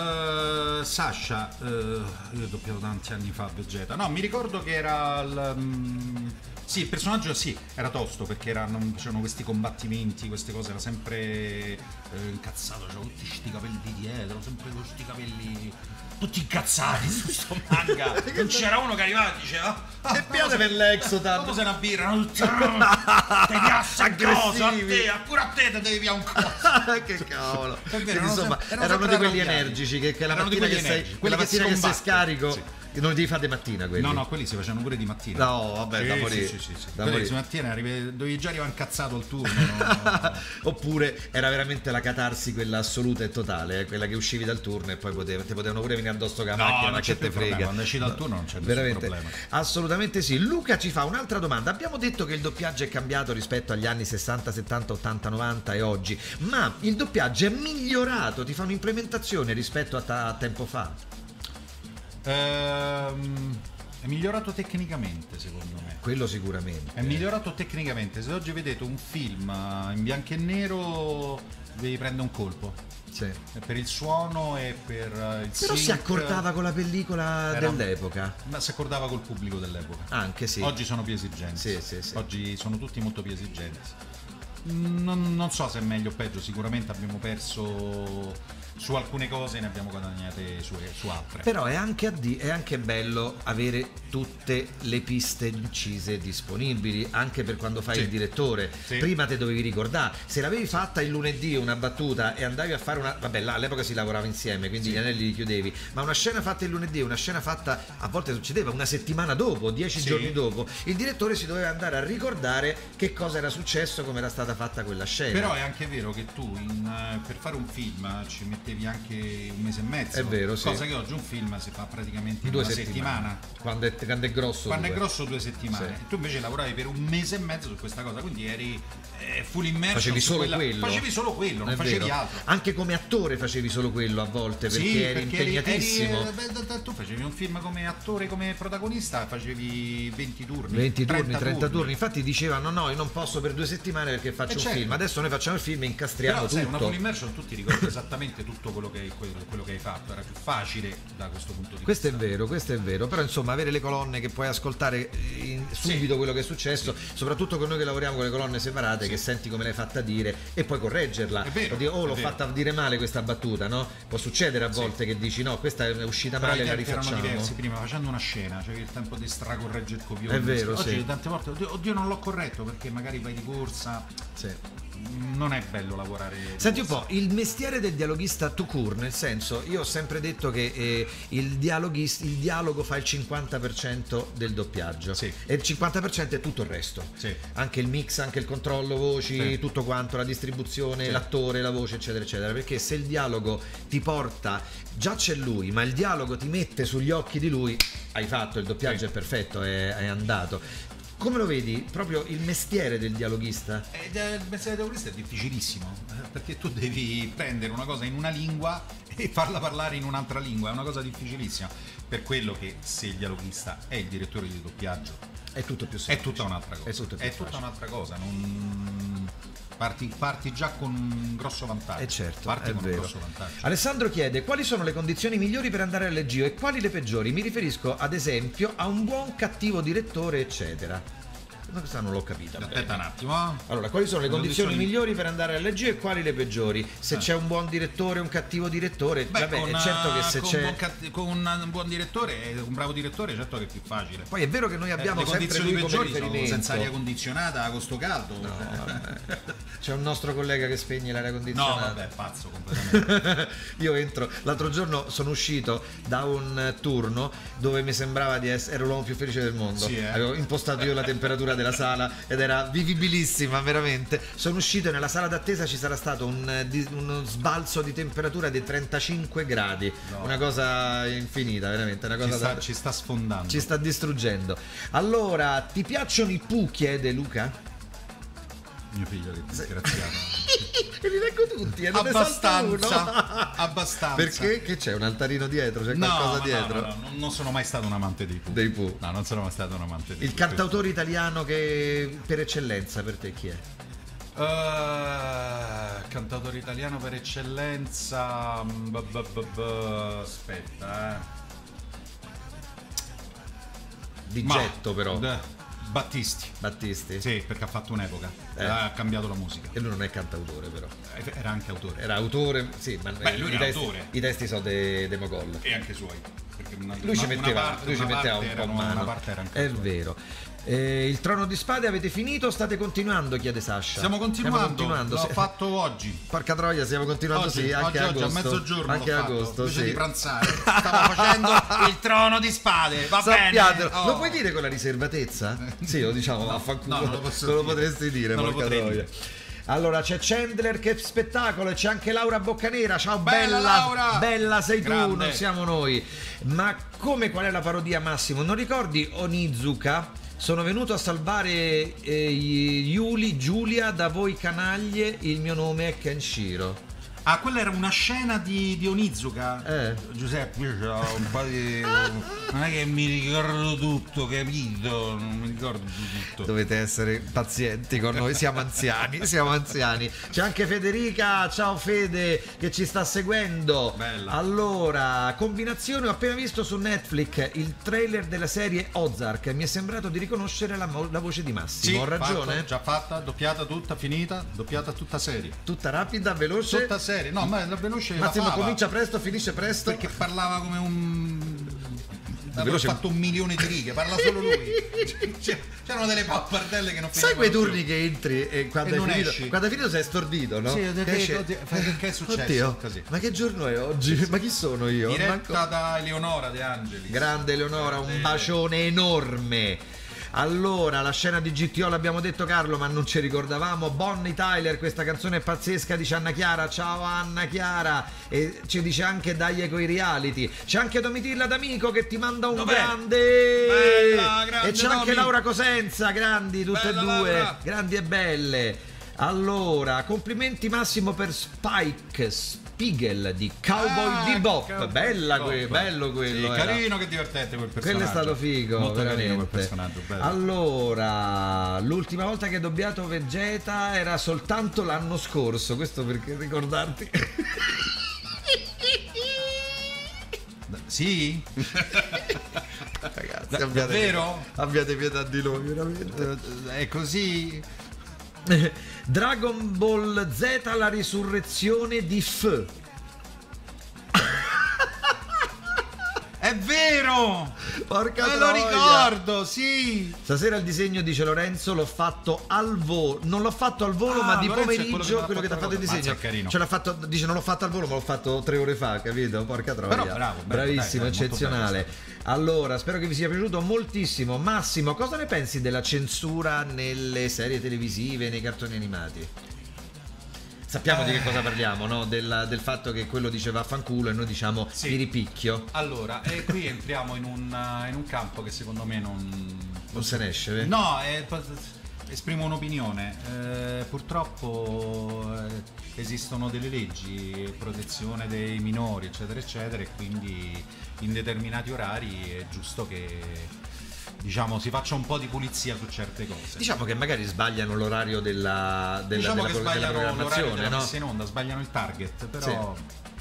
Uh, Sasha, uh, io ho doppiato tanti anni fa Vegeta. No, mi ricordo che era il, um, sì, il personaggio sì, era tosto perché erano, c'erano questi combattimenti, queste cose, era sempre eh, incazzato, c'erano tutti sti capelli di dietro, sempre con sti capelli tutti incazzati su questo manga. Non c'era uno che arrivava e diceva ah, Che piace per l'exotan. come se una birra, erano tutti ah, ti piace a cosa, a Aggressivi. te, pure a te te devi via un coso. Che cavolo. È vero, Quindi, erano insomma, sempre- erano erano di sempre quelli arrabbiati. energici che, che la Erano di mattina quelli che sei, energici, quella quelli che mattina si che sei combattono. scarico, Sì. che non li devi fare di mattina quelli. No, no, quelli si facevano pure di mattina. No, vabbè, da morire. Sì, sì, sì, sì. Da Quelli morire. di mattina arrivi, dovevi già arrivare incazzato al turno. No? Oppure era veramente la catarsi quella assoluta e totale, eh, quella che uscivi dal turno e poi potev- ti potevano pure venire addosso con la No, macchina, non ma c'è che te più problema, frega. quando esci dal turno non c'è nessun Veramente. problema. Assolutamente sì. Luca ci fa un'altra domanda. Abbiamo detto che il doppiaggio è cambiato rispetto agli anni sessanta, settanta, ottanta, novanta e oggi, ma il doppiaggio è migliorato, ti fa un'implementazione rispetto a, ta- a tempo fa? Ehm, è migliorato tecnicamente, secondo me. Quello sicuramente. È migliorato tecnicamente. Se oggi vedete un film in bianco e nero, devi prendere un colpo. Sì. E per il suono e per il Però si sync, accordava con la pellicola era- dell'epoca. Ma si accordava col pubblico dell'epoca. Anche sì. Oggi sono più esigenti. Sì, sì, sì. Oggi sono tutti molto più esigenti. Non, non so se è meglio o peggio, sicuramente abbiamo perso su alcune cose, ne abbiamo guadagnate su, su altre. Però è anche, a di- è anche bello avere tutte le piste incise disponibili, anche per quando fai Sì. il direttore. Sì. Prima te dovevi ricordare, se l'avevi fatta il lunedì una battuta e andavi a fare una... Vabbè, là all'epoca si lavorava insieme, quindi Sì. gli anelli li chiudevi, ma una scena fatta il lunedì, una scena fatta, a volte succedeva una settimana dopo, dieci Sì. giorni dopo, il direttore si doveva andare a ricordare che cosa era successo, come era stata fatta quella scena. Però è anche vero che tu in, eh, per fare un film eh, ci mettevi anche un mese e mezzo. È vero, sì. Cosa che oggi un film si fa praticamente in due una settimane. settimana. Quando è, quando è grosso. Quando due. è grosso due settimane. Sì. E tu invece lavoravi per un mese e mezzo su questa cosa, quindi eri eh, full immersion. Facevi su solo quella- quello. Facevi solo quello, non È facevi vero. altro. Anche come attore facevi solo quello a volte perché Sì, eri perché eri- impegnatissimo. eri- beh, da- da- tu facevi un film come attore, come protagonista, facevi venti turni. venti turni, trenta trenta turni. Infatti dicevano no, io non posso per due settimane perché faccio Eh, un certo. film. Adesso noi facciamo il film e incastriamo Però sai, tutto. una full immersion tu ti ricordi esattamente tutto quello che, quello, quello che hai fatto, era più facile da questo punto di Questo è vista. vero, questo è vero, però insomma avere le colonne che puoi ascoltare in- subito quello che è successo, soprattutto con noi che lavoriamo con le colonne separate, Sì. che senti come l'hai fatta dire e puoi correggerla. È vero, O dire, oh, è l'ho vero. fatta dire male questa battuta, no? Può succedere a Sì. volte che dici no, questa è uscita Però male, i la tempi erano rifacciamo. diversi, prima facendo una scena c'avevi il tempo di stracorreggere il copione. È vero, Oggi sì. tante volte oddio, oddio non l'ho corretto perché magari vai di corsa. Sì. non è bello lavorare. Senti un po', il mestiere del dialoghista tout court, nel senso, io ho sempre detto che eh, il, dialoghista, il dialogo fa il cinquanta per cento del doppiaggio, sì. e il cinquanta per cento è tutto il resto, sì. anche il mix, anche il controllo voci, sì. tutto quanto, la distribuzione, sì. l'attore, la voce, eccetera eccetera, perché se il dialogo ti porta, già c'è lui, ma il dialogo ti mette sugli occhi di lui, hai fatto, il doppiaggio sì. è perfetto, è, è andato. Come lo vedi? Proprio il mestiere del dialoghista? Eh, il mestiere del dialoghista è difficilissimo, perché tu devi prendere una cosa in una lingua e farla parlare in un'altra lingua, è una cosa difficilissima. Per quello che se il dialoghista è il direttore di doppiaggio è tutto più semplice. È tutta un'altra cosa. È, tutto più è tutta un'altra cosa. Non... Parti, parti già con un grosso vantaggio. Eh certo, parti è con vero. un grosso vantaggio. Alessandro chiede quali sono le condizioni migliori per andare al Legio e quali le peggiori. Mi riferisco ad esempio a un buon cattivo direttore, eccetera. Questa non l'ho capita. Aspetta un attimo. Allora, quali sono le, le condizioni, condizioni migliori per andare al Legio e quali le peggiori? Se eh. c'è un buon direttore e un cattivo direttore, beh, vabbè, con, è certo che se con c'è un buon cat... con un buon direttore, un bravo direttore, certo che è più facile. Poi è vero che noi abbiamo eh, le sempre lui come riferimento. Senza aria condizionata, agosto caldo. No, c'è un nostro collega che spegne l'aria condizionata. No, vabbè, pazzo completamente. Io entro, l'altro giorno sono uscito da un turno dove mi sembrava di essere, ero l'uomo più felice del mondo. Sì, eh. Avevo impostato io la temperatura della sala ed era vivibilissima, veramente. Sono uscito e nella sala d'attesa ci sarà stato un, uno sbalzo di temperatura di trentacinque gradi, no. Una cosa infinita, veramente, una cosa ci, sta, da... ci sta sfondando. Ci sta distruggendo. Allora, ti piacciono i Pooh? Chiede Luca. Mio figlio che disgraziato. E li leggo tutti, e non abbastanza, abbastanza. Perché? Che c'è un altarino dietro? C'è no, qualcosa dietro? No, no, no, non sono mai stato un amante dei Pooh. Dei Pooh. No, non sono mai stato un amante dei Il Pooh. cantautore italiano che per eccellenza per te chi è? Uh, cantautore italiano per eccellenza. B- b- b- b- aspetta, eh. Di Ma, getto però. D- Battisti. Battisti? Sì, perché ha fatto un'epoca, eh. ha cambiato la musica. E lui non è cantautore però. Era anche autore. Era autore, sì, ma Beh, lui i, era testi, autore. I testi sono dei de Mogol. E anche suoi. Perché una, lui ci una, metteva, una parte, lui ci metteva un po' erano, mano. Una parte era anche è suoi. Vero. Eh, il Trono di Spade avete finito o state continuando? Chiede Sasha. Stiamo continuando, stiamo continuando l'ho sì. fatto oggi. Porca troia, stiamo continuando oggi, sì, anche oggi, agosto. Oggi a mezzogiorno anche l'ho agosto, fatto, invece sì. di pranzare. Stavo facendo il Trono di Spade, va Sappiatelo. bene. Oh. Lo puoi dire con la riservatezza? Sì, lo diciamo, no, vaffanculo. no, non lo posso non lo dire. potresti dire, non porca lo potrei troia. dire. Allora c'è Chandler, che spettacolo, e c'è anche Laura Boccanera. Ciao bella, bella Laura, bella sei grande. Tu, non siamo noi. Ma come, qual è la parodia, Massimo? Non ricordi Onizuka? Sono venuto a salvare eh, Yuli, Giulia, da voi canaglie, il mio nome è Kenshiro. Ah, quella era una scena di, di Onizuka. Eh. Giuseppe, io c'ho un po' di. Non è che mi ricordo tutto, capito? Non mi ricordo tutto. Dovete essere pazienti con noi, siamo anziani, siamo anziani. C'è anche Federica, ciao Fede, che ci sta seguendo. Bella. Allora, combinazione, ho appena visto su Netflix il trailer della serie Ozark, mi è sembrato di riconoscere la, la voce di Massimo. Sì, ho ragione? fatto, già fatta, doppiata tutta, finita, doppiata tutta serie. Tutta rapida, veloce? Tutta serie, no, ma la veloce Massimo la fava, comincia presto, finisce presto. perché parlava come un. Avevo Veloce... fatto un milione di righe, parla solo lui. C'erano delle pappardelle che non sai quei più. turni che entri e quando e hai finito, esci. quando hai finito sei stordito, no? Sì, che, che, esce... che, che è successo? Oddio, così. ma che giorno è oggi? Sì, sì. Ma chi sono io? Diretta Manco... da Eleonora De Angelis. Grande Eleonora, grande. Un bacione enorme. Allora, la scena di G T O l'abbiamo detto, Carlo, ma non ci ricordavamo. Bonnie Tyler, questa canzone è pazzesca, dice Anna Chiara. Ciao Anna Chiara. E ci dice anche dai coi reality. C'è anche Domitilla D'Amico che ti manda un Dov'è? grande. Bella, grande. E c'è Domi. anche Laura Cosenza, grandi tutte Bella, e due, Laura. grandi e belle. Allora, complimenti Massimo per Spike Spiegel di Cowboy Ah, Bebop. Cowboy Bella que- Bebop. bello quello. Sì, era. carino, che divertente quel personaggio. Quello è stato figo, molto veramente. carino quel personaggio, bello. Allora, l'ultima volta che hai doppiato Vegeta era soltanto l'anno scorso. Questo perché ricordarti. Sì? Ragazzi, Da- abbiate davvero? pietà, abbiate pietà di noi, veramente. È così? Dragon Ball Z, la risurrezione di F. Eh, È vero! Porca Me lo troia. ricordo, sì! Stasera il disegno, dice Lorenzo, l'ho fatto al volo. Non l'ho fatto al volo, Ah, ma di Lorenzo è pomeriggio, quello che quello che ti ha fatto il Mazza, disegno. è carino. Ce l'ha fatto, dice non l'ho fatto al volo, ma l'ho fatto tre ore fa, capito? Porca troia. Però bravo, bello, bravissimo, dai, dai, molto eccezionale. bello Allora, spero che vi sia piaciuto moltissimo. Massimo, cosa ne pensi della censura nelle serie televisive, nei cartoni animati? Sappiamo di che cosa parliamo, no? Del, del fatto che quello dice vaffanculo e noi diciamo Sì. vi ripicchio. Allora, e qui entriamo in un, in un campo che secondo me non... Non se ne esce, vero? No, è, esprimo un'opinione. Eh, purtroppo eh, esistono delle leggi, protezione dei minori, eccetera, eccetera, e quindi in determinati orari è giusto che, diciamo, si faccia un po' di pulizia su certe cose. Diciamo che magari sbagliano l'orario della, della, Diciamo della, che pro- della sbagliano l'orario programmazione, della no? messa in onda, sbagliano il target, però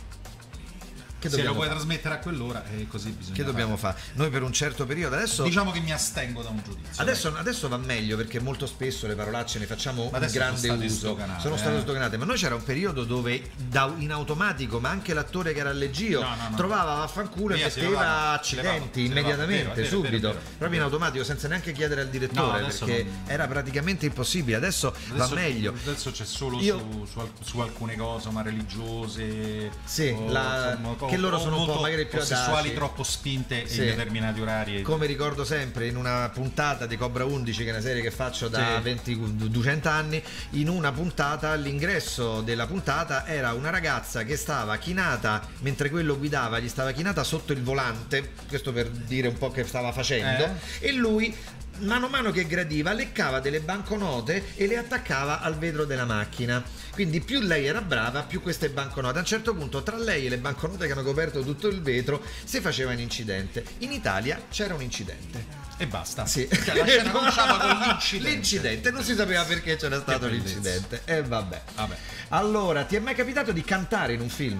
Che se lo dobbiamo puoi fare? trasmettere a quell'ora e così bisogna Che dobbiamo fare? Noi per un certo periodo adesso Diciamo che mi astengo da un giudizio. Adesso, adesso va meglio perché molto spesso le parolacce ne facciamo un adesso grande sono state uso. sdoganate, sono state eh. sdoganate, ma noi c'era un periodo dove da- in automatico, ma anche l'attore che era Leggio No, no, no. trovava vaffanculo e Via, si metteva levava, si accidenti levava, si levava. immediatamente, Vero, è vero, subito, è vero, è vero. proprio in automatico, senza neanche chiedere al direttore, No, adesso perché non- era praticamente impossibile. Adesso, Adesso, va meglio. Adesso c'è solo Io- su, su, al- su alcune cose, ma religiose. Sì, o, la- che loro sono un po' molto- magari più o sessuali audaci. troppo spinte Sì. in determinati orari. Come ricordo sempre in una puntata di Cobra undici, che è una serie che faccio da Sì. venti duecento anni, in una puntata all'ingresso della puntata era una ragazza che stava chinata mentre quello guidava, gli stava chinata sotto il volante, questo per dire un po' che stava facendo, Eh? e lui mano a mano che gradiva leccava delle banconote e le attaccava al vetro della macchina. Quindi più lei era brava, più queste banconote. A un certo punto tra lei e le banconote che hanno coperto tutto il vetro si faceva un incidente. In Italia c'era un incidente. E basta. Sì. Cioè, la scena cominciava con l'incidente. L'incidente, non si sapeva perché c'era stato bellezza. l'incidente. E vabbè. Vabbè. Allora, ti è mai capitato di cantare in un film?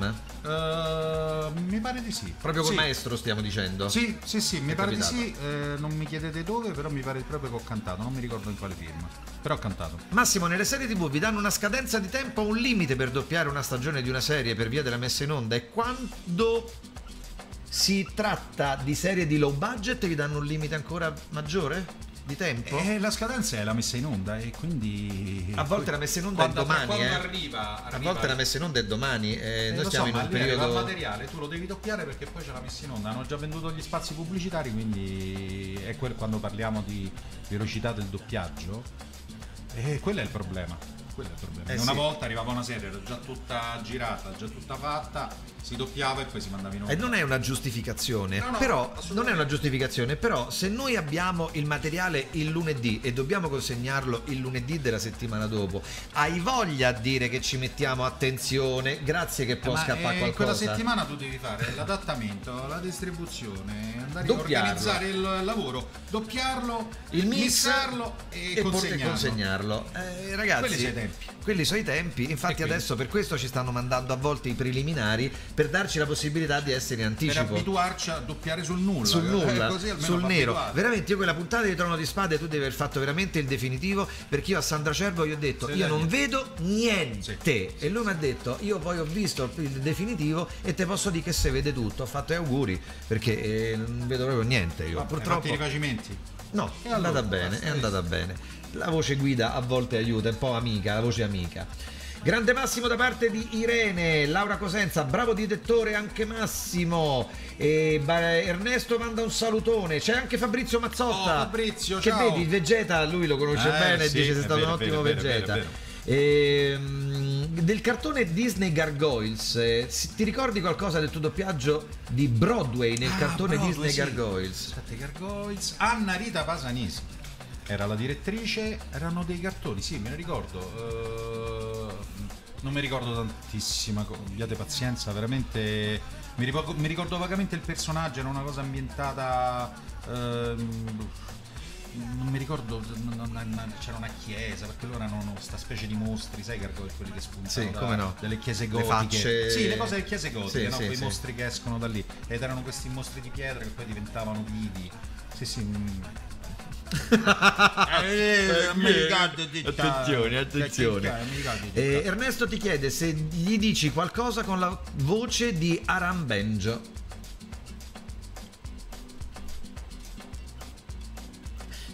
Eh, mi pare di sì. Proprio col Sì. maestro stiamo dicendo? Sì, sì, sì, mi È pare capitato. di sì. Eh, non mi chiedete dove, però mi pare proprio che ho cantato. Non mi ricordo in quale film. Però ho cantato. Massimo, nelle serie tivù vi danno una scadenza di tempo, un limite per doppiare una stagione di una serie per via della messa in onda, e quando si tratta di serie di low budget vi danno un limite ancora maggiore di tempo? Eh, la scadenza è la messa in onda e quindi A volte la messa in onda quando, è domani, quando eh. arriva, A arriva volte la messa in onda è domani, eh, eh, noi lo stiamo so, in ma un lì arriva il periodo... materiale, tu lo devi doppiare perché poi c'è la messa in onda. Hanno già venduto gli spazi pubblicitari, quindi è quel, quando parliamo di velocità del doppiaggio, e quello è il problema. Quello è il problema. Eh, Una sì. volta arrivava una serie, era già tutta girata, già tutta fatta, si doppiava e poi si mandava in onda. E non è una giustificazione, No, no, però assolutamente. non è una giustificazione, però se noi abbiamo il materiale il lunedì e dobbiamo consegnarlo il lunedì della settimana dopo, hai voglia a dire che ci mettiamo attenzione, grazie che può Ma, scappare eh, qualcosa. quella settimana tu devi fare l'adattamento, la distribuzione, andare Doppiarlo. a organizzare il lavoro, doppiarlo, il mix mixarlo e, e por- e consegnarlo. consegnarlo. Eh, ragazzi, Quelli sono i tempi. quelli sono i tempi. Infatti quindi? adesso per questo ci stanno mandando a volte i preliminari per darci la possibilità di essere in Per anticipo. abituarci a doppiare sul nulla, Sul eh, nulla, così almeno sul va nero. abituato. Veramente io quella puntata di Trono di Spade tu devi aver fatto veramente il definitivo, perché io a Sandra Cervo gli ho detto Sì, io dai, non niente. vedo niente, e lui mi ha detto io poi ho visto il definitivo e te posso dire che si vede tutto. Ho fatto eh, auguri, perché eh, non vedo proprio niente io. Vabbè, hai Purtroppo fatto i rifacimenti. no, E è andata allora, bene, basta, è andata bene. La voce guida a volte aiuta, è un po' amica, la voce amica. Grande Massimo da parte di Irene. Laura Cosenza, bravo direttore anche Massimo. E ba- Ernesto manda un salutone. C'è anche Fabrizio Mazzotta. Oh, Fabrizio, che ciao. vedi, Vegeta, lui lo conosce Eh, bene e sì, dice sei è stato vero, un è ottimo vero, è vero, Vegeta. è vero, Ehm, del cartone Disney Gargoyles, eh, si- ti ricordi qualcosa del tuo doppiaggio di Broadway nel Ah, cartone Broadway, Disney sì. Gargoyles? Aspetta, i Gargoyles. Anna Rita Pasanisi era la direttrice, erano dei cartoni, sì, me ne ricordo. eh, non mi ricordo tantissima, co- abbiate pazienza, veramente. Mi ricordo, mi ricordo vagamente il personaggio, era una cosa ambientata. ehm, non mi ricordo, non- non- c'era una chiesa, perché loro erano questa specie di mostri, sai, Gargoyle, quelli che spuntano Sì, da- come no. delle chiese Le gotiche. facce- Sì, le cose delle chiese gotiche, Sì, no? sì, Quei sì. mostri che escono da lì. Ed erano questi mostri di pietra che poi diventavano vivi. Sì, sì. mm. Eh, non mi ricordo di Attenzione, attenzione. Non mi ricordo di Eh, Ernesto ti chiede se gli dici qualcosa con la voce di Aram Benjo.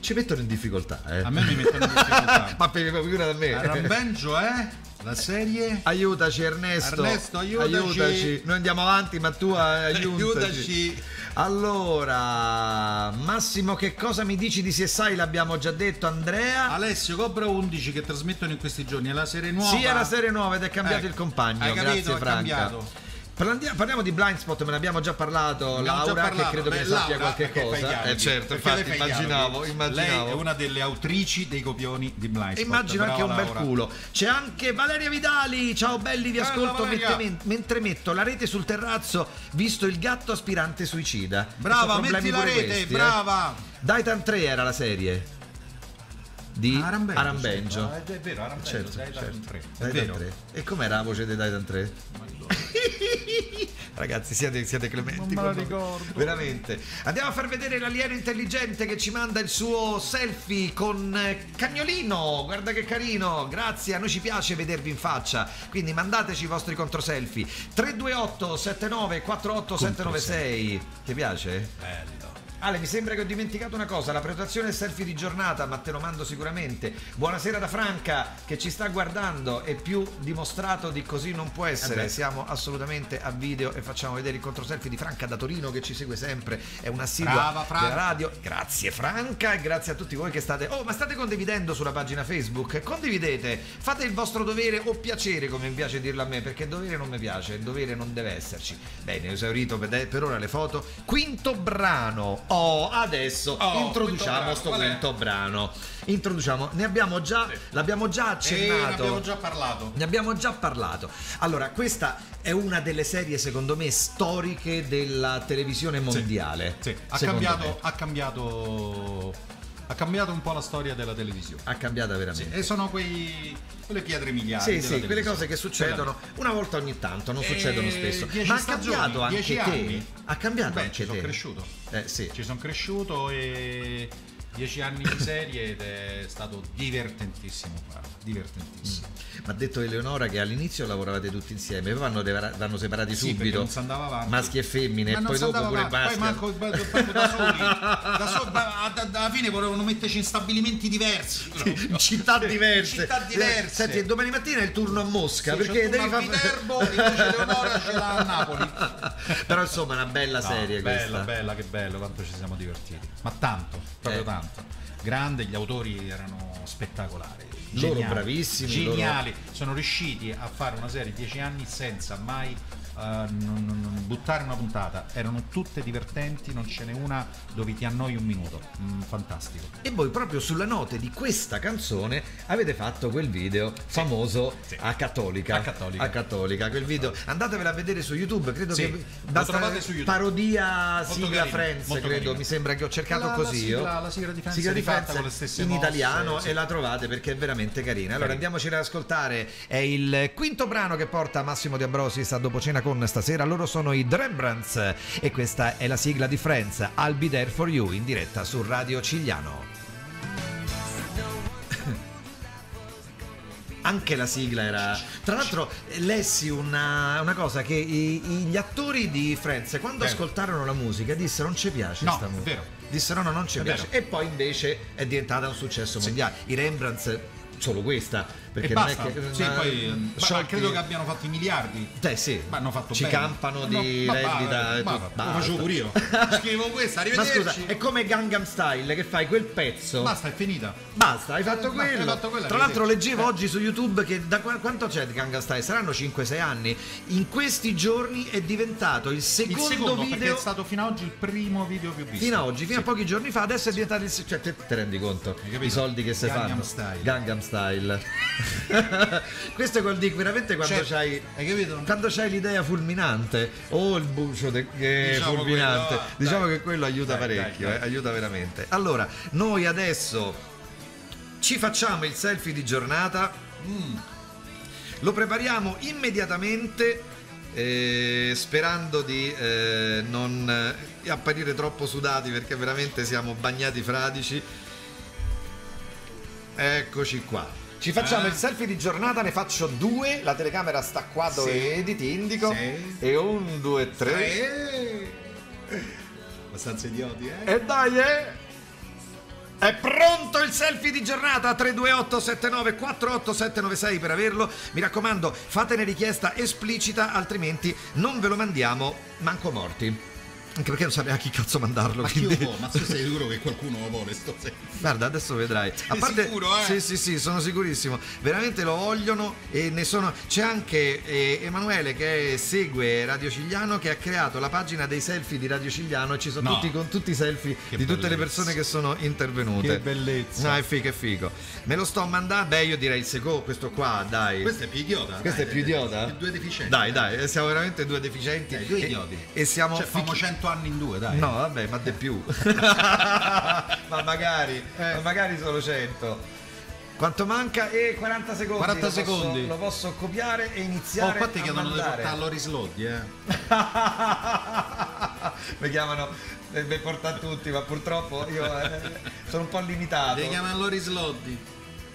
ci mettono in difficoltà, eh. A me mi mettono in difficoltà. Ma figura da me. Arrambenjo è la serie. Aiutaci Ernesto. Ernesto, aiutaci. aiutaci. Noi andiamo avanti, ma tu aiutaci. Aiutaci. Allora, Massimo, che cosa mi dici di C S I? L'abbiamo già detto, Andrea. Alessio, Cobra undici che trasmettono in questi giorni, è la serie nuova. Sì, è la serie nuova ed è cambiato Ecco, il compagno. hai capito, Grazie è Franca. cambiato. Parlandia- Parliamo di Blindspot, me ne abbiamo già parlato. Abbiamo Laura, già parlato. che credo Beh, che ne sappia Laura, qualche che fai cosa. chiaro, Eh certo, perché infatti lei fa immaginavo, chiaro. immaginavo. Lei è una delle autrici dei copioni di Blindspot. E immagino anche un Brava, bel Laura. culo. C'è anche Valeria Vidali. Ciao belli, vi Bella ascolto Valeria. mette- mentre metto la rete sul terrazzo, visto il gatto aspirante suicida. Brava, Sono problemi metti la pure rete, questi, eh. brava. Daitan tre era la serie di Arambengio, Arambengio. certo. Eh, è vero, Arambengio, Certo, Daitan certo. tre. È Daitan vero. tre. E com'era la voce di Daitan tre? Ragazzi, siete, siete clementi. Non me la con noi. ricordo. Veramente. Andiamo a far vedere l'alieno intelligente che ci manda il suo selfie con eh, Cagnolino. Guarda che carino. Grazie, a noi ci piace vedervi in faccia. Quindi mandateci i vostri controselfie. tre due otto sette nove quattro otto sette nove sei. Ti piace? Bello. Ale, mi sembra che ho dimenticato una cosa, la prenotazione del selfie di giornata, ma te lo mando sicuramente. Buonasera da Franca che ci sta guardando, è più dimostrato di così non può essere. Eh Siamo assolutamente a video e facciamo vedere il control selfie di Franca da Torino che ci segue sempre, è una Brava, assidua Franca. della radio. Grazie Franca e grazie a tutti voi che state... Oh, ma state condividendo sulla pagina Facebook? Condividete, fate il vostro dovere o piacere, come mi piace dirlo a me, perché dovere non mi piace, il dovere non deve esserci. Bene, ho esaurito per, per ora le foto. Quinto brano. Oh, adesso Oh, introduciamo quinto sto brano, quinto brano. Introduciamo, ne abbiamo già, Sì. l'abbiamo già E accennato. ne abbiamo già parlato. Ne abbiamo già parlato. Allora, questa è una delle serie, secondo me, storiche della televisione mondiale. Sì, ha Secondo cambiato, me. ha cambiato ha cambiato un po' la storia della televisione. Ha cambiato veramente. E sono quei quelle pietre miliari. Sì, della sì, quelle televisione. cose che succedono una volta ogni tanto, non Eh, succedono spesso. dieci Ma ha stagioni, cambiato anche dieci te? anni. Ha cambiato Beh, anche ci sono te? cresciuto. Eh sì. Ci sono cresciuto e dieci anni di serie ed è stato divertentissimo farlo, divertentissimo. Mi ha detto Eleonora che all'inizio lavoravate tutti insieme, poi vanno, devara- vanno separati Sì, perché subito. non si andava avanti. Maschi e femmine, Ma e non poi si dopo andava pure avanti. maschi. Poi manco proprio da soli, da soli ma ad- ad- alla fine volevano metterci in stabilimenti diversi, proprio. In città diverse. Città diverse. Senti, e domani mattina è il turno a Mosca, Sì, perché c'è il devi turno a fare Viterbo, invece Eleonora ce l'ha a Napoli. Però insomma, è una bella No, serie bella, questa. bella, che bello, quanto ci siamo divertiti. Ma tanto, proprio Eh. tanto. Grande, gli autori erano spettacolari. Loro Geniali, bravissimi, geniali. Sono riusciti a fare una serie dieci anni senza mai eh, non- non- non buttare una puntata. Erano tutte divertenti, non ce n'è una dove ti annoi un minuto. Mm, fantastico. E voi proprio sulla note di questa canzone avete fatto quel video famoso sì. a Cattolica. A Cattolica. A Cattolica, quel video. Andatevela a vedere su YouTube, credo Sì, che lo trovate su YouTube. parodia Molto sigla carino, Friends, molto credo, carino. mi sembra che ho cercato La- la così io. sigla- la sigla di Friends Sigla di rifatta Friends con le stesse in mosse, italiano sì. e la trovate perché è veramente carina. Allora Carino. andiamoci ad ascoltare, è il quinto brano che porta Massimo De Ambrosi sta dopo cena con stasera. Loro sono i Rembrandts e questa è la sigla di Friends, I'll Be There For You, in diretta su Radio Cigliano. Anche la sigla era. Tra l'altro, lessi una, una cosa: che i- i- gli attori di Friends, quando Vero. ascoltarono la musica, dissero non ci piace No, sta è musica. vero. Dissero no, non ci È piace. vero. E poi invece è diventata un successo mondiale. I Rembrandts, solo questa. Perché e non basta. è che. Sì, ma- poi, ma sciolti- credo che abbiano fatto i miliardi. Eh sì, Ma hanno fatto ci bene. campano di No, ma rendita va, e ma tutto. va, Basta. lo facevo pure io. Scrivo questa, Ma arrivederci. scusa, è come Gangnam Style che fai quel pezzo. Basta, è finita. Basta, hai fatto Eh, ma hai quello. fatto quella, Tra l'altro arrivederci. leggevo Eh. oggi su YouTube che da qu- quanto c'è di Gangnam Style? Saranno cinque sei anni. In questi giorni è diventato il Il secondo, secondo, perché video è stato fino ad oggi il primo video più visto. fino ad oggi, fino Sì. a pochi giorni fa, adesso è diventato il se- cioè te, te rendi conto Hai capito? i soldi che si Gangnam fanno. Style. Gangnam Style. Questo è quel di veramente quando Cioè, c'hai hai capito? quando c'hai l'idea fulminante o il bucio de- che è Diciamo fulminante, quello, ah, diciamo dai. che quello aiuta Dai, parecchio, dai, dai. eh, aiuta veramente. Allora, noi adesso ci facciamo il selfie di giornata, Mm. lo prepariamo immediatamente eh, sperando di eh, non eh, apparire troppo sudati perché veramente siamo bagnati fradici. Eccoci qua. Ci facciamo Eh. il selfie di giornata, ne faccio due, la telecamera sta qua dove Sì. vedi, ti indico. Sì. E un, due, tre. Eh. Abbastanza idioti, eh? E dai, eh! È pronto il selfie di giornata tre due otto sette nove quattro otto sette nove sei per averlo. Mi raccomando, fatene richiesta esplicita, altrimenti non ve lo mandiamo manco morti. Anche perché non sa neanche chi cazzo mandarlo. Ma Quindi... chi lo vuole? Ma tu sei sicuro che qualcuno lo vuole sto selfie? Guarda, adesso vedrai. A parte... sicuro, eh? Sì, sì, sì, sono sicurissimo. Veramente lo vogliono e ne sono. C'è anche eh, Emanuele che segue Radio Cigliano, che ha creato la pagina dei selfie di Radio Cigliano e ci sono No. tutti con tutti i selfie Che di tutte le bellezza. persone che sono intervenute. Che bellezza. No, è figo, è figo. Me lo sto mandando. Beh, io direi il secondo, questo qua, dai. Questo è più idiota. Questo è più idiota? Due deficienti. Dai, dai, siamo veramente due deficienti. Dai, due e- idioti. E, siamo Cioè, famo fichi- cento anni in due, dai. No, vabbè, ma di più. ma magari, Eh. ma magari solo cento. Quanto manca? E quaranta secondi. quaranta Lo posso- secondi. Lo posso copiare e Oh, iniziare qua ti a chiedono di mandare. portare Loris Lodi, eh. Mi chiamano per portare tutti, ma purtroppo io eh, sono un po' limitato. Ti chiamano Loris Lodi.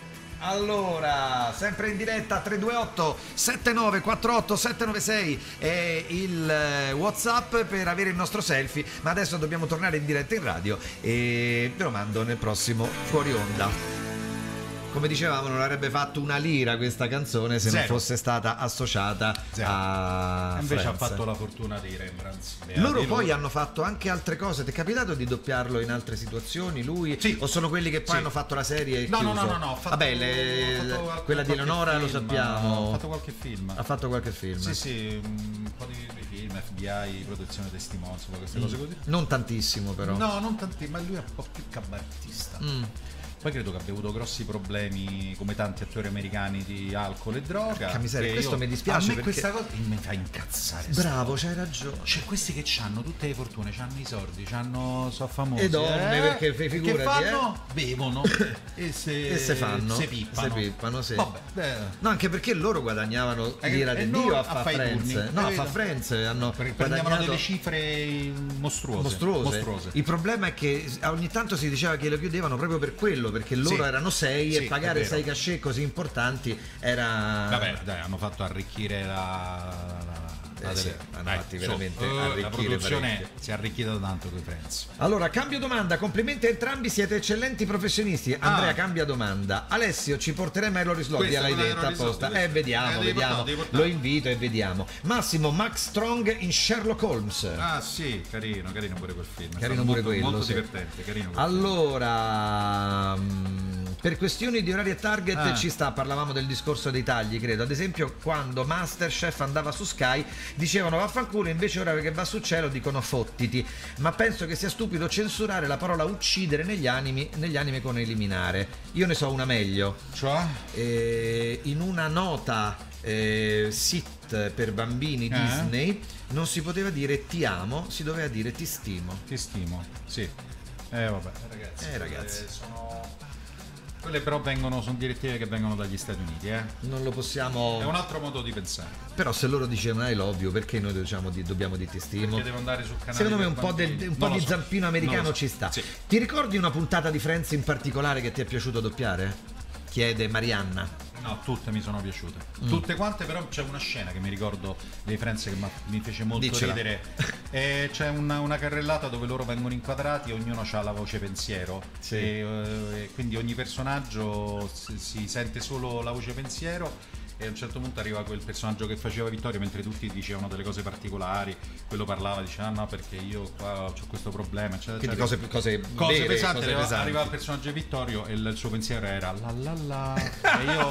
Allora, sempre in diretta tre due otto sette nove quattro otto sette nove sei è il eh, WhatsApp per avere il nostro selfie, ma adesso dobbiamo tornare in diretta in radio e ve lo mando nel prossimo Fuori Onda. Come dicevamo, non avrebbe fatto una lira questa canzone se Zero. non fosse stata associata Zero. a Invece Friends. ha fatto la fortuna di Rembrandt. Loro poi hanno fatto anche altre cose. Ti è capitato di doppiarlo in altre situazioni lui? Sì. O sono quelli che poi Sì. hanno fatto la serie e No, no, chiuso? no, no, no, ho fatto- Vabbè, le- ho fatto qual- quella di qualche Eleonora lo film, sappiamo. Ho fatto qualche film. Ha fatto qualche film. Sì, sì, un po' di di film, F B I, protezione testimoni, insomma, queste cose così. Non tantissimo però. No, non tanti, ma lui è un po' più cabarettista. Mm. Poi credo che abbia avuto grossi problemi, come tanti attori americani, di alcol e droga. Porca miseria, che questo io- mi dispiace A me perché- questa cosa mi fa incazzare. Bravo, c'hai ragione. Cioè, questi che hanno tutte le fortune, hanno i soldi, c'hanno, sono famosi. E donne, eh? perché fi- figurati, che fanno? Bevono e se, E se fanno? se pippano. Se pippano, sì. Vabbè, beh, No, anche perché loro guadagnavano Eh, l'ira e di noi Dio a a fa fare i Friends. turni, No, a capito? fa Friends hanno perché prendevano guadagnato delle cifre mostruose. mostruose. mostruose. Il problema è che ogni tanto si diceva che lo chiudevano proprio per quello, perché loro Sì. erano sei Sì, e pagare è vero. sei cachet così importanti era Vabbè, dai, hanno fatto arricchire la, la, la Eh sì, tele- hanno dai, fatti su, veramente eh, arricchire la produzione parecchio. si è arricchita tanto con i Friends. Allora, cambio domanda, complimenti a entrambi, siete eccellenti professionisti. Andrea Ah. cambia domanda. Alessio, ci porterei mai Loris Lodi, Questa l'hai quella detta era Loris apposta. Lodi, Eh, questa. vediamo, Eh, devi vediamo. portare, devi portare. Lo invito e vediamo. Massimo, Max Strong in Sherlock Holmes. Ah sì, carino, carino pure quel film. È Carino stato pure molto, quello, molto sì. divertente, carino quel Allora, mm, per questioni di orari e target Ah. ci sta, parlavamo del discorso dei tagli, credo. Ad esempio, quando Masterchef andava su Sky dicevano vaffanculo, invece ora che va su cielo dicono fottiti. Ma penso che sia stupido censurare la parola uccidere negli animi, negli anime con eliminare. Io ne so una meglio. film. Cioè? Eh, in una nota eh, sit per bambini Eh? Disney non si poteva dire ti amo, si doveva dire ti stimo. Ti stimo, sì. Eh vabbè, ragazzi. Eh, ragazzi. quelle sono... Quelle però vengono, sono direttive che vengono dagli Stati Uniti, eh. Non lo possiamo. È un altro modo di pensare. Però se loro dicevano I love you, perché noi diciamo di, dobbiamo di ti stimo? Perché devo andare sul canale. Secondo me per un po', del- bambini. un po' Non lo di so. zampino Non americano lo so. ci sta. Sì. Ti ricordi una puntata di Friends in particolare che ti è piaciuto doppiare? Chiede Marianna. No, tutte mi sono piaciute. Mm. Tutte quante, però c'è una scena che mi ricordo dei Friends che ma- mi fece molto Diccela. ridere. E c'è una, una carrellata dove loro vengono inquadrati e ognuno ha la voce pensiero. Sì. E, eh, e quindi ogni personaggio si, si sente solo la voce pensiero. E a un certo punto arriva quel personaggio che faceva Vittorio mentre tutti dicevano delle cose particolari, quello parlava, diceva ah no perché io qua ho questo problema, eccetera, Quindi eccetera. cose, cose, Cose vere, pesanti, cose arriva, pesanti. arriva il personaggio di Vittorio e il, il suo pensiero era la la la e io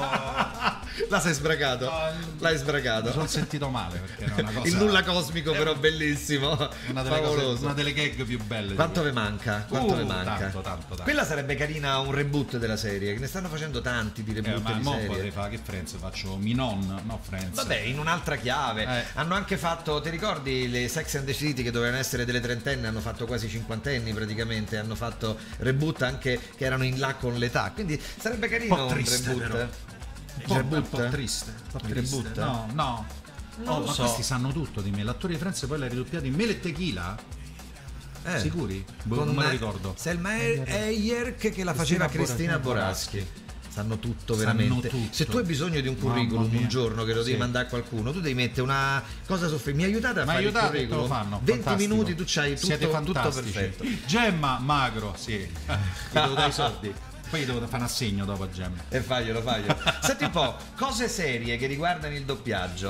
La sei sbragato. No, L'hai mi sbragato. sono sentito male perché era una cosa Il nulla cosmico però bellissimo. una delle, cose, Favoloso. una delle gag più belle. Quanto di vi manca? Quanto Uh, vi manca? tanto, tanto, tanto. Quella sarebbe carina un reboot della serie, che ne stanno facendo tanti di eh, reboot ma di mo serie. potrei fare che Friends faccio Minon, no Friends. Vabbè, in un'altra chiave. Eh. Hanno anche fatto, ti ricordi le Sex and the City che dovevano essere delle trentenni, hanno fatto quasi cinquantenni praticamente, hanno fatto reboot anche che erano in là con l'età. Quindi sarebbe carino Un po' triste, un reboot. però. Un po', Reboot? un po' triste. Un po' Reboot? triste. No, no. Non Oh, lo ma so. questi sanno tutto di me. L'attore di Friends poi l'ha ridoppiato in Mele e Tequila? Eh. Sicuri? Boh, Con non me lo ricordo. Selma Hayek che la faceva Cristina Cristina Boraschi. Boraschi. sanno tutto Sanno veramente. tutto. Se tu hai bisogno di un Mamma curriculum mia. un giorno che lo devi Sì. mandare a qualcuno, tu devi mettere una cosa su mi aiutate a Ma fare aiutate, il te lo curriculum? fanno. venti fantastico. minuti tu c'hai Siete tutto, tutto fantastici. perfetto. Gemma, magro, sì. Gli devo dare i soldi. Poi gli devo fare un assegno dopo a Gemma. E faglielo, faglielo. Senti un po', cose serie che riguardano il doppiaggio.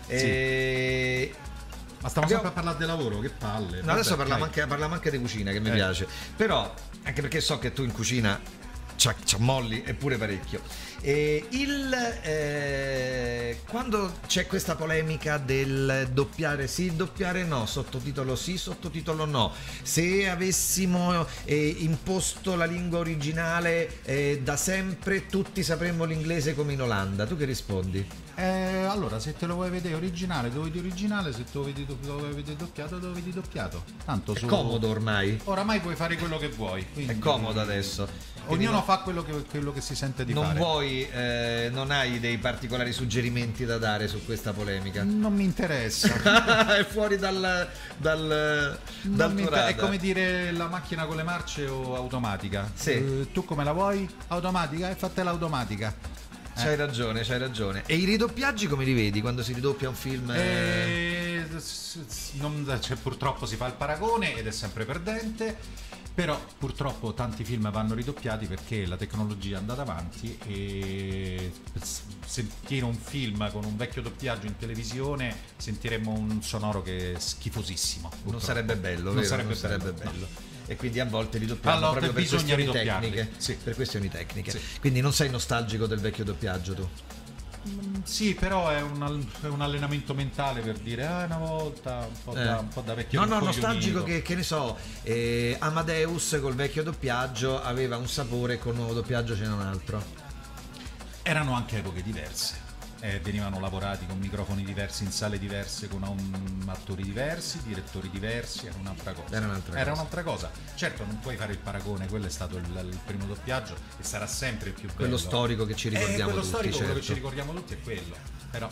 E... Ma stiamo Abbiamo- sempre a parlare di lavoro, che palle. No, adesso Vabbè, parliamo dai. anche, parliamo anche di cucina, che mi Eh. piace. Però, anche perché so che tu in cucina c'ha, c'ha molli eppure parecchio. E il, eh, quando c'è questa polemica del doppiare sì, doppiare no, sottotitolo sì, sottotitolo no, se avessimo eh, imposto la lingua originale eh, da sempre tutti sapremmo l'inglese come in Olanda, tu che rispondi? Eh, allora, se te lo vuoi vedere originale, lo vedi originale, se te lo, vedi, lo vuoi vedere doppiato, lo vedi doppiato. Tanto È su... comodo ormai, Oramai puoi fare quello che vuoi. quindi- è comodo adesso. Quindi Ognuno non- fa quello che, quello che si sente di non fare. vuoi, eh, non hai dei particolari suggerimenti da dare su questa polemica? Non mi interessa. È fuori dal, dal, Non dal mi tuo inter- è radar. come dire la macchina con le marce o automatica. Sì. Eh, tu come la vuoi? Automatica? E fatela automatica. C'hai ragione, c'hai ragione. E i ridoppiaggi come li vedi quando si ridoppia un film? eh? Eh, s- s- non- cioè, purtroppo si fa il paragone ed è sempre perdente. Però purtroppo tanti film vanno ridoppiati perché la tecnologia è andata avanti e s- sentire un film con un vecchio doppiaggio in televisione sentiremmo un sonoro che è schifosissimo. Non purtroppo. sarebbe bello, Non vero? sarebbe non sarebbe bello, bello. no. E quindi a volte li doppiamo Allora, proprio per bisogna questioni ridoppiarli, tecniche. sì. Per questioni tecniche. Sì. Quindi non sei nostalgico del vecchio doppiaggio tu? Sì, però è un, al- è un allenamento mentale per dire ah, una volta un po' da, Eh. un po' da vecchio No, no, rincoglionito. nostalgico che, che ne so, eh, Amadeus col vecchio doppiaggio aveva un sapore e col nuovo doppiaggio c'era un altro. Erano anche epoche diverse. Eh, venivano lavorati con microfoni diversi in sale diverse con um, attori diversi, direttori diversi, era un'altra cosa. Era un'altra Era cosa. un'altra cosa. Certo, non puoi fare il paragone, quello è stato il, il primo doppiaggio e sarà sempre il più bello. Quello storico che ci ricordiamo eh, quello tutti, storico, quello che certo. ci ricordiamo tutti è quello. Però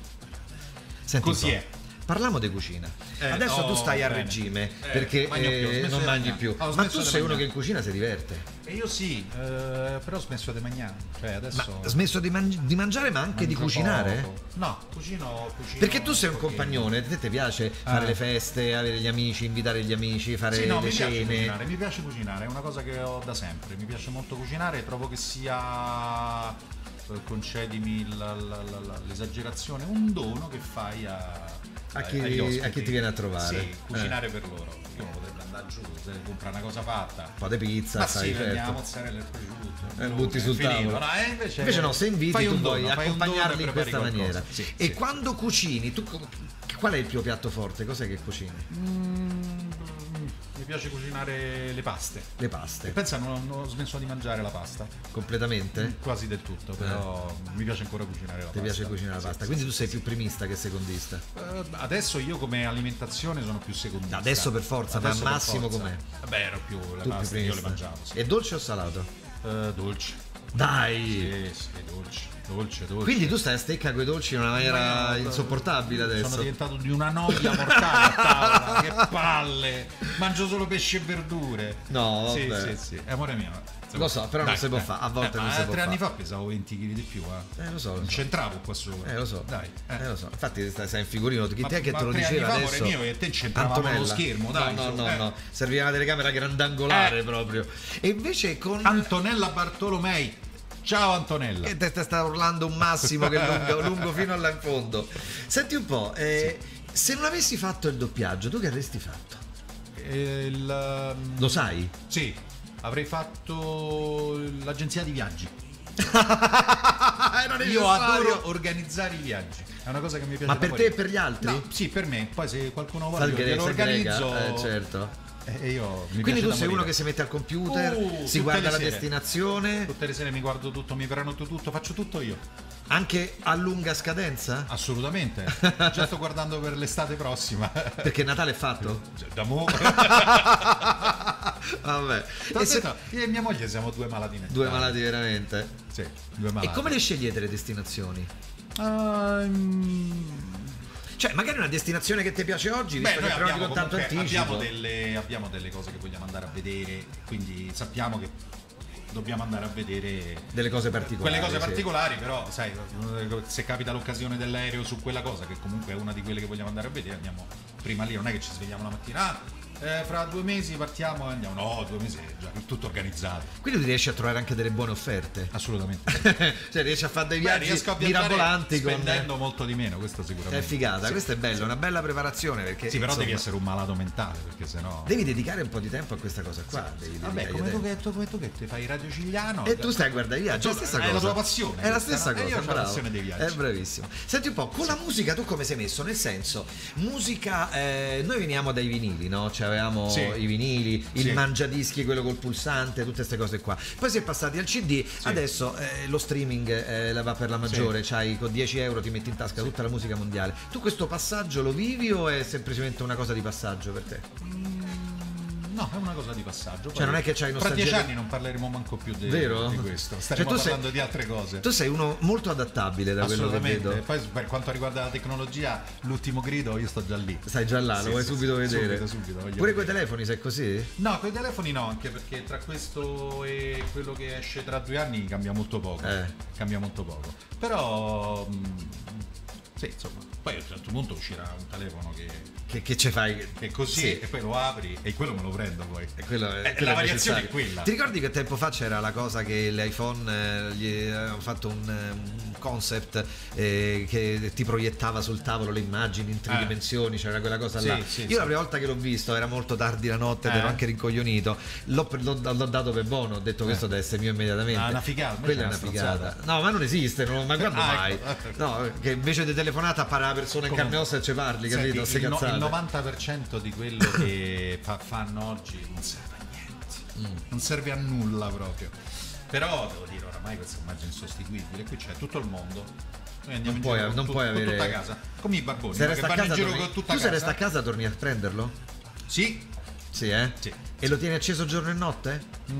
Senti così un po'. è. Parliamo di cucina. Eh, Adesso oh, tu stai a bene. regime Eh, perché mangio più, ho eh, smesso non di mangi mangiare. più. Ho Ma smesso tu di sei uno mangiare. che in cucina si diverte. E io sì, eh, però ho smesso di mangiare. Cioè adesso Ma smesso di, mangi- di mangiare ma anche di mangio cucinare? poco. No, cucino, cucino Perché tu sei un pochino. compagnone, a te ti piace fare Ah. le feste, avere gli amici, invitare gli amici, fare Sì, no, le mi piace cene. cucinare, mi piace cucinare, è una cosa che ho da sempre, mi piace molto cucinare e trovo che sia, eh, concedimi la- la- la- la- l'esagerazione, un dono che fai a, A chi- agli ospiti. a chi ti viene a trovare. Sì, cucinare per loro. Io potrebbe andare giù, se compra una cosa fatta. Un po' di pizza, Ma sai, sì, certo. prendiamo mozzarella e prosciutto. Eh, butti sul tavolo. No, eh, invece, Invece no, se inviti fai tu un vuoi dono, fai un dono e accompagnarli in prepari questa qualcosa. maniera. Sì, e sì, quando cucini, tu co- qual è il tuo piatto forte? Cos'è che cucini? Mm, mi piace cucinare le paste. Le paste. Pensa, non, non ho smesso di mangiare la pasta. Completamente? Quasi del tutto, però mi piace ancora cucinare la Ti pasta. piace cucinare la Sì, pasta? sì, Quindi sì, tu sei sì. più primista che secondista. Eh, adesso io come alimentazione sono più secondista. Adesso per forza, ma Adesso al per massimo forza. com'è? Vabbè, ero più le Tu più paste, io le primista. mangiavo. Sì. E dolce o salato? Eh, dolci. Dai! Sì, sì, dolci, dolce, dolce. Quindi tu stai a stecca con i dolci in una maniera Ma io, insopportabile adesso. Sono diventato di una noia mortale a tavola, che palle! Mangio solo pesce e verdure. No, Sì, vabbè. sì, sì. Eh, amore mio. si Lo può- so, però non Dai, si può eh. fare, a volte Eh, non ma si può tre anni fare. fa pesavo venti chili di più, eh. Eh, lo so, lo Non so. c'entravo qua sopra. Eh, lo so. Dai. eh. Eh, lo so. Infatti stai, sei in figurino. Chi Ma- te che ma te lo tre diceva anni fa, adesso? amore mio, e te c'entravamo Antonella. lo schermo, dai, No, no, su, no, eh. no. Serviva una telecamera grandangolare Eh. proprio. E invece con Antonella Bartolomei. Ciao Antonella. che te, te sta urlando un Massimo che è lungo, lungo fino là in fondo. Senti un po', eh, se non avessi fatto il doppiaggio, tu che avresti fatto? Eh, il, um, Lo sai? Sì, avrei fatto l'agenzia di viaggi. Era Io adoro organizzare i viaggi. È una cosa che mi piace. Ma da per morire. te e per gli altri? No, sì, per me. Poi se qualcuno vuole Sai io che glielo sei grega? organizzo. Eh, certo. E io mi Quindi piace tu da sei uno morire. che si mette al computer, Uh, si tutte guarda le la sere. destinazione, Tutte le sere mi guardo tutto, mi prenoto tutto, faccio tutto io. anche a lunga scadenza? Assolutamente. Già sto guardando per l'estate prossima. Perché Natale è fatto? Cioè, da mo'. Vabbè. T'ho E se- detto, io e mia moglie siamo due malati mentali. Due malati veramente. Sì, due malati. E come le scegliete le destinazioni? Ehm, Cioè, magari una destinazione che ti piace oggi, visto Beh, che noi prenoti abbiamo, con tanto comunque- anticipo. abbiamo, delle, abbiamo delle cose che vogliamo andare a vedere, quindi sappiamo che dobbiamo andare a vedere delle cose particolari. Quelle cose sì. particolari, però sai, se capita l'occasione dell'aereo su quella cosa, che comunque è una di quelle che vogliamo andare a vedere, andiamo prima lì, non è che ci svegliamo la mattina, ah, eh, fra due mesi partiamo e andiamo, no, due mesi è già tutto organizzato. Quindi tu riesci a trovare anche delle buone offerte? Assolutamente. Cioè riesci a fare dei Beh, viaggi riesco a viaggiare mirabolanti con... spendendo molto di meno, questo sicuramente. È figata, sì, questo è bello, sì. una bella preparazione perché Sì, però insomma, devi essere un malato mentale, perché sennò devi dedicare un po' di tempo a questa cosa qua. Sì, devi vabbè, dedicare come tu, tempo. che, tu, come tu che ti fai radio cigliano E tu stai a guardare i viaggi, è la stessa è cosa. la tua passione È la questa, stessa no? E cosa, io ho la bravo. passione dei viaggi. È bravissimo. Senti un po', con la musica tu come sei messo? Nel senso, musica, eh, noi veniamo dai vinili, no? Cioè avevamo Sì. i vinili, il Sì. mangiadischi, quello col pulsante, tutte queste cose qua. Poi si è passati al C D, adesso eh, lo streaming eh, la va per la maggiore, Sì. c'hai con dieci euro ti metti in tasca tutta la musica mondiale. Tu questo passaggio lo vivi o è semplicemente una cosa di passaggio per te? No, è una cosa di passaggio. Cioè, non è che c'hai Tra nostalgia dieci di- anni non parleremo manco più di, Vero? di questo. Cioè, Staremo tu sei- parlando di altre cose. Tu sei uno molto adattabile da quello che Assolutamente. vedo. E poi per quanto riguarda la tecnologia, l'ultimo grido, io sto già lì. Stai già là, Sì, lo vuoi sì, subito sì, vedere? Subito, subito. voglio Pure vedere. coi telefoni sei così? No, con i telefoni no, anche perché tra questo e quello che esce tra due anni cambia molto poco. Eh. Cambia molto poco. Però mh, sì, insomma, poi a un certo punto uscirà un telefono che, Che, che ci fai? che è così Sì. e poi lo apri e quello me lo prendo poi. E quello è, Eh, quello la è variazione necessario. è quella. Ti ricordi che tempo fa c'era la cosa che l'iPhone eh, gli avevano fatto un, eh, un concept eh, che ti proiettava sul tavolo le immagini in tre Eh. dimensioni, c'era quella cosa Sì, là. sì, Io sì. la prima volta che l'ho visto era molto tardi la notte ed Eh. ero anche rincoglionito. L'ho, l'ho- l'ho dato per buono, ho detto questo deve essere mio immediatamente. Ah, una figata, Quella è invece una è una figata. stronzata. No, ma non esiste, non- ma quando Ah, mai? ecco. No, che invece di telefonata appare la persona in Come- carne e ossa e ci parli, Senti, capito? Ste il, no- cazzate. il novanta per cento di quello che fa- fanno oggi non serve a niente, Mm. non serve a nulla proprio. Però devo dire, oramai questa immagine è insostituibile, qui c'è tutto il mondo. Noi andiamo Non in puoi- giro con, non tu- puoi con avere- tutta casa, come i barboni, Se no? che resta a vanno in casa, giro torni- con tutta tu se casa. resta a casa torni a prenderlo? Sì, Sì, eh? sì. E lo tieni acceso giorno e notte?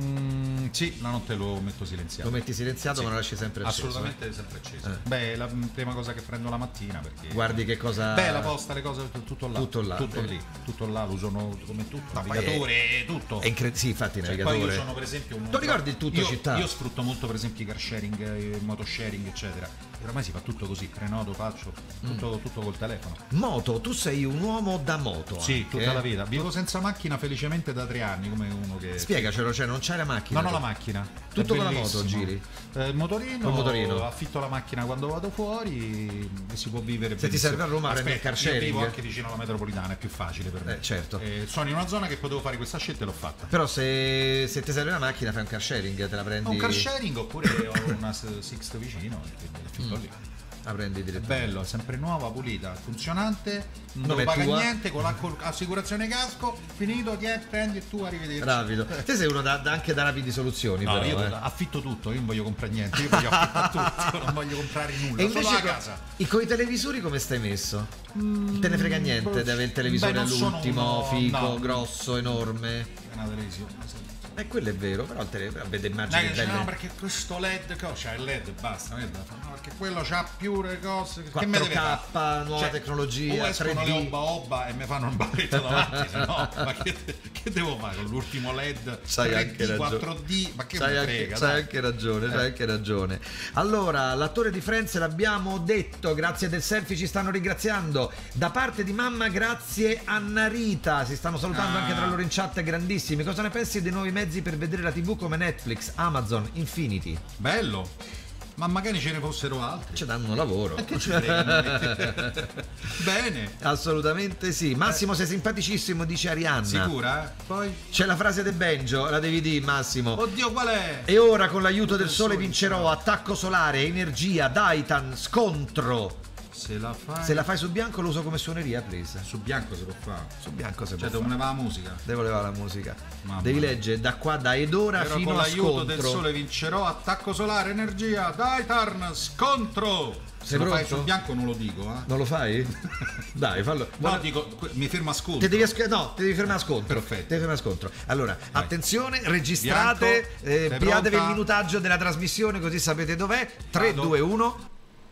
Mm, sì, la notte lo metto silenziato. Lo metti silenziato Sì. ma lo lasci sempre acceso? Assolutamente sempre acceso. Eh. Beh, è la prima cosa che prendo la mattina perché Guardi che cosa... Beh, la posta, le cose, t- tutto là. Tutto là, Tutto eh. lì. Tutto là, lo uso come tutto. Ma poi navigatore, tutto. È incre- sì, infatti il Cioè, navigatore... poi io sono per esempio un... Tu ricordi il tutto io, città? Io sfrutto molto per esempio i car sharing, i moto sharing, eccetera. E ormai si fa tutto così, prenoto, faccio, tutto, tutto col telefono. Moto, tu sei un uomo da moto. Sì, anche, tutta eh? la vita. Vivo senza macchina felicemente da tre anni, come uno che... Spiegacelo, cioè non c'hai la macchina? Non ho tu? la macchina. Tutto È con la bellissimo. moto giri? Eh, il motorino, Col motorino. affitto la macchina quando vado fuori e si può vivere Se ti benissimo. serve a Roma, prendi il Aspetta, car io sharing. vivo anche vicino alla metropolitana, è più facile per me. Eh, certo. Eh, sono in una zona che potevo fare questa scelta e l'ho fatta. Però se, se ti serve la macchina fai un car sharing, te la prendi... Ho un car sharing oppure ho una Sixt vicino e quindi affitto lì. La prendi È direttamente. bello, è sempre nuova, pulita, funzionante, non Non devo è pagare tua? niente, con l'assicurazione casco, finito, ti è, prendi e tu arrivederci. Rapido. Te sei uno da, da- anche da rapidi soluzioni, No, però, io eh. affitto tutto, io non voglio comprare niente, io voglio affittare tutto, non voglio comprare nulla, E solo invece la co- casa. i coi televisori come stai messo? Te ne frega niente di avere il televisore Beh, non sono all'ultimo, uno- fico, no. grosso, enorme? È una televisione. sì. E quello è vero, però il televisore vede Dai, immagini che dice, belle. no, perché questo L E D, co- c'ha il L E D, basta, non è da fare. No, perché quello c'ha più le cose. Che me deve quattro K, fare? nuova Cioè, tecnologia, o escono tre D. le Oba Oba e mi fanno un balletto davanti, se no, ma che, che devo fare con l'ultimo L E D C'hai tre D, anche ragione. quattro D? Ma che C'hai mi anche, frega, c'hai dai. anche ragione, c'hai Eh. anche ragione. Allora, l'attore di Friends l'abbiamo detto, grazie del selfie ci stanno ringraziando. Da parte di mamma, grazie Anna Rita. Si stanno salutando Ah. anche tra loro in chat, grandissimi. Cosa ne pensi dei nuovi mezzi per vedere la tivù come Netflix, Amazon, Infinity? Bello, ma magari ce ne fossero altri. Ci danno lavoro. Che ci frega? Bene, Assolutamente sì. Massimo sei simpaticissimo, dice Arianna. sicura? eh? Poi? C'è la frase del Benjo, la devi dire Massimo. Oddio, qual è? E ora con l'aiuto del del sole sole vincerò attacco solare, energia, Daitan, scontro. Se la fai... Se la fai su bianco lo uso come suoneria, please. Su bianco se lo fa. Su bianco se Cioè, può devo fare. levare la musica. Devo levare la musica. Mamma Devi mia. leggere da qua, da ed ora Però fino con a l'aiuto scontro. del sole vincerò, attacco solare, energia, Daitarn, scontro. Se Sei lo fai pronto? sul bianco non lo dico, eh. Non lo fai? Dai, fallo. No, Guarda- dico, que- mi fermo a sconto. Ti devi asco- no, ti devi fermare a scontro. Perfetto. Ti devi fermare a scontro. Allora, Vai. attenzione, registrate, Bianco, eh, sei pigliatevi il pronta? minutaggio della trasmissione così sapete dov'è. tre, Vado. due, uno.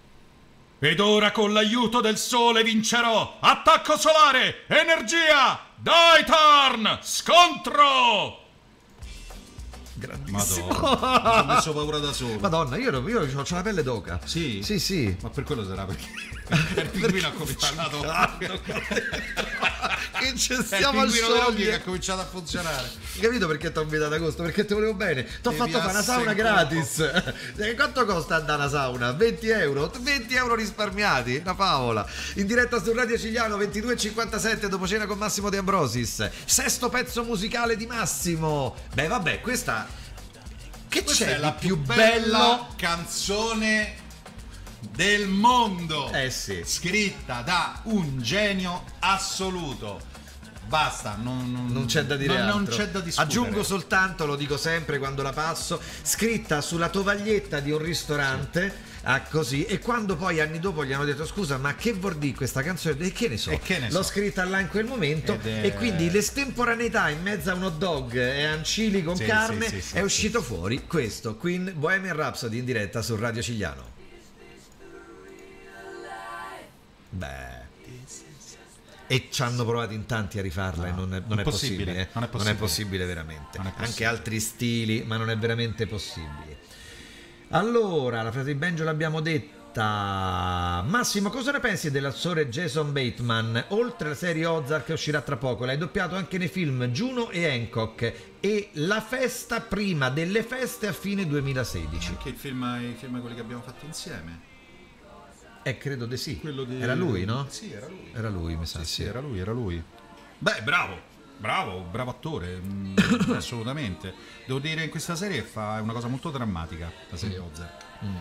Ed ora con l'aiuto del sole vincerò, attacco solare, energia, Daitarn, scontro. grandissimo. Madonna, mi sono messo paura da solo. Madonna, io, io ho la pelle d'oca. Sì? Sì, sì. Ma per quello sarà perché il pinguino ha cominciato a Che ci È il stiamo a pinguino dell'Oggi che sciogliere. ha cominciato a funzionare. Hai capito perché ti ho invitato a agosto? Perché ti volevo bene. Ti ho Devi fatto fare una sauna assecco. gratis. Eh, Quanto costa andare a una sauna? venti euro? venti euro risparmiati? Una favola. In diretta su Radio Cigliano ventidue e cinquantasette dopo cena con Massimo De Ambrosis. Sesto pezzo musicale di Massimo. Beh vabbè, questa... Che Questa c'è è la di più più bella bello? canzone del mondo. Eh sì. Scritta da un genio assoluto. Basta, non, non- Non c'è da dire non, altro. non c'è da discutere. Aggiungo soltanto, lo dico sempre quando la passo, scritta sulla tovaglietta di un ristorante. Ah, così, e quando poi anni dopo gli hanno detto scusa ma che vuol dire questa canzone, e che ne so, E che ne l'ho so. scritta là in quel momento Ed è- e quindi l'estemporaneità in mezzo a un hot dog e ancili con Sì, carne sì, sì, sì, è sì, uscito sì. fuori questo Queen Bohemian Rhapsody in diretta su Radio Cigliano. Beh, e ci hanno provato in tanti a rifarla No, e non è, non è impossibile, possibile, eh. non è non è possibile. possibile veramente. Non è Anche possibile. altri stili, ma non è veramente possibile. Allora, la frase di Benjo l'abbiamo detta. Massimo, cosa ne pensi dell'attore Jason Bateman? Oltre alla serie Ozark che uscirà tra poco, l'hai doppiato anche nei film Juno e Hancock e La festa prima delle feste a fine duemilasedici. Anche il film, i film quelli che abbiamo fatto insieme. Eh, credo di sì. Quello di- Era lui, no? Sì, era lui. Era lui, mi sa, Sì, sì. sì, era lui, era lui. Beh, bravo, bravo, bravo attore, mm, assolutamente. Devo dire in questa serie fa una cosa molto drammatica, la serie Ozark.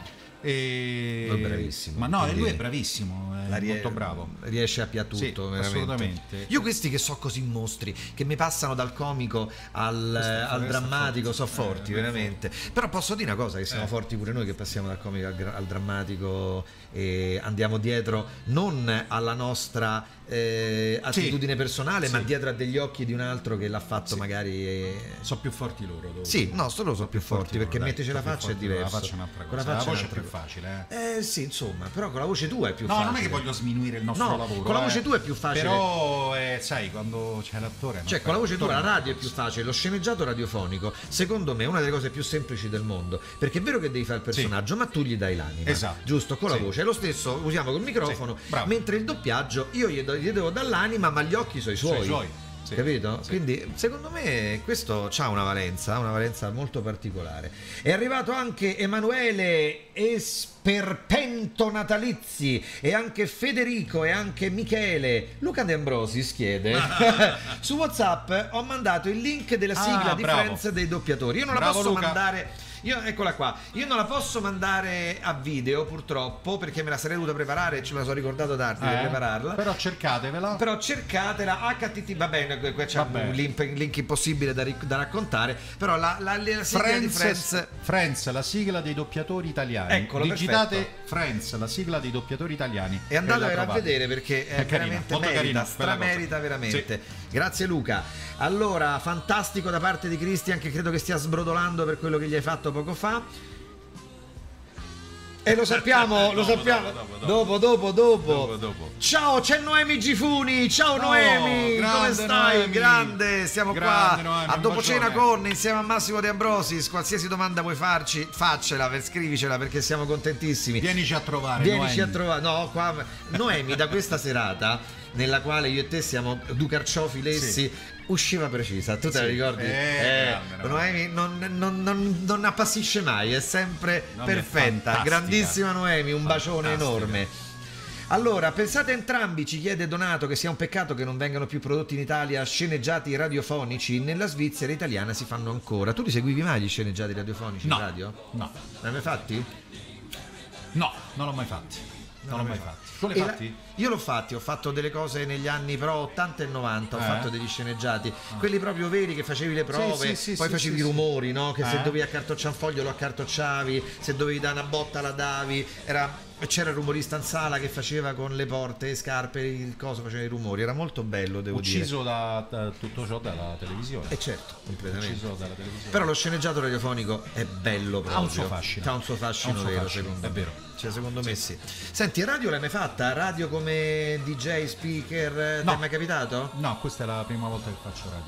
E... È bravissimo, Ma no, e quindi- lui è bravissimo, è La rie- molto bravo. Riesce a pià tutto, Sì, veramente. assolutamente. Io questi che so così mostri, che mi passano dal comico al, Questo è- al questo è drammatico, forte. so forti, Eh, veramente. Però posso dire una cosa, che siamo Eh. forti pure noi che passiamo dal comico al, gra- al drammatico e andiamo dietro non alla nostra eh, attitudine personale, Sì. ma dietro a degli occhi di un altro che l'ha fatto magari... eh, Sono più forti loro. devo Sì, dire. no, solo sono più forti, perché loro, dai, metteci la sono più faccia è forti loro. diverso. La faccia è un'altra Con la cosa. La faccia voce è un'altra più cosa. facile, eh. Eh sì, insomma, però con la voce tua è più No, facile. non è che voglio sminuire il nostro No, lavoro. con la eh. voce tua è più facile. Però, eh, sai, quando c'è l'attore. non Cioè, fai- con la voce tua la l'attore non radio è fa più questo. facile, lo sceneggiato radiofonico, secondo me, è una delle cose più semplici del mondo. Perché è vero che devi fare il personaggio, ma tu gli dai l'anima. Esatto. Giusto? Con la Sì. voce. È lo stesso, usiamo col microfono, Sì, bravo. mentre il doppiaggio io gli, do- gli devo dare l'anima, ma gli occhi sono i suoi. Sono i suoi, sì. Capito? Sì. Quindi, secondo me, questo ha una valenza, una valenza molto particolare. È arrivato anche Emanuele Esperpento Natalizi e anche Federico e anche Michele. Luca De Ambrosis chiede su WhatsApp ho mandato il link della sigla Ah, di bravo. Friends dei doppiatori. Io non la Bravo, posso Luca. mandare. Io, eccola qua, io non la posso mandare a video purtroppo perché me la sarei dovuta preparare e ce me la sono ricordato tardi di Eh, prepararla. Però cercatevela. Però cercatela H T T, va bene, qua c'è Vabbè. un link, un link impossibile da, ric- da raccontare, però la, la, la sigla di Friends, Friends, la sigla dei doppiatori italiani. Eccolo, Digitate perfetto. Friends, la sigla dei doppiatori italiani. e andatevela la a trovate. vedere perché è, È carina, veramente molto merita, carina, bella stramerita cosa. veramente. Grazie Luca. Allora, fantastico da parte di Cristian che credo che stia sbrodolando per quello che gli hai fatto poco fa. E lo sappiamo, lo Dopo, sappiamo. dopo, Dopo, dopo, dopo. Dopo, dopo. Ciao, c'è Noemi Gifuni. Ciao No, Noemi, come grande stai? Noemi. Grande, stiamo Grande qua Noemi, a un dopo cena bacione. con insieme a Massimo De Ambrosis. Qualsiasi domanda vuoi farci, faccela, per- scrivicela perché siamo contentissimi. Vienici a trovare. Vienici Noemi. a trovare. No, qua Noemi da questa serata nella quale io e te siamo due carciofi lessi. Sì. Usciva precisa, tu te la Sì. ricordi? Eh, grande, Noemi non, non, non, non appassisce mai, è sempre Noemi è perfetta. fantastica. Grandissima Noemi, un bacione Fantastica. enorme. Allora, pensate entrambi, ci chiede Donato, che sia un peccato che non vengano più prodotti in Italia sceneggiati radiofonici. Nella Svizzera italiana si fanno ancora. Tu li seguivi mai gli sceneggiati radiofonici No. in radio? No, Ne hai mai fatti? no, non l'ho mai fatti. Non l'ho mai fatti. Tu l'hai E la- fatti? Io l'ho fatti, ho fatto delle cose negli anni però ottanta e novanta, ho Eh? fatto degli sceneggiati, quelli proprio veri che facevi le prove, sì, sì, poi sì, facevi sì, i rumori, no? Che se Eh? dovevi accartocciare un foglio lo accartocciavi, se dovevi dare una botta la davi, era... c'era il rumorista in sala che faceva con le porte, le scarpe, il coso, faceva i rumori, era molto bello, devo Ucciso da, da tutto ciò dalla televisione. dire. E certo, completamente. Ucciso dalla televisione. Però lo sceneggiato radiofonico è bello proprio. Ha un suo fascino. Ha un suo fascino Ha un suo vero, fascino, secondo è me. vero. Cioè, secondo me sì. Senti, radio l'hai mai fatta? Radio come D J, speaker, ti No. è mai capitato? No, questa è la prima volta che faccio radio.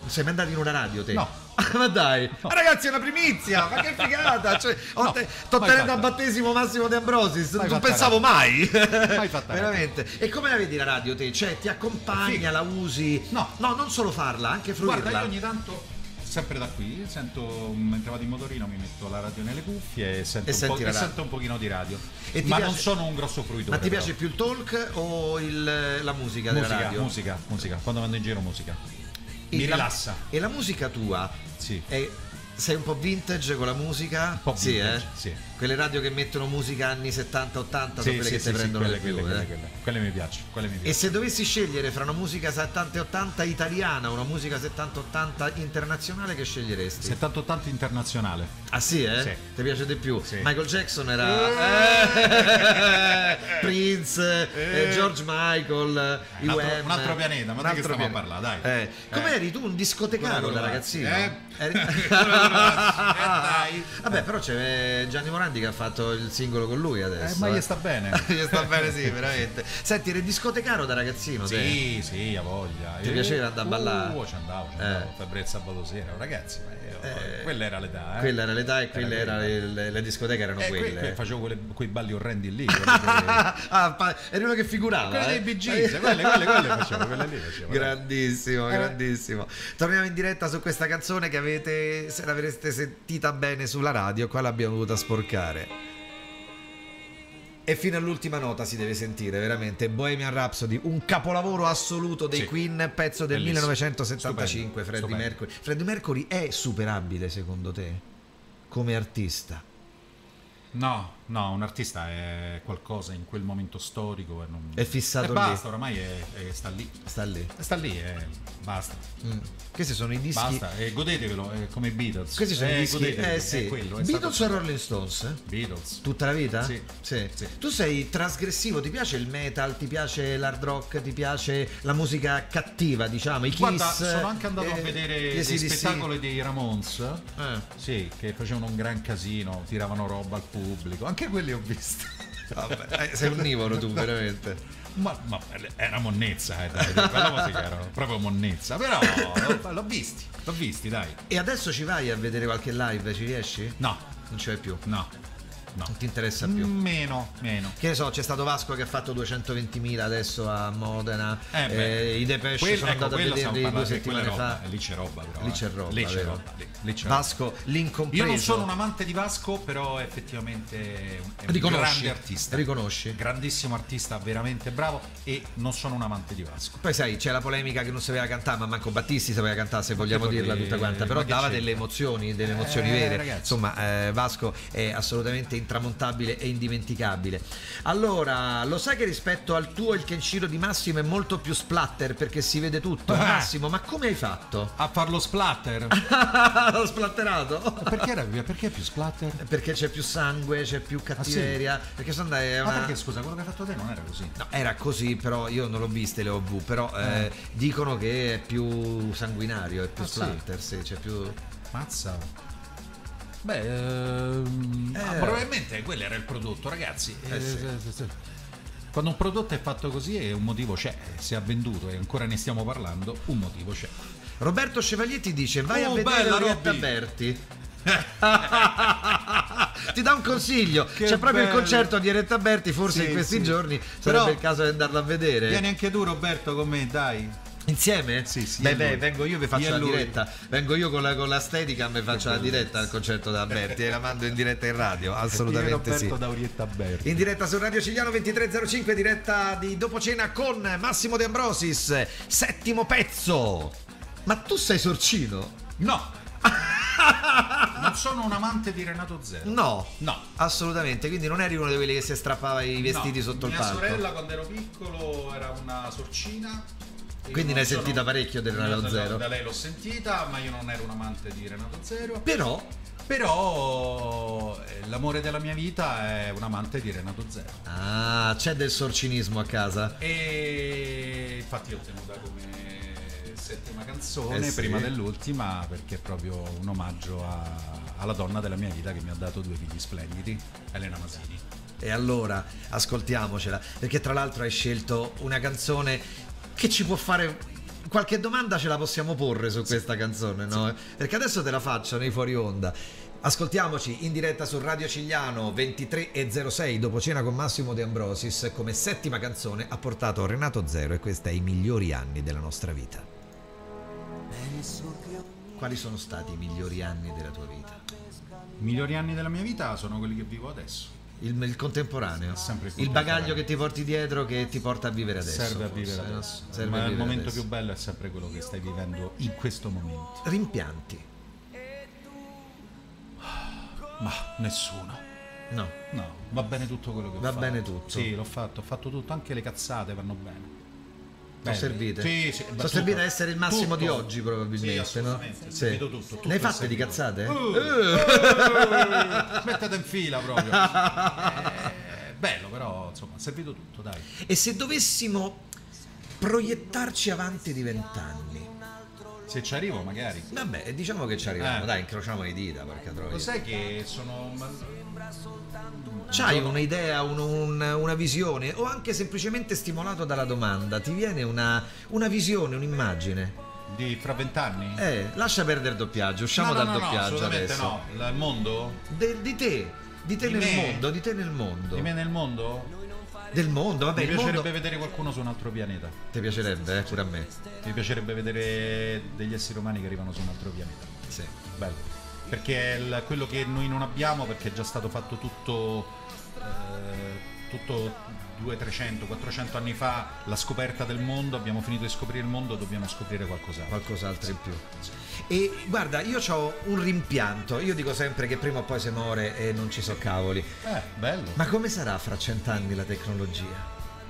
Sei mai andato in una radio te? No. Ma dai, No. ma ragazzi, è una primizia, ma che figata! Cioè, No, te, sto mai tenendo a fatta. battesimo Massimo De Ambrosis, Mai non fatta pensavo radio. mai. Mai fatta Veramente. E come la vedi la radio te? Cioè, ti accompagna, Figa. la usi? No. No, non solo farla, anche fruirla. Guarda, io ogni tanto, sempre da qui, sento mentre vado in motorino, mi metto la radio nelle cuffie e sento, E un, senti po', la e radio. sento un pochino di radio. E ti Ma piace- non sono un grosso fruitore. Ma ti piace però. più il talk o il- la musica della musica, radio? musica, musica, quando vado in giro musica. E Mi la- rilassa. E la musica tua? Sì. È- sei un po' vintage con la musica? Un po' Sì, vintage, eh? sì. Quelle radio che mettono musica anni settanta ottanta sono Sì, quelle sì, che sì, ti sì, prendono quelle, di più, quelle, eh? quelle, quelle. Quelle mi piacciono, quelle mi E piacciono. se dovessi scegliere fra una musica settanta e ottanta italiana o una musica settanta ottanta internazionale, che sceglieresti? settanta ottanta internazionale. Ah sì, eh? Sì. Ti piace di più? Sì. Michael Jackson era eh, Prince, eh, George Michael, i un altro- Wham. un altro pianeta, ma Un di che altro stiamo a pianeta. parlare, dai. Eh. Com'eri tu, un discotecaro Quello da là. ragazzino? Eh? Eri- Eh, dai. Vabbè, però c'è Gianni Morandi che ha fatto il singolo con lui adesso. Eh, ma eh. gli sta bene. Gli sta bene, sì, veramente. Senti, eri discotecaro da ragazzino, te? Sì, sì, a voglia. Ti piaceva andare a ballare? Uh, ci andavo, ci andavo. Eh. Febbre il sabato sera, ragazzi, ma io, Eh. quella era l'età, eh. Quella era l'età e quelle Era era quella. le, le discoteche erano Eh, quelle. que- que- facevo quelle- quei balli orrendi lì. Quelli, Ah, pa- eri uno che figurava. quelli eh? dei Bee Gees, quelle, quelle, quelle facevo, quelle lì facevo. Grandissimo, Eh. grandissimo. Torniamo in diretta su questa canzone che avete, se l'avreste sentita bene sulla radio, qua l'abbiamo dovuta sporcare. E fino all'ultima nota si deve sentire, veramente. Bohemian Rhapsody, un capolavoro assoluto dei Sì. Queen, pezzo del Bellissimo. millenovecentosettantacinque. Stupendo. Freddie Stupendo. Mercury. Freddie Mercury è superabile secondo te? Come artista? No, no, un artista è qualcosa in quel momento storico e non... È fissato e lì. basta, oramai è, è- sta lì. Sta lì. Sta lì, e basta. Mm. Questi sono i dischi. Basta, e godetevelo, è come i Beatles. Questi sono Eh, i dischi. godetevelo, Eh è sì. quello, è Beatles stato- o Rolling Stones? eh? Beatles. Tutta la vita? Sì. Sì. Sì. Tu sei trasgressivo, ti piace il metal, ti piace l'hard rock, ti piace la musica cattiva, diciamo, i Kiss? Guarda, sono anche andato a eh, vedere gli dei A C D C. spettacoli dei Ramones. Eh. Sì, che facevano un gran casino, tiravano roba al pubblico. Anche quelli ho visti. Vabbè, eh, sei onnivoro tu, veramente. Ma, ma era monnezza, eh, dai, quella musica era proprio monnezza. Però l'ho, l'ho visti, l'ho visti, dai. E adesso ci vai a vedere qualche live, ci riesci? No, Non ci vai più. no, no. Non ti interessa più. Meno, meno. Che ne so, c'è stato Vasco che ha fatto duecentoventimila adesso a Modena. Eh, beh, eh, I Depeche quel- sono ecco, andato a quello stiamo vederli due parlando, quella settimane roba, fa. eh, lì c'è roba però. Lì eh. c'è roba, Lì c'è vero? roba, lì, lì c'è roba. Vasco, l'incompreso. Io non sono un amante di Vasco, però effettivamente è un Riconosci? grande artista. Riconosci? Grandissimo artista, veramente bravo, e non sono un amante di Vasco. Poi sai, c'è la polemica che non sapeva cantare, ma manco Battisti sapeva cantare, se vogliamo che dirla poi- tutta quanta, però ma che dava c'entra? delle emozioni, delle emozioni Eh, vere. ragazzi. Insomma, eh, Vasco è assolutamente intramontabile e indimenticabile. Allora, lo sai che rispetto al tuo il Kenshiro di Massimo è molto più splatter perché si vede tutto? Eh. Massimo, ma come hai fatto? A farlo splatter? L'ho splatterato? perché, era, perché è più splatter? Perché c'è più sangue, c'è più cattiveria. Perché sono andai a Ma una... perché scusa, quello che hai fatto te non era così. No, era così, però io non l'ho viste le O V, però eh, dicono che è più sanguinario, è più Ah, sì? splatter, sì, c'è più... Mazza. Beh, ehm, Eh. ma probabilmente quello era il prodotto, ragazzi. Eh, sì. Eh, sì. Quando un prodotto è fatto così, è un motivo c'è. Se ha venduto e ancora ne stiamo parlando, un motivo c'è. Roberto Chevalier ti dice vai Oh, a vedere bella, Orietta Robby. Berti. Ti dà un consiglio, Che c'è proprio il bello. concerto di Orietta Berti, forse Sì, in questi sì. giorni sarebbe Però- il caso di andarlo a vedere. Vieni anche tu, Roberto, con me, dai. Insieme? Sì, sì, Beh, io e beh, lui. vengo io e vi faccio Io e la lui. diretta. Vengo io con la, con la Steadicam e faccio la diretta al concerto da Berti e la mando in diretta in radio, assolutamente sì. da Orietta Berti. In diretta su Radio Cigliano ventitré zero cinque, diretta di dopo cena con Massimo De Ambrosis, settimo pezzo. Ma tu sei sorcino? No. Non sono un amante di Renato Zero. No, No. assolutamente. Quindi non eri uno di quelli che si strappava i vestiti No. sotto il Mia palco. sorella quando ero piccolo era una sorcina. Io Quindi non ne hai sono- sentita parecchio del Renato da- Zero. Da lei l'ho sentita, ma io non ero un amante di Renato Zero. Però, Però eh, l'amore della mia vita è un amante di Renato Zero. ah, c'è del sorcinismo a casa. E infatti l'ho tenuta come settima canzone, Eh sì. prima dell'ultima, perché è proprio un omaggio a- alla donna della mia vita che mi ha dato due figli splendidi, Elena Masini. E allora ascoltiamocela, perché tra l'altro hai scelto una canzone che ci può fare qualche domanda ce la possiamo porre su questa canzone, no? Perché adesso te la faccio nei fuori onda. Ascoltiamoci in diretta su Radio Cigliano ventitré e zero sei dopo cena con Massimo De Ambrosis. Come settima canzone ha portato Renato Zero e questa è I migliori anni della nostra vita. Quali sono stati i migliori anni della tua vita? I migliori anni della mia vita sono quelli che vivo adesso. Il, il contemporaneo, Sempre il il contemporaneo. bagaglio che ti porti dietro che ti porta a vivere adesso. Serve a forse, vivere no? adesso. Serve Ma a il vivere momento adesso. più bello è sempre quello che stai vivendo in questo momento. Rimpianti? Ma nessuno. No. No, va bene tutto quello che ho Va fatto. bene tutto. Sì, l'ho fatto, ho fatto tutto, anche le cazzate vanno bene. Sono servite? Sì, sì, Sono servite a essere il massimo tutto. di oggi probabilmente, Sì, no? assolutamente, servito tutto, tutto Ne hai è fatte di servito. cazzate? Uh, uh, mettete in fila proprio. È bello, però insomma, è servito tutto, dai. E se dovessimo proiettarci avanti di vent'anni? Se ci arrivo magari. Vabbè, diciamo che ci arriviamo, Eh. dai, incrociamo le dita, porca troia. Lo sai che sono... C'hai un'idea, un- un- una visione, o anche semplicemente stimolato dalla domanda, ti viene una, una visione, un'immagine? Di fra vent'anni? Eh, lascia perdere il doppiaggio, usciamo no, no, dal no, no, doppiaggio assolutamente adesso. no. La- Il mondo? De- di te, di te Di nel me? mondo, di te nel mondo. Di me nel mondo? Del mondo, vabbè, Mi il piacerebbe mondo... vedere qualcuno su un altro pianeta. Ti piacerebbe, eh, pure a me. Mi piacerebbe vedere degli esseri umani che arrivano su un altro pianeta. Sì. Bello. Perché è il- quello che noi non abbiamo, perché è già stato fatto tutto, eh, tutto duecento, trecento, quattrocento anni fa, la scoperta del mondo, abbiamo finito di scoprire il mondo, dobbiamo scoprire qualcos'altro. Qualcos'altro in più. E guarda, io ho un rimpianto. Io dico sempre che prima o poi si muore e non ci so cavoli. Eh, bello. Ma come sarà fra cent'anni la tecnologia?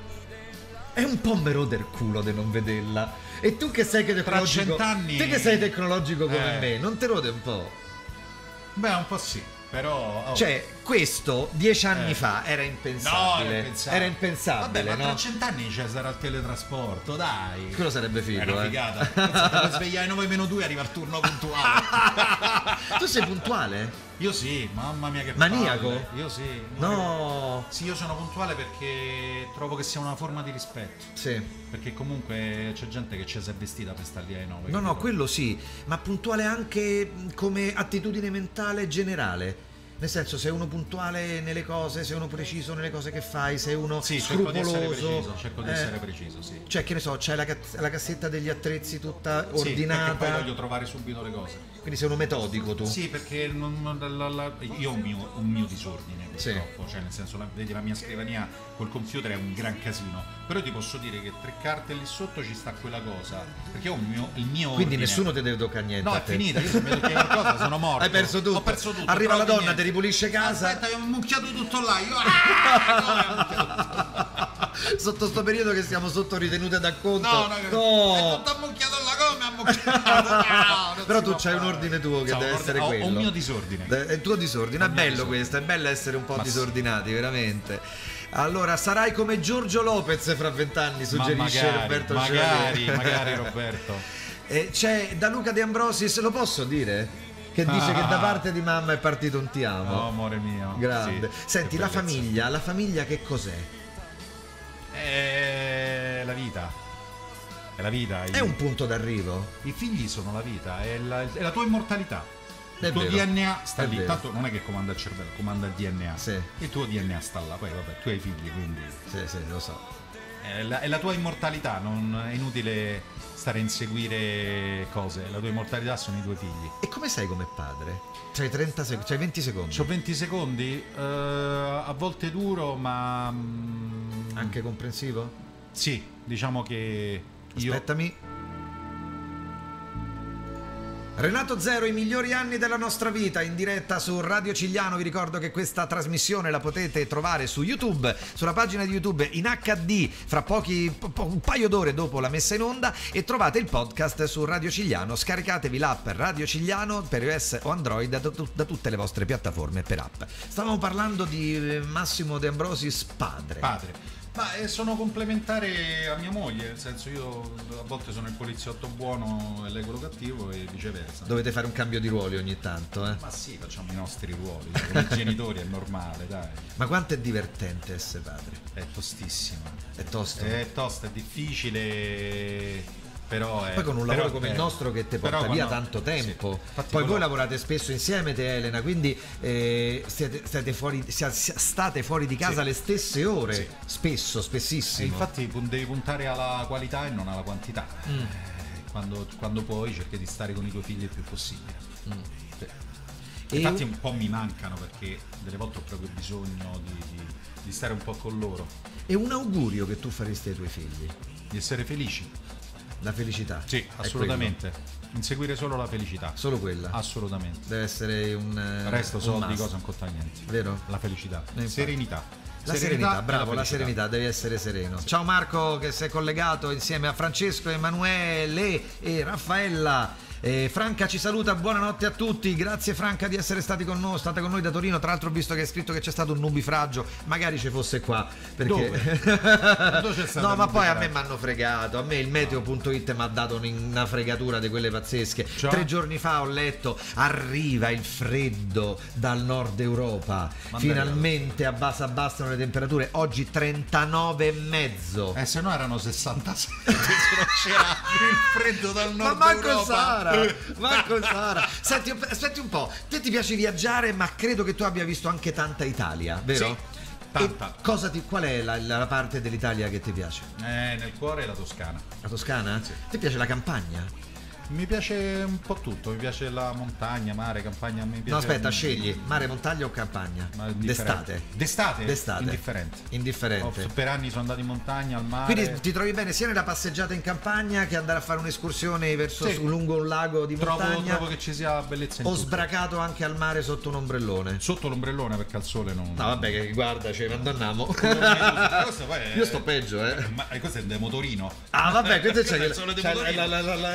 È un po' me rode il culo di non vederla. E tu che sei che tecnologico, cent'anni- te che sei tecnologico come Eh. me, non te rode un po'? Beh, un po' sì, però... oh. Cioè, questo dieci anni Eh. fa era No, impensabile. era impensabile. Era impensabile, Vabbè, ma no? tra cent'anni ci sarà il teletrasporto, dai. Quello sarebbe figo, È una eh. figata. Pensate, puoi svegliare alle nove meno due e arriva il turno puntuale. Tu sei puntuale? Io sì, mamma mia che Maniaco? palle. Io sì. No. Sì, io sono puntuale perché trovo che sia una forma di rispetto. Sì. Perché comunque c'è gente che ci si è vestita per stare lì ai nove. No, no, capito? quello sì, ma puntuale anche come attitudine mentale generale. Nel senso, sei uno puntuale nelle cose, sei uno preciso nelle cose che fai, sei uno Sì, cerco di essere scrupoloso. preciso, cerco di Eh, essere preciso, sì. Cioè, che ne so, c'hai la, ca- la cassetta degli attrezzi tutta Sì, ordinata. perché poi voglio trovare subito le cose. Quindi sei uno metodico tu. Sì, perché non- non- la- la- io ho un mio, un mio disordine, Sì. purtroppo. Cioè, nel senso, la, vedi, la mia scrivania col computer è un gran casino. Però ti posso dire che tre carte lì sotto ci sta quella cosa. Perché ho un mio, il mio Quindi ordine. nessuno ti deve toccare niente. No, a è te. finita, io se mi tocchi qualcosa sono morto. Hai perso tutto. Ho perso tutto. Arriva la proprio donna, niente. ti ripulisce casa. Aspetta, io ho mucchiato tutto là. Io... Ah, no, ho mucchiato. Sotto sto periodo che siamo sotto ritenute d'acconto. No, no, No. è tutto ammucchiato là, come ammucchiato? No, non Però si tu può c'hai un fare. ordine tuo che C'ho un deve ordine- essere ho- quello. Ho un mio disordine. È il tuo disordine, è Ho il mio bello disordine. questo, è bello essere un po' Ma sì. disordinati, veramente. Allora, sarai come Giorgio Lopez fra vent'anni, Ma suggerisce magari, Roberto magari, Cevalier. magari Roberto. E c'è da Luca De Ambrosis, lo posso dire? Che dice Ah. che da parte di mamma è partito un ti amo. Oh, amore mio. Grande. Sì, Senti, che la bellezza. famiglia, la famiglia che cos'è? È la vita. È la vita. È I, un punto d'arrivo? I figli sono la vita, è la, è la tua immortalità. È Il tuo vero. D N A sta È lì. vero. Tanto non è che comanda il cervello, comanda il D N A. Sì. Il tuo D N A sta là. Poi vabbè, tu hai figli, quindi Sì, sì, lo so. è la, è la tua immortalità, non è inutile stare a inseguire cose. La tua immortalità sono i tuoi figli. E come sei come padre? C'hai trenta secondi, c'hai venti secondi. C'ho venti secondi, eh, a volte duro, ma mm, Anche comprensivo? sì, diciamo che io Aspettami. Renato Zero, i migliori anni della nostra vita, in diretta su Radio Cigliano. Vi ricordo che questa trasmissione la potete trovare su YouTube, sulla pagina di YouTube in acca di fra pochi po- po- un paio d'ore dopo la messa in onda, e trovate il podcast su Radio Cigliano. Scaricatevi l'app Radio Cigliano per iOS o Android da, tu- da tutte le vostre piattaforme per app. Stavamo parlando di eh, Massimo De Ambrosis padre. padre. Ma eh, sono complementare a mia moglie, nel senso io a volte sono il poliziotto buono e lei quello cattivo e viceversa. Dovete fare un cambio di ruoli ogni tanto, eh? Ma sì, facciamo i nostri ruoli, cioè, come i genitori è normale, dai. Ma quanto è divertente essere padre? È tostissima. È tosto? È tosta, è difficile, Però è, poi con un lavoro però, come il eh, nostro che ti porta però via quando- tanto tempo, sì. Infatti poi quello- voi lavorate spesso insieme te Elena, quindi eh, siete, siete fuori, sia- sia- state fuori di casa Sì. le stesse ore, Sì. spesso, E spessissimo. infatti pun- devi puntare alla qualità e non alla quantità. Mm. Eh, quando, quando puoi cerchi di stare con i tuoi figli il più possibile. Sì. E Infatti un- un po' mi mancano perché delle volte ho proprio bisogno di, di- di stare un po' con loro, E un augurio che tu faresti ai tuoi figli? di essere felici. La felicità. Sì, È assolutamente. Inseguire solo la felicità. quello. Solo quella. Assolutamente. Deve essere un eh, Il resto, un soldi, must. cose non conta niente. Vero? La felicità. Eh, infatti. Serenità. La serenità, e bravo, la, felicità. serenità, devi essere sereno. Ciao Marco che sei collegato insieme a Francesco, Emanuele e Raffaella. Eh, Franca ci saluta, buonanotte a tutti, grazie Franca di essere stati con noi, state con noi da Torino, tra l'altro ho visto che hai scritto che c'è stato un nubifragio, magari ci fosse qua, perché... Dove c'è stato no il ma poi a me nubifragio? mi hanno fregato, a me il meteo punto it mi ha dato un- una fregatura di quelle pazzesche. Cioè? Tre giorni fa ho letto, arriva il freddo dal nord Europa, Ma finalmente abbassa, abbassano le temperature, oggi trentanove e mezzo. Eh, se no erano sessantasette, se non c'era il freddo dal nord Ma manco Europa. Sara, manco Sara. Senti, aspetti un po', te ti piace viaggiare, ma credo che tu abbia visto anche tanta Italia, vero? Sì, tanta. E cosa ti, qual è la, la parte dell'Italia che ti piace? Eh, nel cuore la Toscana. La Toscana? Sì. Ti piace la campagna? Mi piace un po' tutto, mi piace la montagna, mare, campagna, mi piace... No, aspetta, scegli mare, montagna o campagna? Ma indifferente. D'estate. D'estate? D'estate. Indifferente. Indifferente. Ho- per anni sono andato in montagna, al mare. Quindi ti trovi bene sia nella passeggiata in campagna che andare a fare un'escursione verso Sì. su, lungo un lago di trovo, montagna trovo che ci sia bellezza in o tutto. sbracato anche al mare sotto un ombrellone? Sotto l'ombrellone perché al sole non... No, vabbè, che guarda, ce ne andiamo. Questo poi è- Io sto peggio, eh. Ma questo è il motorino. Ah, vabbè, questo c'è Questo è il sole di c'è motorino. la- la- la-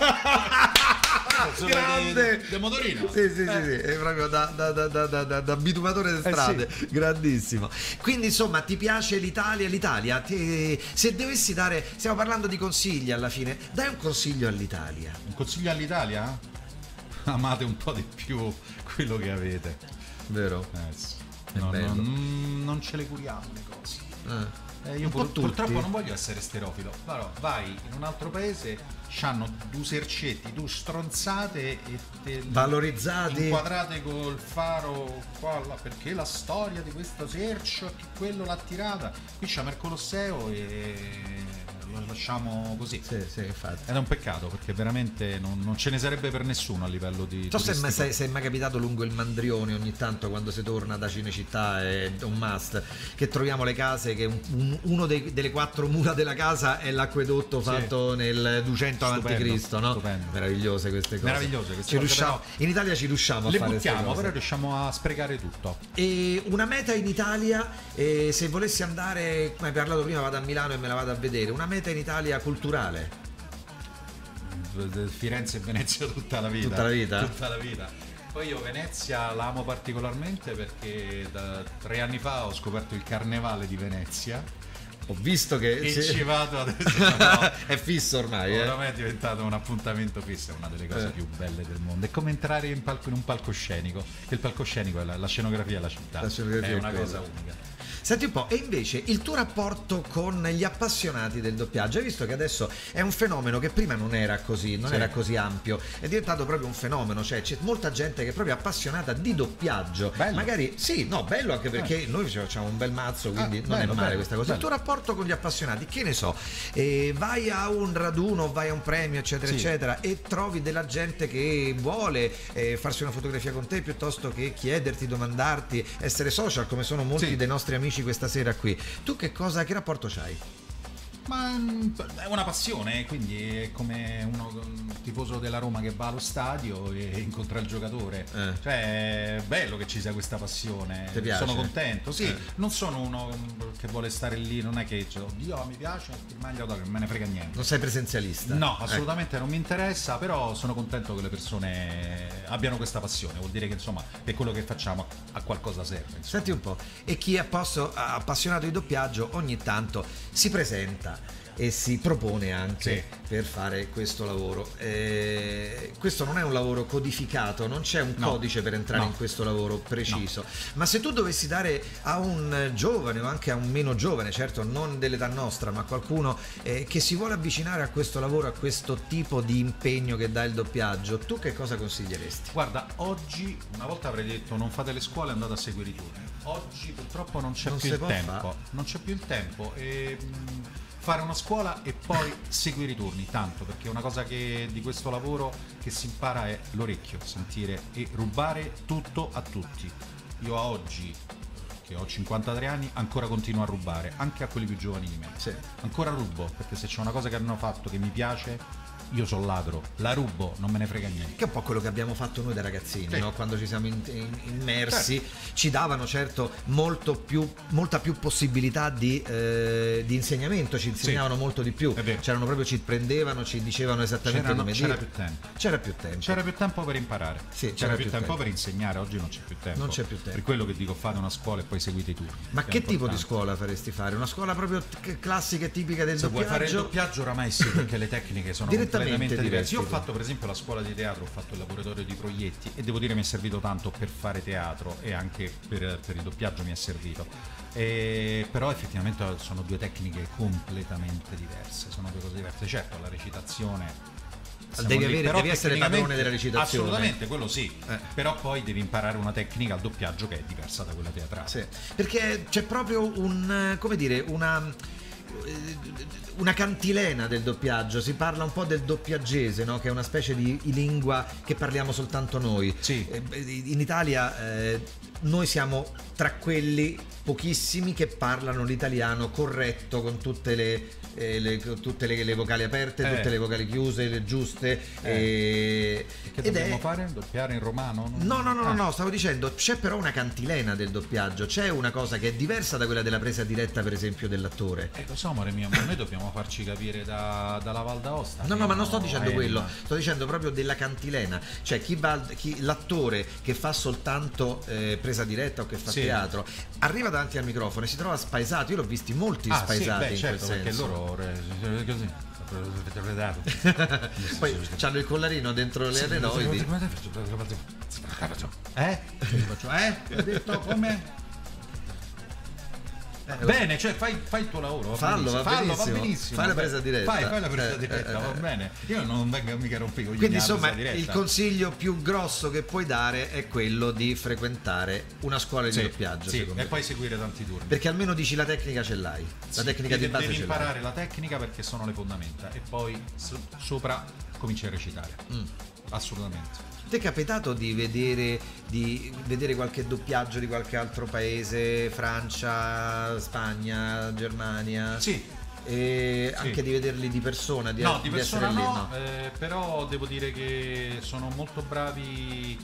la- sole Grande di- di motorino. Sì, sì, sì, sì, è proprio da, da, da, da, da, da, da bitumatore di strade, grandissimo. Quindi insomma, ti piace l'Italia? L'Italia, ti- se dovessi dare, stiamo parlando di consigli alla fine, dai un consiglio all'Italia. Un consiglio all'Italia? Amate un po' di più quello che avete. Vero? Eh, sì. È No, bello. non, non ce le curiamo le cose. Eh. Eh, io Un po' pur- tutti. purtroppo non voglio essere sterofilo, però vai in un altro paese, c'hanno due sercetti, due stronzate e te Valorizzati. inquadrate col faro qua, là, perché la storia di questo sercio, che quello l'ha tirata. Qui c'è il Colosseo e lo lasciamo così. Sì, sì, infatti. Ed è un peccato perché veramente non, non ce ne sarebbe per nessuno a livello di... Non so se è mai- turistico. se- se è mai capitato lungo il Mandrione ogni tanto quando si torna da Cinecittà, è un must, che troviamo le case che un- un- uno dei- delle quattro mura della casa è l'acquedotto Sì. fatto nel duecento avanti Stupendo, Cristo, no? stupendo. Meravigliose queste cose. Meravigliose queste Ci cose, riusciamo- però in Italia ci riusciamo a Le fare queste buttiamo, cose. però riusciamo a sprecare tutto. E una meta in Italia, eh, se volessi andare, come hai parlato prima, vado a Milano e me la vado a vedere, una meta in Italia culturale. Firenze e Venezia tutta la vita. Tutta la vita? Tutta la vita. Poi io Venezia la amo particolarmente perché da tre anni fa ho scoperto il carnevale di Venezia Ho visto che e sì. ci vado adesso. No, è fisso ormai, eh. oramai è diventato un appuntamento fisso, è una delle cose Eh. più belle del mondo. È come entrare in, palco- in un palcoscenico, che il palcoscenico è la, la scenografia della città. La scenografia è è una quella. cosa unica. Senti un po', e invece il tuo rapporto con gli appassionati del doppiaggio? Hai visto che adesso è un fenomeno che prima non era così, non Sì. era così ampio, è diventato proprio un fenomeno, cioè c'è molta gente che è proprio appassionata di doppiaggio. Bello. Magari sì, no, bello anche perché noi ci facciamo un bel mazzo, quindi Ah, non bello, è male bello, questa cosa. Il bello. tuo rapporto con gli appassionati, che ne so, eh, vai a un raduno, vai a un premio, eccetera, Sì. eccetera, e trovi della gente che vuole eh, farsi una fotografia con te piuttosto che chiederti, domandarti, essere social come sono molti Sì. dei nostri amici questa sera qui. Tu che cosa, che rapporto c'hai? Ma mm, è una passione, quindi è come uno un tifoso della Roma che va allo stadio e incontra il giocatore. Eh. Cioè, è bello che ci sia questa passione. Ti piace? Sono contento. Sì, Eh. non sono uno che vuole stare lì, non è che dice, oddio, mi piace, ti mangia che me ne frega niente. Non sei presenzialista? No, Ecco. assolutamente non mi interessa, però sono contento che le persone abbiano questa passione, vuol dire che insomma che quello che facciamo a qualcosa serve. insomma. Senti un po', e chi è apposto- appassionato di doppiaggio ogni tanto si presenta candida e si propone anche Sì. per fare questo lavoro. Eh, questo non è un lavoro codificato, non c'è un No. codice per entrare No. in questo lavoro preciso, ma se tu dovessi dare a un giovane o anche a un meno giovane, certo non dell'età nostra, ma qualcuno eh, che si vuole avvicinare a questo lavoro, a questo tipo di impegno che dà il doppiaggio, tu che cosa consiglieresti? Guarda, oggi, una volta avrei detto non fate le scuole, andate a seguire i turni. Oggi purtroppo non c'è Non più si il può tempo. fare. Non c'è più il tempo. E, mh, fare una scuola e poi seguire i turni, tanto, perché una cosa che di questo lavoro che si impara è l'orecchio, sentire e rubare tutto a tutti. Io a oggi, che ho cinquantatré anni, ancora continuo a rubare, anche a quelli più giovani di me. Sì. Ancora rubo, perché se c'è una cosa che hanno fatto che mi piace, io sono ladro, la rubo, non me ne frega niente. Che è un po' quello che abbiamo fatto noi da ragazzini, Sì. no? Quando ci siamo in- in- immersi, ci davano certo molto più, molta più possibilità di, eh, di insegnamento, ci insegnavano molto di più. È vero. C'erano proprio, ci prendevano, ci dicevano esattamente C'era, come c'era dire. più tempo. C'era più tempo. C'era più tempo per imparare, Sì, c'era, c'era più più tempo, tempo. per insegnare, oggi non c'è più tempo. Non c'è più tempo. Per quello che dico, fate una scuola e poi seguite i turni. Ma è che tipo di importante. scuola faresti fare? Una scuola proprio t- classica e tipica del Se vuoi fare il doppiaggio? doppiaggio oramai sì, perché le tecniche sono Direttamente completamente diverse. Io ho diverse. fatto per esempio la scuola di teatro, ho fatto il laboratorio di proietti e devo dire mi è servito tanto per fare teatro e anche per, per il doppiaggio mi è servito. E, però effettivamente sono due tecniche completamente diverse, sono due cose diverse. Certo, la recitazione siamo Devi lì, avere- però devi essere padrone tecnicamente- della recitazione. Assolutamente, quello sì. Eh. Però poi devi imparare una tecnica al doppiaggio che è diversa da quella teatrale. Sì, perché c'è proprio un, come dire, una una cantilena del doppiaggio, si parla un po' del doppiaggese, no? Che è una specie di lingua che parliamo soltanto noi. Sì. Eh, In Italia eh, noi siamo tra quelli pochissimi che parlano l'italiano corretto con tutte le, eh, le- con tutte le, le vocali aperte, Eh. tutte le vocali chiuse, le giuste. Eh. e- Che ed dobbiamo è- fare? Doppiare in romano? No, no, no, no, Ah. no, stavo dicendo, c'è però una cantilena del doppiaggio, c'è una cosa che è diversa da quella della presa diretta, per esempio, dell'attore. Eh, lo so, amore mio, ma noi dobbiamo farci capire da, dalla Val d'Aosta. No, no, ma non sto dicendo eh, quello, ma- sto dicendo proprio della cantilena, cioè chi va, chi- l'attore che fa soltanto eh, presa diretta o che fa Sì. teatro, arriva davanti al microfono e si trova spaesato, io l'ho visti molti Ah, sì, spaesati beh, in certo, quel perché senso. loro eh, così. Poi c'hanno il collarino dentro le adenoidi. Eh? Eh? Ho detto come? Bene, cioè fai, fai il tuo lavoro, va Fallo, benissimo. va Fallo, benissimo. va benissimo. Fai la Beh, presa diretta. Fai, fai la presa Eh, diretta, eh, va eh. bene. Io non vengo mica rompico gli Quindi alla insomma presa il diretta. consiglio più grosso che puoi dare è quello di frequentare una scuola di Sì, doppiaggio, sì, secondo e me. poi seguire tanti turni. Perché almeno dici la tecnica ce l'hai, la Sì, tecnica di devi, base devi ce l'hai. imparare la tecnica perché sono le fondamenta e poi so- sopra cominci a recitare. Mm. Assolutamente. Ti è capitato di vedere, di vedere qualche doppiaggio di qualche altro paese, Francia, Spagna, Germania? Sì. E Sì. anche di vederli di persona, di, No, di di persona essere lì, no, eh, però devo dire che sono molto bravi.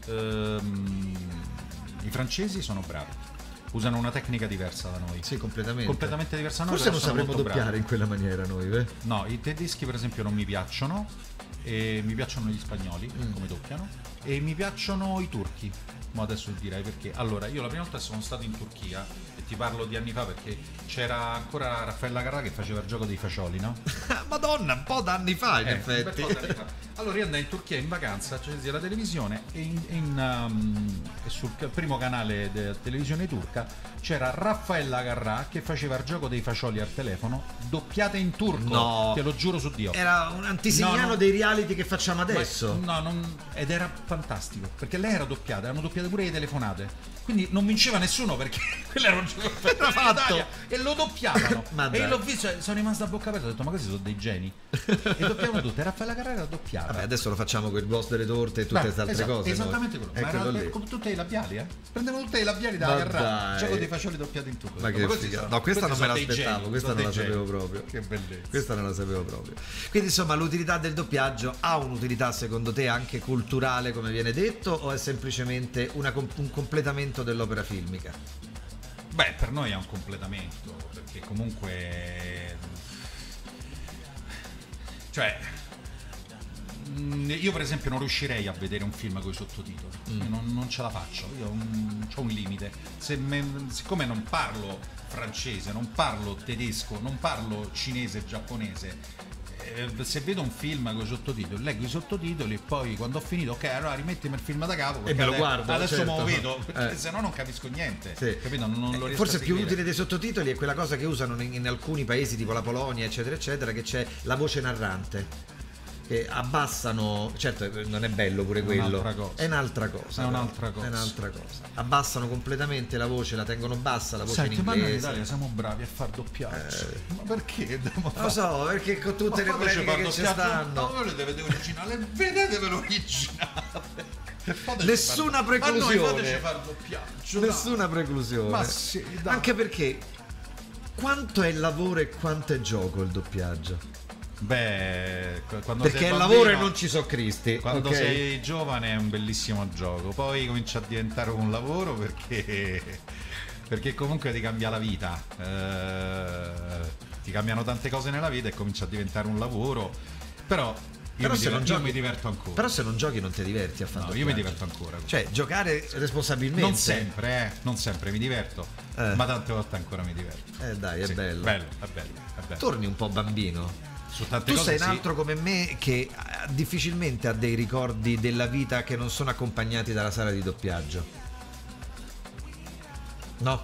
ehm, I francesi sono bravi. Usano una tecnica diversa da noi. Sì, completamente. Completamente diversa da noi. Forse però non sono sapremmo molto doppiare bravi. in quella maniera noi, eh? No, i tedeschi per esempio non mi piacciono, e mi piacciono gli spagnoli Mm. come doppiano, e mi piacciono i turchi. Ma adesso direi perché. Allora, io la prima volta sono stato in Turchia, e ti parlo di anni fa perché c'era ancora Raffaella Carrà che faceva il gioco dei fascioli, no? Madonna, un po' d'anni fa in Eh, effetti. un bel po' di anni fa. Allora io andai in Turchia in vacanza, accesi la televisione e, in, in, um, e sul ca- primo canale della televisione turca c'era Raffaella Carrà che faceva il gioco dei fascioli al telefono doppiata in turco. No. Te lo giuro su Dio. Era un antesignano No, no. dei reality che facciamo adesso. Ma- no, non- ed era fantastico perché lei era doppiata, erano doppiate pure le telefonate. Quindi non vinceva nessuno perché quello era un gioco Era fatto. Italia, e lo doppiavano. Ma e dai. io l'ho visto, e sono rimasto a bocca aperta, ho detto ma questi sono dei geni. E doppiavano tutte, Raffaella Carrà era doppiata. Vabbè, adesso lo facciamo con il boss delle torte e tutte Beh, queste altre esatto, cose. esattamente noi. quello. È Ma quello era lì. come tutte i labiali, eh? Prendevano tutte i labiali dalla Ma Carrà. dai. Gioco dei fascioli doppiati in turco. Ma che questi figa. sono- No, questa questi non me sono dei l'aspettavo, geni, questa sono non la dei sapevo geni. proprio. Che bellezza. Questa non la sapevo proprio. Quindi insomma l'utilità del doppiaggio ha un'utilità secondo te anche culturale come viene detto o è semplicemente una com- un completamento dell'opera filmica? Beh, per noi è un completamento, perché comunque. Cioè. mh, Io per esempio non riuscirei a vedere un film con i sottotitoli, Mm. Io non, non ce la faccio, io ho un, c'ho un limite. Se me- siccome non parlo francese, non parlo tedesco, non parlo cinese, giapponese. Eh, se vedo un film con i sottotitoli, leggo i sottotitoli e poi quando ho finito, ok, allora rimettimi il film da capo e me lo adesso, guardo. Adesso certo. me lo vedo, perché eh. se no non capisco niente. Sì. Capito? Non, non lo riesco Forse a più seguire. utile dei sottotitoli è quella cosa che usano in, in alcuni paesi tipo la Polonia eccetera eccetera, che c'è la voce narrante, che abbassano, certo non è bello pure quello, cosa. è un'altra cosa, È un'altra però. cosa. È un'altra cosa. Abbassano completamente la voce, la tengono bassa la voce. Senti, in ma noi in inglese. Italia siamo bravi a far doppiaggio. Eh. Ma perché? Non lo so, perché con tutte le polemiche che ci stanno. Ma voi le vedete originale, vedete l'originale. Nessuna far... preclusione. Ma noi fateci far doppiaggio. Nessuna dai. preclusione. Ma sì, dai. Anche perché quanto è lavoro e quanto è gioco il doppiaggio? Beh, quando Perché sei è bambino, lavoro e non ci so Cristi. Quando okay? sei giovane è un bellissimo gioco, poi comincia a diventare un lavoro perché, perché comunque ti cambia la vita, eh, ti cambiano tante cose nella vita e comincia a diventare un lavoro, però io, Però mi, se diverto, non io giochi, mi diverto ancora. Però se non giochi non ti diverti a fare No, io mi diverto ancora. Cioè, giocare responsabilmente. Non sempre, eh, non sempre mi diverto, Eh. ma tante volte ancora mi diverto. Eh dai, è Sì, bello. bello, è bello, è bello. Torni un po' bambino. Su tante Tu cose sei un sì. altro come me che eh, difficilmente ha dei ricordi della vita che non sono accompagnati dalla sala di doppiaggio. No?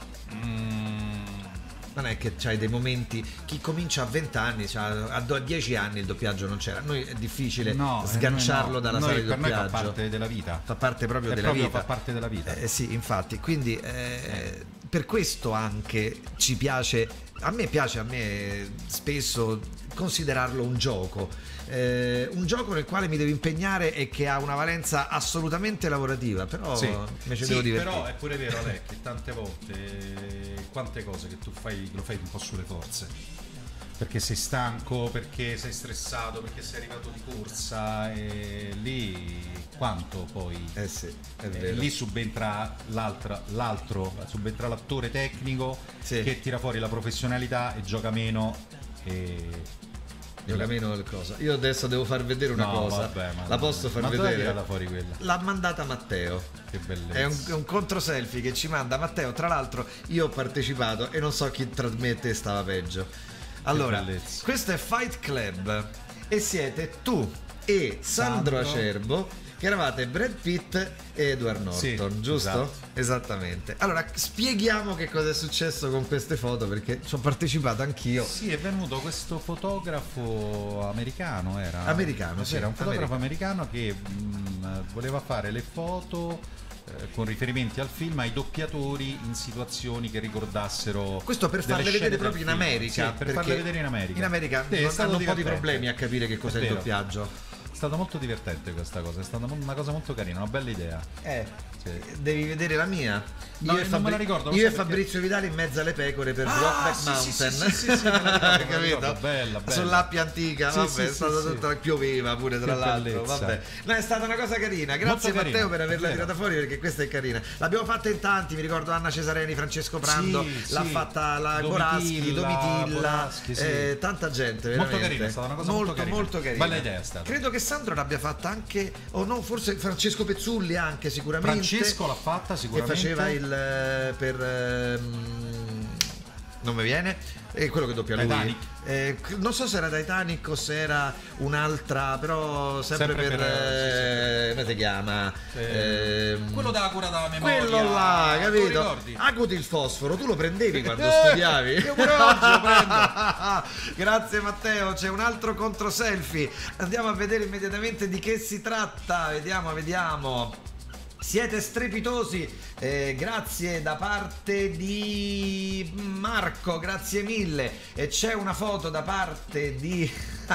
Mm, Non è che c'hai dei momenti. Chi comincia a venti anni, cioè a dieci anni il doppiaggio non c'era. A noi è difficile no, sganciarlo no. dalla Noi, sala di per doppiaggio. noi fa parte della vita. Fa parte proprio È della proprio vita. fa parte della vita. Eh, sì, infatti, quindi eh, per questo anche ci piace. A me piace, a me spesso considerarlo un gioco. Eh, un gioco nel quale mi devo impegnare e che ha una valenza assolutamente lavorativa, però Sì, invece sì, devo divertire. però è pure vero, Ale, che tante volte quante cose che tu fai lo fai un po' sulle forze, perché sei stanco, perché sei stressato, perché sei arrivato di corsa e lì quanto poi Eh sì, è eh, vero. lì subentra l'altra, l'altro, subentra l'attore tecnico Sì. che tira fuori la professionalità e gioca meno e Gioca meno il cosa. Io adesso devo far vedere una No, cosa. vabbè, ma la posso far ma dove vedere? tirala fuori quella? L'ha mandata Matteo. Che bellezza. È un, è un contro selfie che ci manda Matteo. Tra l'altro io ho partecipato e non so chi trasmette stava peggio. Allora, bellezza. questo è Fight Club e siete tu e Sandro, Sandro. Acerbo, che eravate Brad Pitt e Edward Norton, Sì, giusto? esatto. Esattamente. Allora, spieghiamo che cosa è successo con queste foto, perché ci ho partecipato anch'io. Sì, è venuto questo fotografo americano, era Americano, sì, era un fotografo americano. americano che mh, voleva fare le foto eh, con riferimenti al film ai doppiatori in situazioni che ricordassero Questo per delle farle scene vedere del proprio in film. America. Sì, per perché farle vedere in America. In America Sì, è non- stato hanno un po' di divertente. problemi a capire che cos'è È il vero. doppiaggio. È stata molto divertente questa cosa, è stata una cosa molto carina, una bella idea. Eh, Sì. devi vedere la mia. No, io e, non me la ricordo, non io so e perché. Fabrizio Vitali in mezzo alle pecore per Ah, Brokeback sì, Mountain. sì, sì, sì, sì, me la ricordo, me la Capito? ricordo, bella, bella. Sull'appia antica, Sì, vabbè, sì, è sì, stata sì. tutta pioveva pure tra Che l'altro, bellezza. vabbè. No, è stata una cosa carina. Grazie Molto Matteo carina, per averla è vero. tirata fuori, perché questa è carina. L'abbiamo fatta in tanti, mi ricordo Anna Cesareni, Francesco Prando, Sì, l'ha sì. fatta la Domitilla, Boraschi, Domitilla, Boraschi, sì. eh, tanta gente, Molto veramente. carina, è stata una cosa molto molto, carina. molto carina. Bella idea è stata. Credo che Sandro l'abbia fatta anche, o no, forse Francesco Pezzulli anche sicuramente. Francesco l'ha fatta che sicuramente. faceva il eh, per ehm, non mi viene è quello che doppia lui. Titanic. Eh, non so se era Titanic o se era un'altra, però sempre, Sempre per, per, eh, come si chiama Eh, Ehm, quello della cura della memoria. quello là, te lo capito? ricordi? Acuti il fosforo, tu lo prendevi quando Eh, studiavi? io pure oggi lo prendo. Grazie Matteo, c'è un altro contro selfie. Andiamo a vedere immediatamente di che si tratta. Vediamo, vediamo. Siete strepitosi, eh, grazie da parte di Marco, grazie mille. E c'è una foto da parte di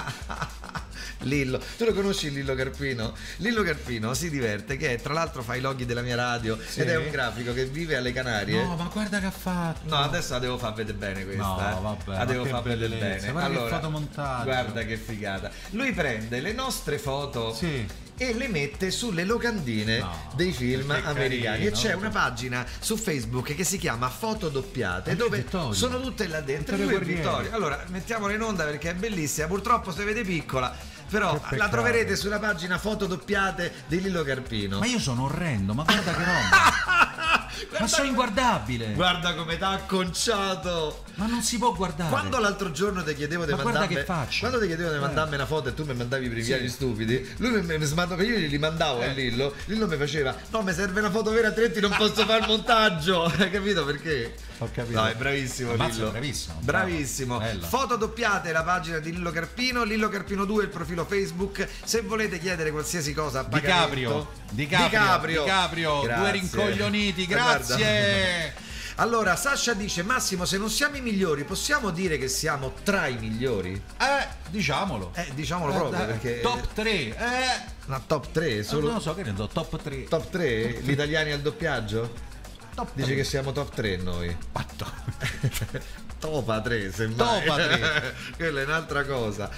Lillo. Tu lo conosci Lillo Carpino? Lillo Carpino si diverte, che tra l'altro fa i loghi della mia radio, Sì. ed è un grafico che vive alle Canarie. No, ma guarda che ha fatto. No, adesso la devo far vedere bene questa. No, eh. vabbè, la ma devo che far vedere bellezza, bene. guarda che Allora, fotomontaggio. guarda che figata. Lui prende le nostre foto Sì. e le mette sulle locandine No, dei film che americani. carino. E c'è una pagina su Facebook che si chiama Foto Doppiate, Ah, dove Vittorio. sono tutte là dentro. Vittorio Lui e Guerrieri. Vittorio. Allora, mettiamola in onda perché è bellissima. Purtroppo si vede piccola, però Che peccato. la troverete sulla pagina Foto Doppiate di Lillo Carpino. Ma io sono orrendo, ma guarda che roba. Ma sono inguardabile. Guarda come t'ha acconciato. Ma non si può guardare. Quando l'altro giorno ti chiedevo di Ma guarda mandarmi che faccio. Quando ti chiedevo di Eh. mandarmi una foto e tu mi mandavi i breviari Sì. stupidi, lui mi, mi smadò, io gli mandavo Eh. a Lillo, Lillo mi faceva "No, mi serve una foto vera, altrimenti non posso fare il montaggio". Hai capito perché? Ho capito. No, è bravissimo Ammazza, Lillo. bravissimo, bravo. Bravissimo. Bella. Foto doppiate la pagina di Lillo Carpino, Lillo Carpino due il profilo Facebook. Se volete chiedere qualsiasi cosa a Di pagamento. Caprio, Di Caprio, Di Caprio, due Grazie. rincoglioniti, Eh, guarda. grazie. Allora, Sasha dice: Massimo, se non siamo i migliori, possiamo dire che siamo tra i migliori? Eh, diciamolo. Eh, diciamolo proprio, Eh, perché top tre. Eh, una top tre, solo... solo non lo so che ne so, top tre. top tre, gli italiani al doppiaggio? Top Dice tre. che siamo top tre noi. Patto. Topa tre, semmai. Topa tre. Quella è un'altra cosa.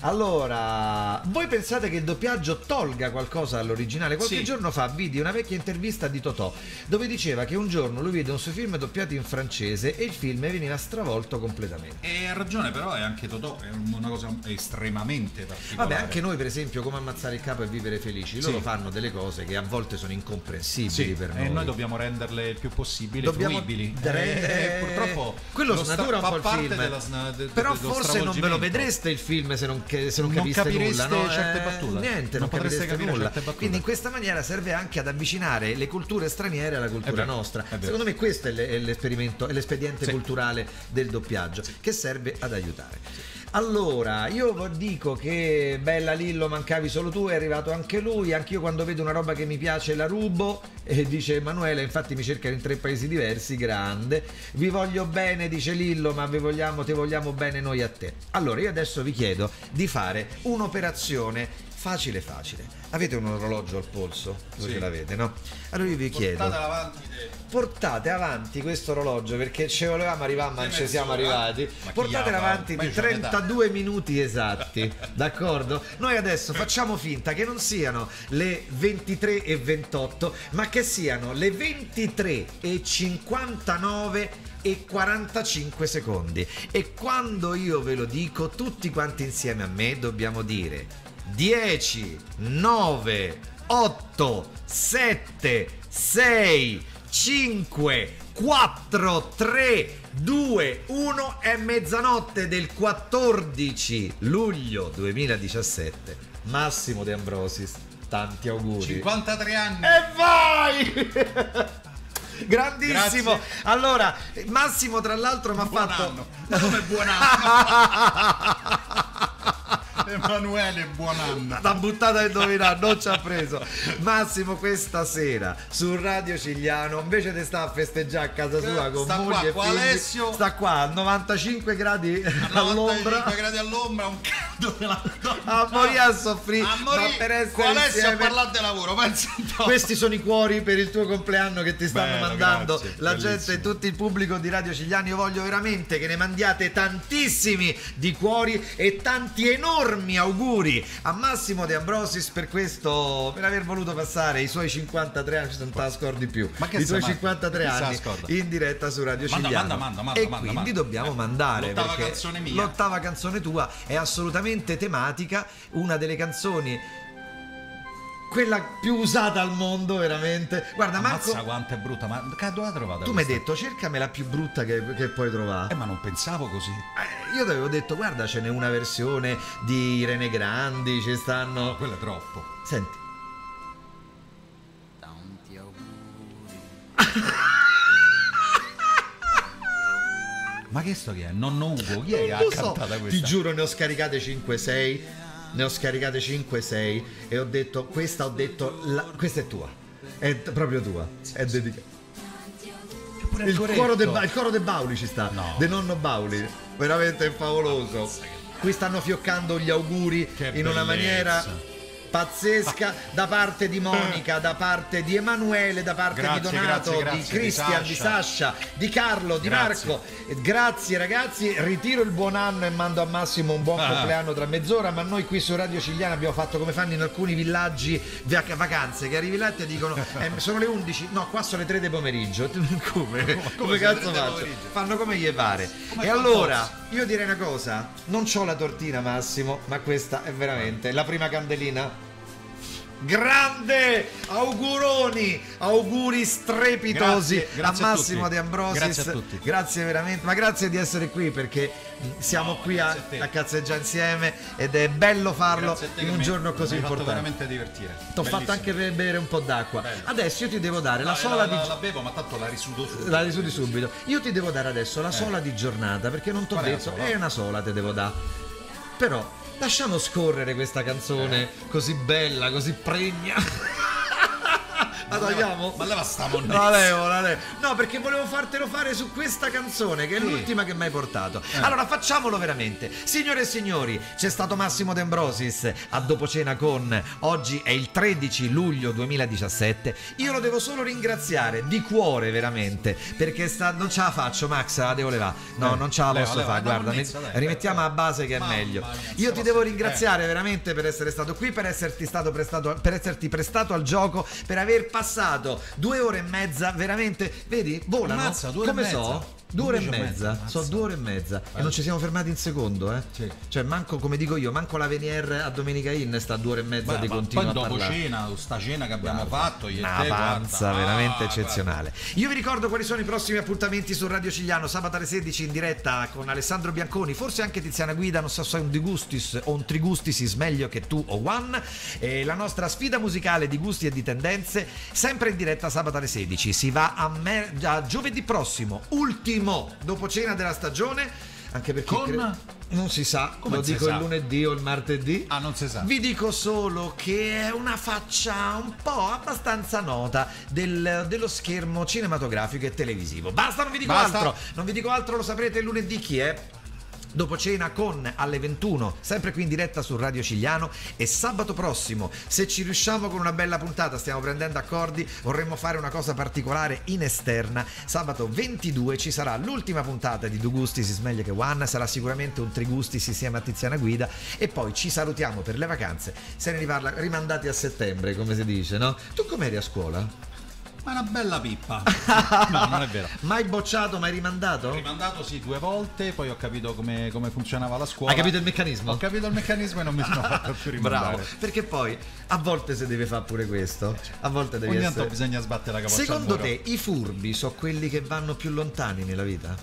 Allora, voi pensate che il doppiaggio tolga qualcosa all'originale? Qualche Sì. giorno fa vidi una vecchia intervista di Totò dove diceva che un giorno lui vide un suo film doppiato in francese e il film veniva stravolto completamente. E ha ragione, però è anche Totò, è una cosa estremamente particolare. Vabbè, anche noi per esempio come Ammazzare il capo e vivere felici, loro Sì. fanno delle cose che a volte sono incomprensibili Sì, per e noi. noi dobbiamo renderle il più possibile Dobbiamo fruibili. dare- Eh, purtroppo quello lo sta- snatura un fa po' il parte film. della sna- de- Però dello forse non ve lo stravolgimento. vedreste il film se non, che- se non Non capiste capireste nulla, no? certe Eh, battute. Niente, non, Non potreste capireste capire nulla. certe battute. Quindi in questa maniera serve anche ad avvicinare le culture straniere alla cultura vero, nostra. è vero. Secondo me questo è le- è l'esperimento, è l'espediente Sì. culturale del doppiaggio che serve ad aiutare. Allora, io dico che bella Lillo, mancavi solo tu, è arrivato anche lui, anch'io quando vedo una roba che mi piace la rubo, e dice Emanuele, infatti mi cercano in tre paesi diversi, grande. Vi voglio bene, dice Lillo, ma vi vogliamo, te vogliamo bene noi a te. Allora, io adesso vi chiedo di fare un'operazione facile facile. Avete un orologio al polso? Voi Sì. ce l'avete, no? Allora io vi chiedo, Portatela avanti. eh. portate avanti questo orologio perché ci volevamo arrivare ma non ci siamo mezz'ora. arrivati. Ma chi Portatelo ha, avanti ma di io c'ho l'età. trentadue minuti esatti, d'accordo? Noi adesso facciamo finta che non siano le ventitré e ventotto ma che siano le ventitré e cinquantanove e quarantacinque secondi, e quando io ve lo dico tutti quanti insieme a me dobbiamo dire dieci, nove, otto, sette, sei, cinque, quattro, tre, due, uno, è mezzanotte del quattordici luglio duemiladiciassette. Massimo De Ambrosis, tanti auguri. cinquantatré anni. E vai! Grandissimo. Grazie. Allora, Massimo tra l'altro mi ha Buon fatto anno. Ma come buon anno? Emanuele, buon anno. la buttata a indovinare, non ci ha preso. Massimo questa sera su Radio Cigliano invece di sta a festeggiare a casa sua con Sta qua, moglie e qua figli, Alessio. sta qua a novantacinque gradi all'ombra novantacinque gradi all'ombra, un caldo della a morire a soffrire, A ma per morire essere con Alessio a insieme. parlare di lavoro, pensa un po'. Questi sono i cuori per il tuo compleanno che ti stanno Bello, mandando grazie, la bellissimo. gente e tutto il pubblico di Radio Cigliano. Io voglio veramente che ne mandiate tantissimi di cuori e tanti enormi auguri a Massimo De Ambrosis per questo, per aver voluto passare i suoi cinquantatré anni, non te la scordi più, Ma che i suoi sta, cinquantatré Marco? Chi se la anni scorda? in diretta su Radio Manda, Cigliano. manda, manda, manda, e manda, quindi manda. dobbiamo Eh, mandare l'ottava perché canzone mia. l'ottava canzone tua è assolutamente tematica, una delle canzoni quella più usata al mondo veramente. Guarda, Ammazza Marco, quanto è brutta, ma che dove l'ha trovata? tu mi hai questa? detto cercami la più brutta che, che puoi trovare. Eh, ma non pensavo così. Eh, io ti avevo detto guarda ce n'è una versione di Irene Grandi, ci stanno. No, quello è troppo. Senti. Tanti auguri. Ma che sto che è? Nonno Ugo, chi è che Non ha lo so, cantata ti questa? giuro ne ho scaricate cinque sei, ne ho scaricate cinque sei e ho detto questa ho detto la- questa è tua, è t- proprio tua, è dedicata. Pure Il coretto. coro, de ba- il coro de Bauli ci sta, No. de nonno Bauli, veramente favoloso. Qui stanno fioccando gli auguri Che in una bellezza. maniera pazzesca da parte di Monica, da parte di Emanuele, da parte Grazie, di Donato, grazie, grazie, di Cristian, di di Sasha, di Carlo, di Grazie. Marco. Eh, Grazie ragazzi, ritiro il buon anno e mando a Massimo un buon Ah. compleanno tra mezz'ora, ma noi qui su Radio Cigliano abbiamo fatto come fanno in alcuni villaggi vac- vacanze, che arrivi là e ti dicono eh, sono le undici, no qua sono le tre del pomeriggio. Tu- come? Come, come cazzo sono le tre del faccio? pomeriggio? Fanno come gli pare. Come E al allora Fantozzi. io direi una cosa, non c'ho la tortina Massimo, ma questa è veramente la prima candelina. grande, auguroni, auguri strepitosi Grazie, grazie a a Massimo tutti. De Ambrosis. Grazie a tutti. Grazie veramente, ma grazie di essere qui perché siamo No, qui a, grazie a te. a cazzeggiare insieme ed è bello farlo Grazie a te in che un mi- giorno così mi hai fatto importante. veramente divertire. Ti ho fatto Bellissimo. anche be- bere un po' d'acqua. Bello. Adesso io ti devo dare la No, sola la, di la, la bevo, ma tanto la risudo subito. la risudi subito. Io ti devo dare adesso la sola di giornata perché non ti ho Qual è la detto, sola? è una sola te devo dare. Però lasciamo scorrere questa canzone Eh. così bella, così pregna. La togliamo? Ma leva sta monnezza. La levo, la levo. No, perché volevo fartelo fare su questa canzone, che è Sì. l'ultima che mi hai portato. Eh. Allora, facciamolo veramente. Signore e signori, c'è stato Massimo De Ambrosis a Dopo Cena con. Oggi è il tredici luglio duemiladiciassette. Io lo devo solo ringraziare di cuore, veramente, perché sta... non ce la faccio, Max, la devo levare. No, Eh, non ce la leva, posso leva, fare, una guarda. monnezza, mi- dai, rimettiamo dai, a base che è Mamma meglio. mia, Io ti stava devo se- ringraziare veramente per essere stato qui, per esserti stato prestato, per esserti prestato al gioco, per aver passato due ore e mezza, veramente, vedi, volano. Ammazza, due ore Come e mezza. so? Due ore e Undici e mezza, mezza, so ammazza. due ore e mezza e non ci siamo fermati un secondo, eh? Sì. Cioè, manco, come dico io, manco la Venier a Domenica Inn sta due ore e mezza Beh, di ma continuo poi a dopo parlare. cena, sta cena che abbiamo fatto, io e Una te, panza guarda, veramente ah, eccezionale. Io vi ricordo quali sono i prossimi appuntamenti su Radio Cigliano. Sabato alle sedici in diretta con Alessandro Bianconi, forse anche Tiziana Guida, non so se è un digustis o un trigustis meglio che tu o One. E la nostra sfida musicale di gusti e di tendenze, sempre in diretta sabato alle sedici. Si va a, me- a giovedì prossimo, ultimo dopo cena della stagione, anche perché Con? cre- non si sa, Come lo si dico sa? il lunedì o il martedì. Ah, non si sa. Vi dico solo che è una faccia un po' abbastanza nota del- dello schermo cinematografico e televisivo. Basta, non vi dico Basta. altro. Non vi dico altro, lo saprete il lunedì chi è. Dopo cena con alle ventuno, sempre qui in diretta su Radio Cigliano. E sabato prossimo, se ci riusciamo con una bella puntata, stiamo prendendo accordi, vorremmo fare una cosa particolare in esterna. Sabato ventidue ci sarà l'ultima puntata di Due Gusti si smeglia che One, sarà sicuramente un Trigustis insieme a Tiziana Guida e poi ci salutiamo per le vacanze. Se ne riparla rimandati a settembre, come si dice, no? Tu com'eri a scuola? Ma è una bella pippa. No, non è vero. Mai bocciato, mai rimandato? Ho rimandato sì due volte, poi ho capito come, come funzionava la scuola. Hai capito il meccanismo? Ho capito il meccanismo e non mi sono fatto più rimandare. Bravo, perché poi a volte si deve fare pure questo. A volte devi Ogni essere... tanto bisogna sbattere la capoccia al Secondo muro. te i furbi sono quelli che vanno più lontani nella vita?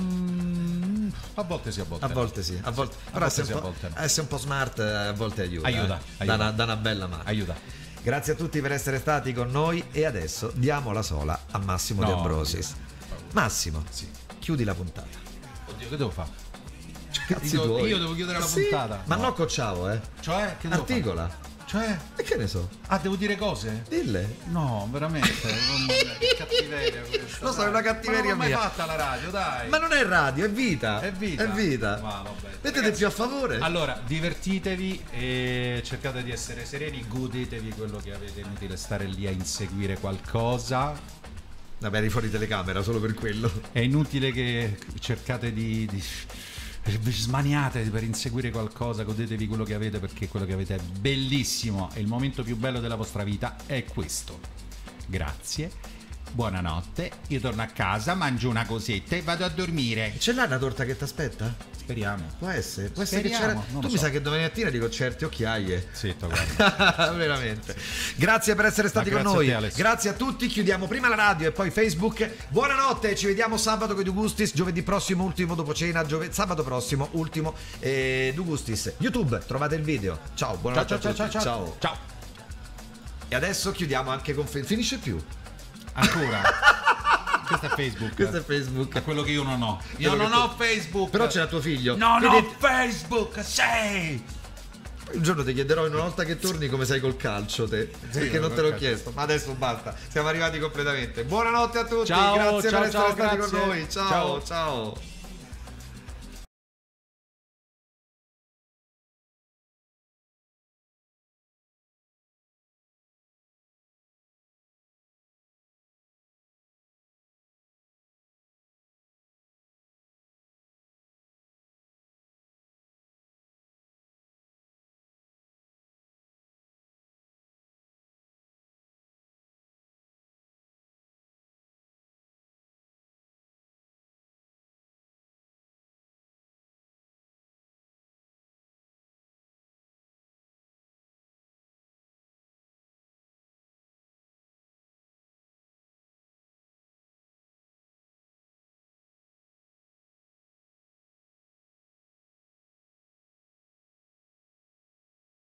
Mm, a volte sì, a volte A no. volte sì, a volte. A Però volte essere, sì, un a po', volte no. essere un po' smart eh, a volte aiuta. Aiuta, eh. aiuta. Da, una, da una bella mano. Aiuta. Grazie a tutti per essere stati con noi e adesso diamo la sola a Massimo No, De Ambrosis. Massimo, Sì. chiudi la puntata. Oddio, che devo fare? Cazzi Io, tuoi. io devo chiudere la Sì, puntata. Ma no, cocciavo, eh. Cioè, che devo Articola. fare? Cioè? E che ne so? Ah, devo dire cose? Dille. No, veramente. Mamma mia, che cattiveria questa. Lo so, dai. è una cattiveria Ma non l'ho mia. mai fatta la radio, dai. Ma non è radio, è vita. È vita. È vita. Ma vabbè. Mettete Ragazzi, più a favore. Allora, divertitevi e cercate di essere sereni, godetevi quello che avete, è inutile stare lì a inseguire qualcosa. Vabbè, eri fuori telecamera solo per quello. È inutile che cercate di, di vi smaniate per inseguire qualcosa, godetevi quello che avete perché quello che avete è bellissimo e il momento più bello della vostra vita è questo. Grazie. Buonanotte, io torno a casa, mangio una cosetta e vado a dormire. Ce l'ha una torta che ti aspetta? Speriamo. Può essere, può essere che Speriamo, c'era. non Tu lo mi so. sa che domani mattina dico certe occhiaie. Zitto, guarda. Veramente. Grazie per essere stati Ma con grazie noi. a te, Alessio. Grazie a tutti. Chiudiamo prima la radio e poi Facebook. Buonanotte, ci vediamo sabato con i Due Gustis. Giovedì prossimo, ultimo dopo cena. Giove... Sabato prossimo, ultimo eh, Due Gustis. YouTube, trovate il video. Ciao, buonanotte Ciao, a ciao, tutti. ciao, ciao. Ciao. E adesso chiudiamo anche con fe- finisce più. Ancora. Questo è Facebook. Questo è Facebook. È quello che io non ho. Io Quello non che tu- ho Facebook. Però c'era tuo figlio. Non Vedi- ho Facebook, sei. Un giorno ti chiederò una volta che torni come sei col calcio te, perché non te l'ho col calcio. chiesto, ma adesso basta, siamo arrivati completamente. Buonanotte a tutti, Ciao, grazie ciao, per essere ciao, stati con grazie. noi. Ciao, Ciao. ciao.